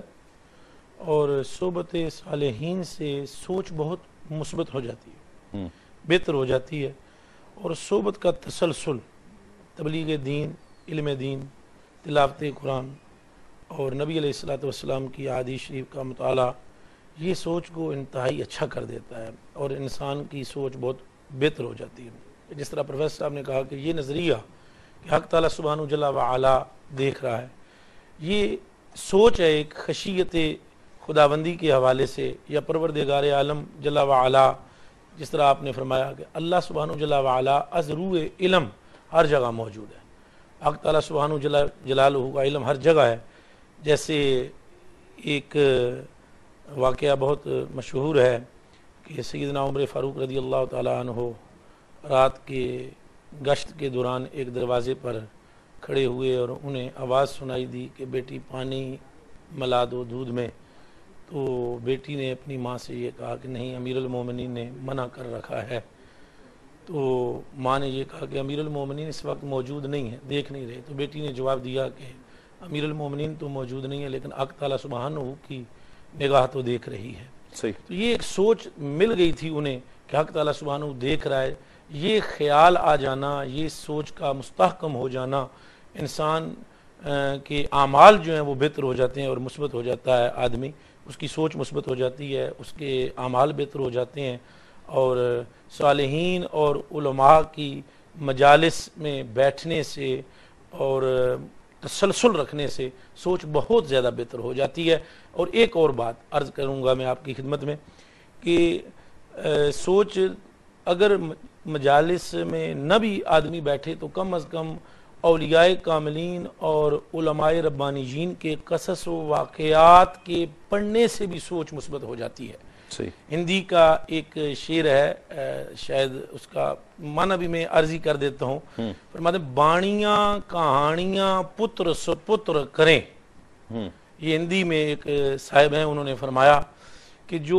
اور صحبت صالحین سے سوچ بہت مثبت ہو جاتی ہے، بہتر ہو جاتی ہے. اور صحبت کا تسلسل، تبلیغ دین، علم دین، تلاوت قرآن اور نبی علیہ الصلوۃ والسلام کی احادیث شریف کا مطالعہ، یہ سوچ کو انتہائی اچھا کر دیتا ہے اور انسان کی سوچ بہت بہتر ہو جاتی ہے. جس طرح پروفیسر صاحب نے کہا کہ یہ نظریہ کہ حق تعالیٰ سبحانہ جل وعلا دیکھ رہا ہے، یہ سوچ ہے ایک خشیت خداوندی کے حوالے سے، یا پروردگار عالم جل وعلا، جس طرح آپ نے فرمایا کہ اللہ سبحانہ جل وعلا از روح علم ہر جگہ موجود ہے. حق تعالیٰ سبحانہ جلالہ کا علم ہر جگہ ہے. جیسے ایک واقعہ بہت مشہور ہے کہ سیدنا عمر فاروق رضی اللہ تعالیٰ عنہ رات کے گشت کے دوران ایک دروازے پر کھڑے ہوئے اور انہیں آواز سنائی دی کہ بیٹی پانی ملا دو دودھ میں. تو بیٹی نے اپنی ماں سے یہ کہا کہ نہیں، امیر المومنین نے منع کر رکھا ہے. تو ماں نے یہ کہا کہ امیر المومنین اس وقت موجود نہیں ہے، دیکھ نہیں رہے. تو بیٹی نے جواب دیا کہ امیر المومنین تو موجود نہیں ہے، لیکن حق تعالیٰ سبحانہ کی نگاہ تو دیکھ رہی ہے.
صحیح.
تو یہ ایک سوچ مل گئی تھی انہیں کہ حق تعالیٰ سبحانہ دیکھ رہا ہے. یہ خیال آ جانا، یہ سوچ کا مستحکم ہو جانا، انسان کے اعمال جو ہیں وہ بہتر ہو جاتے ہیں اور مثبت ہو جاتا ہے آدمی، اس کی سوچ مثبت ہو جاتی ہے، اس کے اعمال بہتر ہو جاتے ہیں. اور صالحین اور علماء کی مجالس میں بیٹھنے سے اور تسلسل رکھنے سے سوچ بہت زیادہ بہتر ہو جاتی ہے. اور ایک اور بات عرض کروں گا میں آپ کی خدمت میں کہ سوچ اگر مجالس میں نہ بھی آدمی بیٹھے تو کم از کم اولیاء کاملین اور علماء ربانیین کے قصص و واقعات کے پڑھنے سے بھی سوچ مثبت ہو جاتی ہے. ہندی کا ایک شعر ہے، شاید اس کا معنی بھی میں عرضی کر دیتا ہوں. فرماتے ہیں بانیاں کہانیاں پتر سپتر کریں. یہ ہندی میں ایک صاحب ہیں، انہوں نے فرمایا کہ جو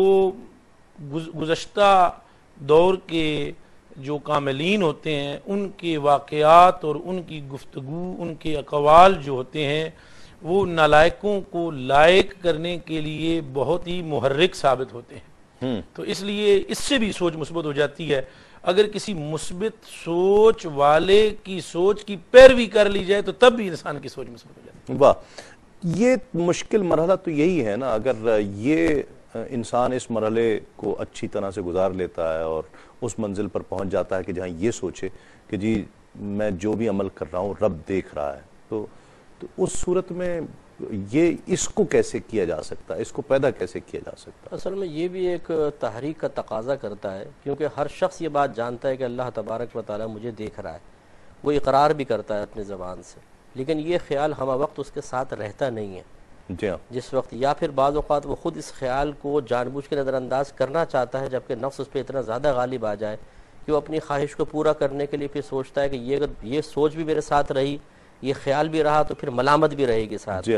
گزشتہ دور کے جو کاملین ہوتے ہیں ان کے واقعات اور ان کی گفتگو، ان کے اقوال جو ہوتے ہیں وہ نالائقوں کو لائق کرنے کے لیے بہت ہی محرک ثابت ہوتے ہیں. تو اس لیے اس سے بھی سوچ مثبت ہو جاتی ہے. اگر کسی مثبت سوچ والے کی سوچ کی پیروی کر لی جائے تو تب بھی انسان کی سوچ مثبت ہو جاتی ہے.
واہ، یہ مشکل مرحلہ تو یہی ہے نا. اگر یہ انسان اس مرحلے کو اچھی طرح سے گزار لیتا ہے اور اس منزل پر پہنچ جاتا ہے کہ جہاں یہ سوچے کہ جی میں جو بھی عمل کر رہا ہوں رب دیکھ رہا ہے، تو تو اس صورت میں یہ اس کو کیسے کیا جا سکتا ہے، اس کو پیدا کیسے کیا جا سکتا ہے؟
اصل میں یہ بھی ایک تحریک کا تقاضا کرتا ہے، کیونکہ ہر شخص یہ بات جانتا ہے کہ اللہ تبارک و تعالیٰ مجھے دیکھ رہا ہے، وہ اقرار بھی کرتا ہے اپنے زبان سے، لیکن یہ خیال ہمہ وقت اس کے ساتھ رہتا نہیں ہے.
جی ہاں.
جس وقت یا پھر بعض اوقات وہ خود اس خیال کو جان بوجھ کے نظر انداز کرنا چاہتا ہے، جبکہ نفس اس پہ اتنا زیادہ غالب آ جائے کہ وہ اپنی خواہش کو پورا کرنے کے لیے پھر سوچتا ہے کہ یہ اگر یہ سوچ بھی میرے ساتھ رہی، یہ خیال بھی رہا، تو پھر ملامت بھی رہے گی ساتھ.
جی ہاں.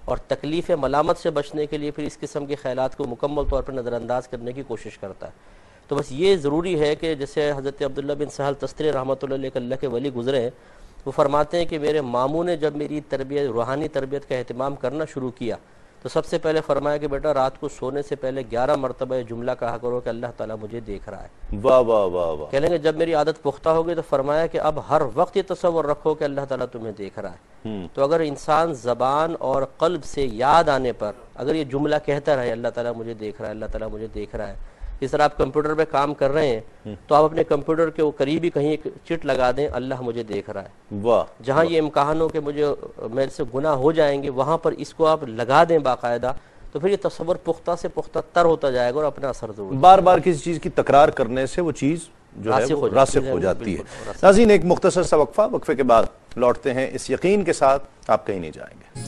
اور تکلیف ملامت سے بچنے کے لیے پھر اس قسم کے خیالات کو مکمل طور پر نظر انداز کرنے کی کوشش کرتا ہے۔ تو بس یہ ضروری ہے کہ جیسے حضرت عبداللہ بن سہل تستری رحمۃ اللہ علیہ اللہ کے ولی گزرے ہیں، وہ فرماتے ہیں کہ میرے ماموں نے جب میری تربیت روحانی تربیت کا اہتمام کرنا شروع کیا تو سب سے پہلے فرمایا کہ بیٹا رات کو سونے سے پہلے گیارہ مرتبہ یہ جملہ کہا کرو کہ اللہ تعالیٰ مجھے دیکھ رہا ہے۔
واہ واہ واہ واہ۔
کہہ لیں گے جب میری عادت پختہ ہو گئی تو فرمایا کہ اب ہر وقت یہ تصور رکھو کہ اللہ تعالیٰ تمہیں دیکھ رہا ہے۔ تو اگر انسان زبان اور قلب سے یاد آنے پر اگر یہ جملہ کہتا رہے اللہ تعالیٰ مجھے دیکھ رہا ہے، اللہ تعالیٰ مجھے دیکھ رہا ہے، اس طرح آپ کمپیوٹر پہ کام کر رہے ہیں تو آپ اپنے کمپیوٹر کے وہ قریبی کہیں ایک چٹ لگا دیں اللہ مجھے دیکھ رہا ہے۔
واہ۔
جہاں یہ امکان ہو کہ مجھے میرے سے گناہ ہو جائیں گے وہاں پر اس کو آپ لگا دیں باقاعدہ، تو پھر یہ تصور پختہ سے پختہ تر ہوتا جائے گا اور اپنا اثر ضرور۔
بار بار کسی چیز کی تکرار کرنے سے وہ چیز جو ہے وہ راسخ ہو جاتی ہے۔ ناظرین ایک مختصر سا وقفہ، وقفے کے بعد لوٹتے ہیں اس یقین کے ساتھ آپ کہیں نہیں جائیں گے۔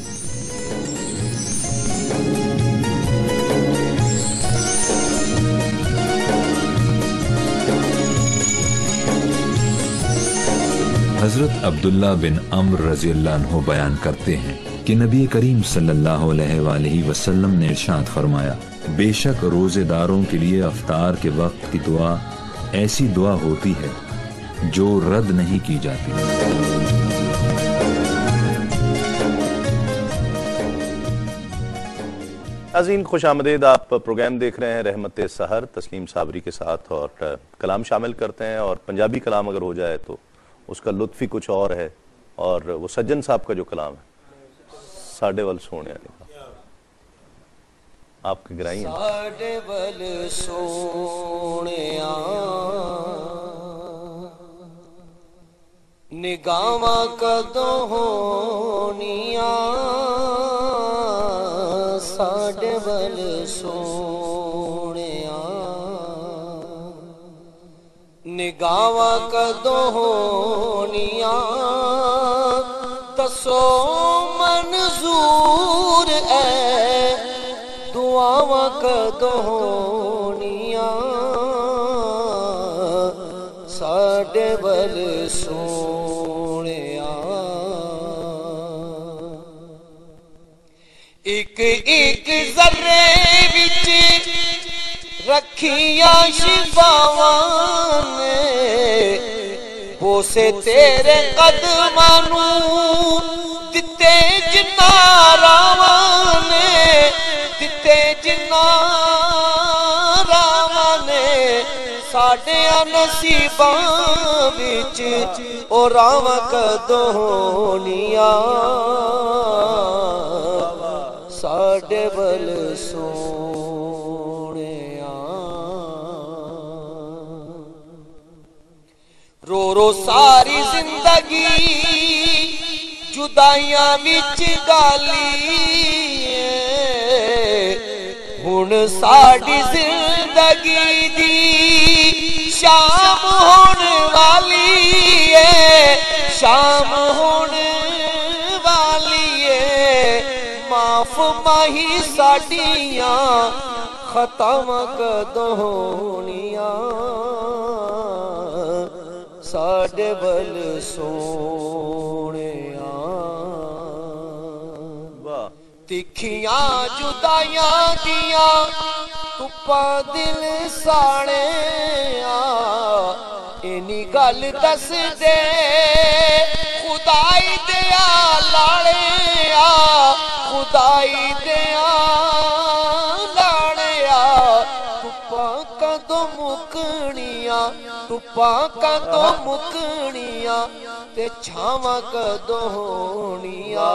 حضرت عبداللہ بن عمر رضی اللہ عنہ بیان کرتے ہیں کہ نبی کریم صلی اللہ علیہ وآلہ وسلم نے ارشاد فرمایا، بے شک روزے داروں کے لیے افطار کے وقت کی دعا ایسی دعا ہوتی ہے جو رد نہیں کی جاتی۔
ناظرین خوش آمدید، آپ پروگرام دیکھ رہے ہیں رحمت سحر تسلیم صابری کے ساتھ، اور کلام شامل کرتے ہیں، اور پنجابی کلام اگر ہو جائے تو اس کا لطف ہی کچھ اور ہے، اور وہ سجن صاحب کا جو کلام ہے ساڑھے ول سونے آپ کے گرائی ہیں۔
ساڑھے ول سونیا نگاواں کدوں ہونیاں، ساڑھے ول سونیا نگاواں کدوں ہونیاں، دسو منظور اے دعاواں کدوں ہونیاں، ساڈے ول سونیا۔ ایک ایک ذرے وچ رکھیاں شفاواں نے، بوسے تیرے قدماں نوں دتے جناں راواں نے، دتے جناں راواں نے، ساڈیاں نصیباں وچ او راواں کدوں ہونیاں، ساڈے ول سونیا۔ رو رو ساری زندگی جدائیاں وچ گالی، ہن ساڈی زندگی دی شام ہون والی ہے، شام ہون والی ہے، معاف ماہی ساڈیاں خطاواں کدوں ہونیاں، ساڈے ول سونیا۔ تکھیاں جدائیاں دیاں تپاں دل ساڑیاں، اینی گل دس دے خدائی دیا لاڑیا، خدائی دیا لاڑیا، تپاں کدوں مکنیاں، تپاں کدوں مکنیاں، تے چھاواں کدوں ہونیاں،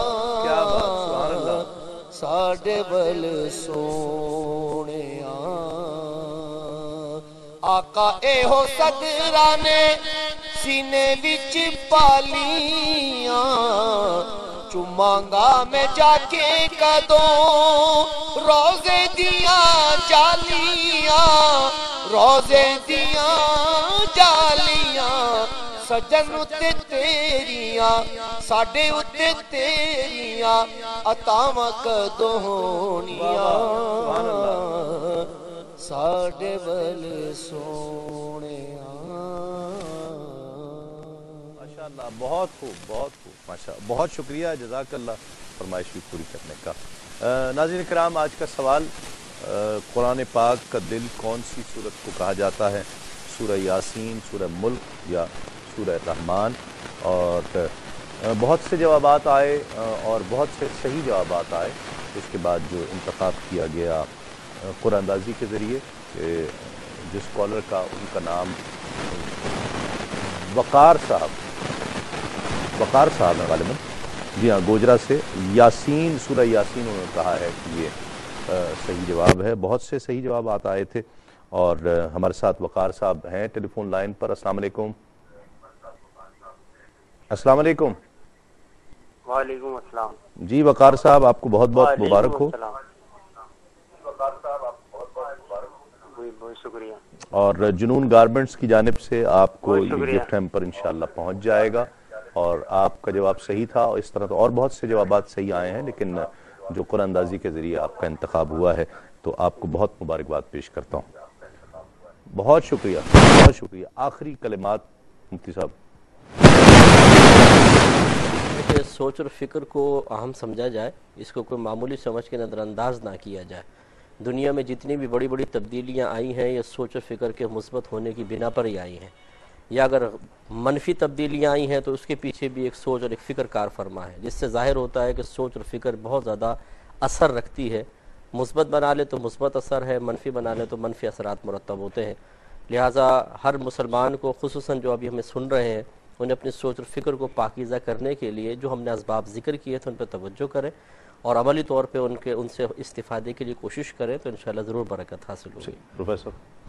ساڈے ول سونیا۔ آقا ایہو صدرہ نے سینے وچ پالیاں، چمانگا میں جا کے کدوں روزے دیاں جالیاں، روزے دیاں جالیاں، سجن اتے تیریاں ساڈے اتے تیریاں عطاواں کدوں ہونیاں، ساڈے ول سونیا۔
اللہ، بہت خوب بہت خوب ماشاء اللہ، بہت شکریہ، جزاک اللہ فرمائش بھی پوری کرنے کا۔ ناظرین کرام، آج کا سوال قرآن پاک کا دل کون سی سورت کو کہا جاتا ہے؟ سورہ یاسین، سورہ ملک یا سورہ رحمان؟ اور بہت سے جوابات آئے اور بہت سے صحیح جوابات آئے۔ اس کے بعد جو انتخاب کیا گیا قرآن اندازی کے ذریعے، جس کالر کا ان کا نام وقار صاحب وقار صاحب ہے غالباً، جی ہاں، گوجرا سے، یاسین، سورہ یاسین انہوں نے کہا ہے کہ یہ صحیح جواب ہے۔ بہت سے صحیح جوابات آئے تھے اور ہمارے ساتھ وقار صاحب ہیں ٹیلی فون لائن پر۔ السلام علیکم۔ السلام علیکم۔
وعلیکم السلام۔
جی وقار صاحب، آپ کو بہت بہت مبارک ہو۔
بہت شکریہ۔
اور جنون گارمنٹس کی جانب سے آپ کو یہ گفٹ ہم پر انشاءاللہ پہنچ جائے گا، اور آپ کا جواب صحیح تھا۔ اور اس طرح تو اور بہت سے جوابات صحیح آئے ہیں، لیکن جو قرآن اندازی کے ذریعے آپ کا انتخاب ہوا ہے تو آپ کو بہت مبارکباد پیش کرتا ہوں۔ بہت شکریہ، بہت شکریہ۔ آخری کلمات مفتی صاحب۔
سوچ اور فکر کو اہم سمجھا جائے، اس کو کوئی معمولی سمجھ کے نظر انداز نہ کیا جائے۔ دنیا میں جتنی بھی بڑی بڑی تبدیلیاں آئی ہیں یہ سوچ و فکر کے مثبت ہونے کی بنا پر ہی آئی ہیں، یا اگر منفی تبدیلیاں آئی ہیں تو اس کے پیچھے بھی ایک سوچ اور ایک فکر کار فرما ہے، جس سے ظاہر ہوتا ہے کہ سوچ اور فکر بہت زیادہ اثر رکھتی ہے۔ مثبت بنا لے تو مثبت اثر ہے، منفی بنا لے تو منفی اثرات مرتب ہوتے ہیں۔ لہٰذا ہر مسلمان کو، خصوصاً جو ابھی ہمیں سن رہے ہیں، انہیں اپنی سوچ اور فکر کو پاکیزہ کرنے کے لیے جو ہم نے اسباب ذکر کیے تھے ان پہ توجہ کریں اور عملی طور پہ ان کے ان سے استفادے کے لیے کوشش کریں تو انشاءاللہ ضرور برکت حاصل ہوگی۔
پروفیسر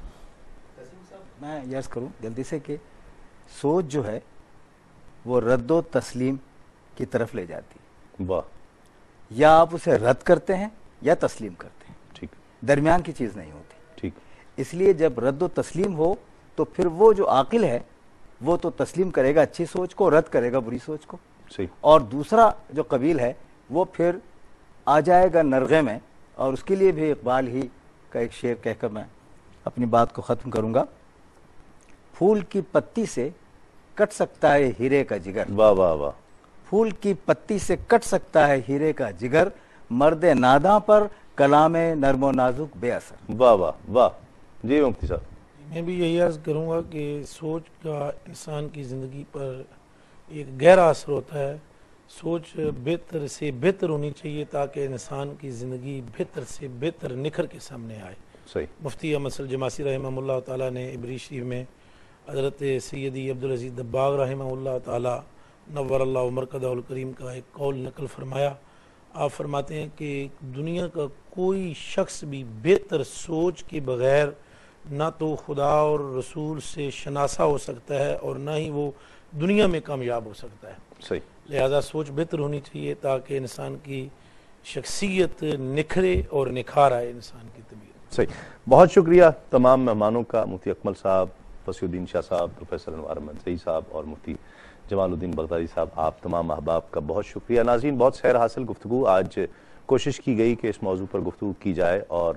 میں یس کروں جلدی سے کہ سوچ جو ہے وہ رد و تسلیم کی طرف لے جاتی ہے۔
واہ۔
یا آپ اسے رد کرتے ہیں یا تسلیم کرتے ہیں،
ٹھیک،
درمیان کی چیز نہیں ہوتی۔
ٹھیک،
اس لیے جب رد و تسلیم ہو تو پھر وہ جو عاقل ہے وہ تو تسلیم کرے گا اچھی سوچ کو، رد کرے گا بری سوچ کو۔
صحیح۔
اور دوسرا جو قبیل ہے وہ پھر آ جائے گا نرغے میں، اور اس کے لیے بھی اقبال ہی کا ایک شعر کہہ کر میں اپنی بات کو ختم کروں گا۔ پھول کی پتی سے کٹ سکتا ہے ہیرے کا جگر،
واہ واہ واہ،
پھول کی پتی سے کٹ سکتا ہے ہیرے کا جگر، مرد ناداں پر کلام نرم و نازک بے اثر۔
واہ واہ واہ۔ جی مفتی صاحب۔
میں بھی یہی عرض کروں گا کہ سوچ کا انسان کی زندگی پر ایک گہرا اثر ہوتا ہے۔ سوچ بہتر سے بہتر ہونی چاہیے تاکہ انسان کی زندگی بہتر سے بہتر نکھر کے سامنے آئے۔
صحیح۔
مفتی احمد جماسی رحمہ اللہ تعالیٰ نے عبری شریف میں حضرت سیدی عبدالعزیز دباغ رحمہ اللہ تعالیٰ نور اللہ مرکزہ الکریم کا ایک قول نقل فرمایا۔ آپ فرماتے ہیں کہ دنیا کا کوئی شخص بھی بہتر سوچ کے بغیر نہ تو خدا اور رسول سے شناسا ہو سکتا ہے اور نہ ہی وہ دنیا میں کامیاب ہو سکتا ہے۔
صحیح۔
لہذا سوچ بہتر ہونی چاہیے تاکہ انسان کی شخصیت نکھرے اور نکھار آئے انسان کی طبیعت۔
صحیح، بہت شکریہ تمام مہمانوں کا، مفتی اکمل صاحب، فصیح الدین شاہ صاحب، پروفیسر انوار احمد زئی صاحب اور مفتی جمال الدین بغدادی صاحب، آپ تمام احباب کا بہت شکریہ۔ ناظرین، بہت خیر حاصل گفتگو، آج کوشش کی گئی کہ اس موضوع پر گفتگو کی جائے، اور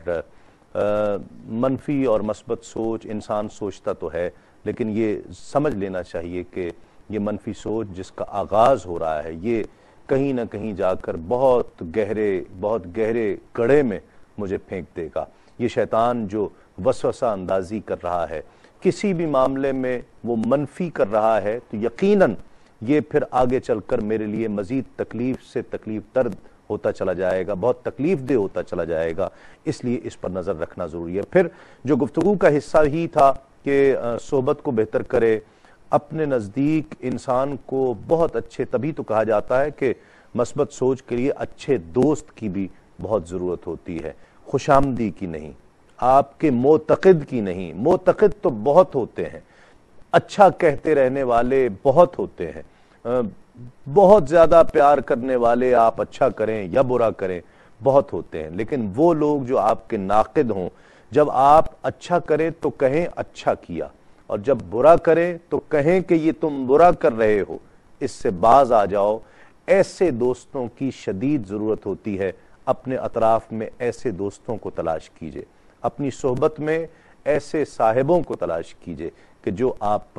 منفی اور مثبت سوچ انسان سوچتا تو ہے، لیکن یہ سمجھ لینا چاہیے کہ یہ منفی سوچ جس کا آغاز ہو رہا ہے یہ کہیں نہ کہیں جا کر بہت گہرے بہت گہرے گڑھے میں مجھے پھینک دے گا۔ یہ شیطان جو وسوسہ اندازی کر رہا ہے کسی بھی معاملے میں، وہ منفی کر رہا ہے، تو یقیناً یہ پھر آگے چل کر میرے لیے مزید تکلیف سے تکلیف درد ہوتا چلا جائے گا، بہت تکلیف دہ ہوتا چلا جائے گا۔ اس لیے اس پر نظر رکھنا ضروری ہے۔ پھر جو گفتگو کا حصہ ہی تھا کہ صحبت کو بہتر کرے، اپنے نزدیک انسان کو بہت اچھے، تبھی تو کہا جاتا ہے کہ مثبت سوچ کے لیے اچھے دوست کی بھی بہت ضرورت ہوتی ہے، خوش آمدی کی نہیں، آپ کے معتقد کی نہیں۔ معتقد تو بہت ہوتے ہیں، اچھا کہتے رہنے والے بہت ہوتے ہیں، بہت زیادہ پیار کرنے والے، آپ اچھا کریں یا برا کریں، بہت ہوتے ہیں، لیکن وہ لوگ جو آپ کے ناقد ہوں، جب آپ اچھا کریں تو کہیں اچھا کیا، اور جب برا کریں تو کہیں کہ یہ تم برا کر رہے ہو، اس سے باز آ جاؤ۔ ایسے دوستوں کی شدید ضرورت ہوتی ہے، اپنے اطراف میں ایسے دوستوں کو تلاش کیجئے، اپنی صحبت میں ایسے صاحبوں کو تلاش کیجئے کہ جو آپ پر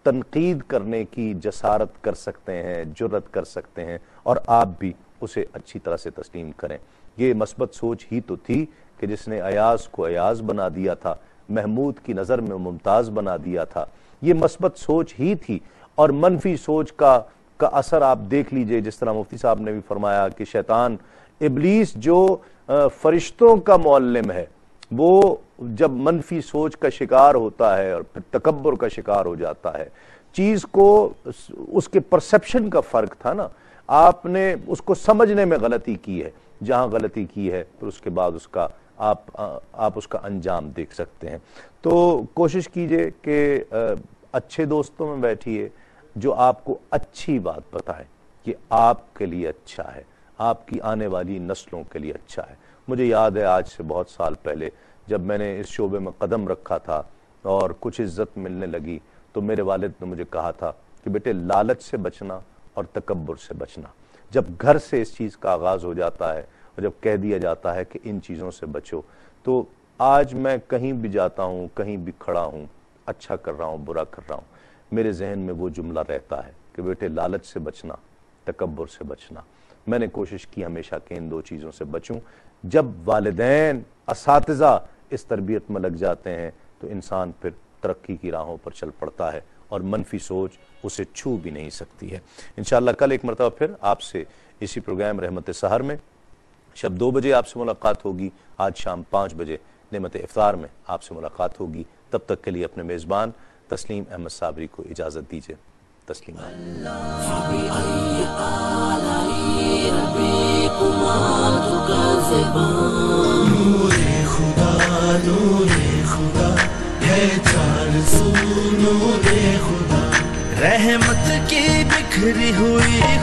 تنقید کرنے کی جسارت کر سکتے ہیں، جرت کر سکتے ہیں، اور آپ بھی اسے اچھی طرح سے تسلیم کریں۔ یہ مثبت سوچ ہی تو تھی کہ جس نے ایاز کو ایاز بنا دیا تھا، محمود کی نظر میں ممتاز بنا دیا تھا۔ یہ مثبت سوچ ہی تھی، اور منفی سوچ کا کا اثر آپ دیکھ لیجئے، جس طرح مفتی صاحب نے بھی فرمایا کہ شیطان، ابلیس جو فرشتوں کا معلم ہے، وہ جب منفی سوچ کا شکار ہوتا ہے اور پھر تکبر کا شکار ہو جاتا ہے، چیز کو اس کے پرسپشن کا فرق تھا نا، آپ نے اس کو سمجھنے میں غلطی کی ہے، جہاں غلطی کی ہے پھر اس کے بعد اس کا آپ آپ اس کا انجام دیکھ سکتے ہیں۔ تو کوشش کیجئے کہ اچھے دوستوں میں بیٹھیے جو آپ کو اچھی بات بتائیں کہ آپ کے لیے اچھا ہے، آپ کی آنے والی نسلوں کے لیے اچھا ہے۔ مجھے یاد ہے آج سے بہت سال پہلے جب میں نے اس شعبے میں قدم رکھا تھا اور کچھ عزت ملنے لگی، تو میرے والد نے مجھے کہا تھا کہ بیٹے لالچ سے بچنا اور تکبر سے بچنا۔ جب گھر سے اس چیز کا آغاز ہو جاتا ہے اور جب کہہ دیا جاتا ہے کہ ان چیزوں سے بچو، تو آج میں کہیں بھی جاتا ہوں، کہیں بھی کھڑا ہوں، اچھا کر رہا ہوں، برا کر رہا ہوں، میرے ذہن میں وہ جملہ رہتا ہے کہ بیٹے لالچ سے بچنا، تکبر سے بچنا۔ میں نے کوشش کی ہمیشہ کہ ان دو چیزوں سے بچوں۔ جب والدین، اساتذہ اس تربیت میں لگ جاتے ہیں تو انسان پھر ترقی کی راہوں پر چل پڑتا ہے اور منفی سوچ اسے چھو بھی نہیں سکتی ہے۔ انشاءاللہ کل ایک مرتبہ پھر آپ سے اسی پروگرام رحمت سحر میں شب دو بجے آپ سے ملاقات ہوگی، آج شام پانچ بجے نعمت افطار میں آپ سے ملاقات ہوگی۔ تب تک کے لیے اپنے میزبان تسلیم احمد صابری کو اجازت دیجیے۔ تسلیم
نور خدا نور خدا ہے چار سو نور خدا، رحمت کی بکھری ہوئی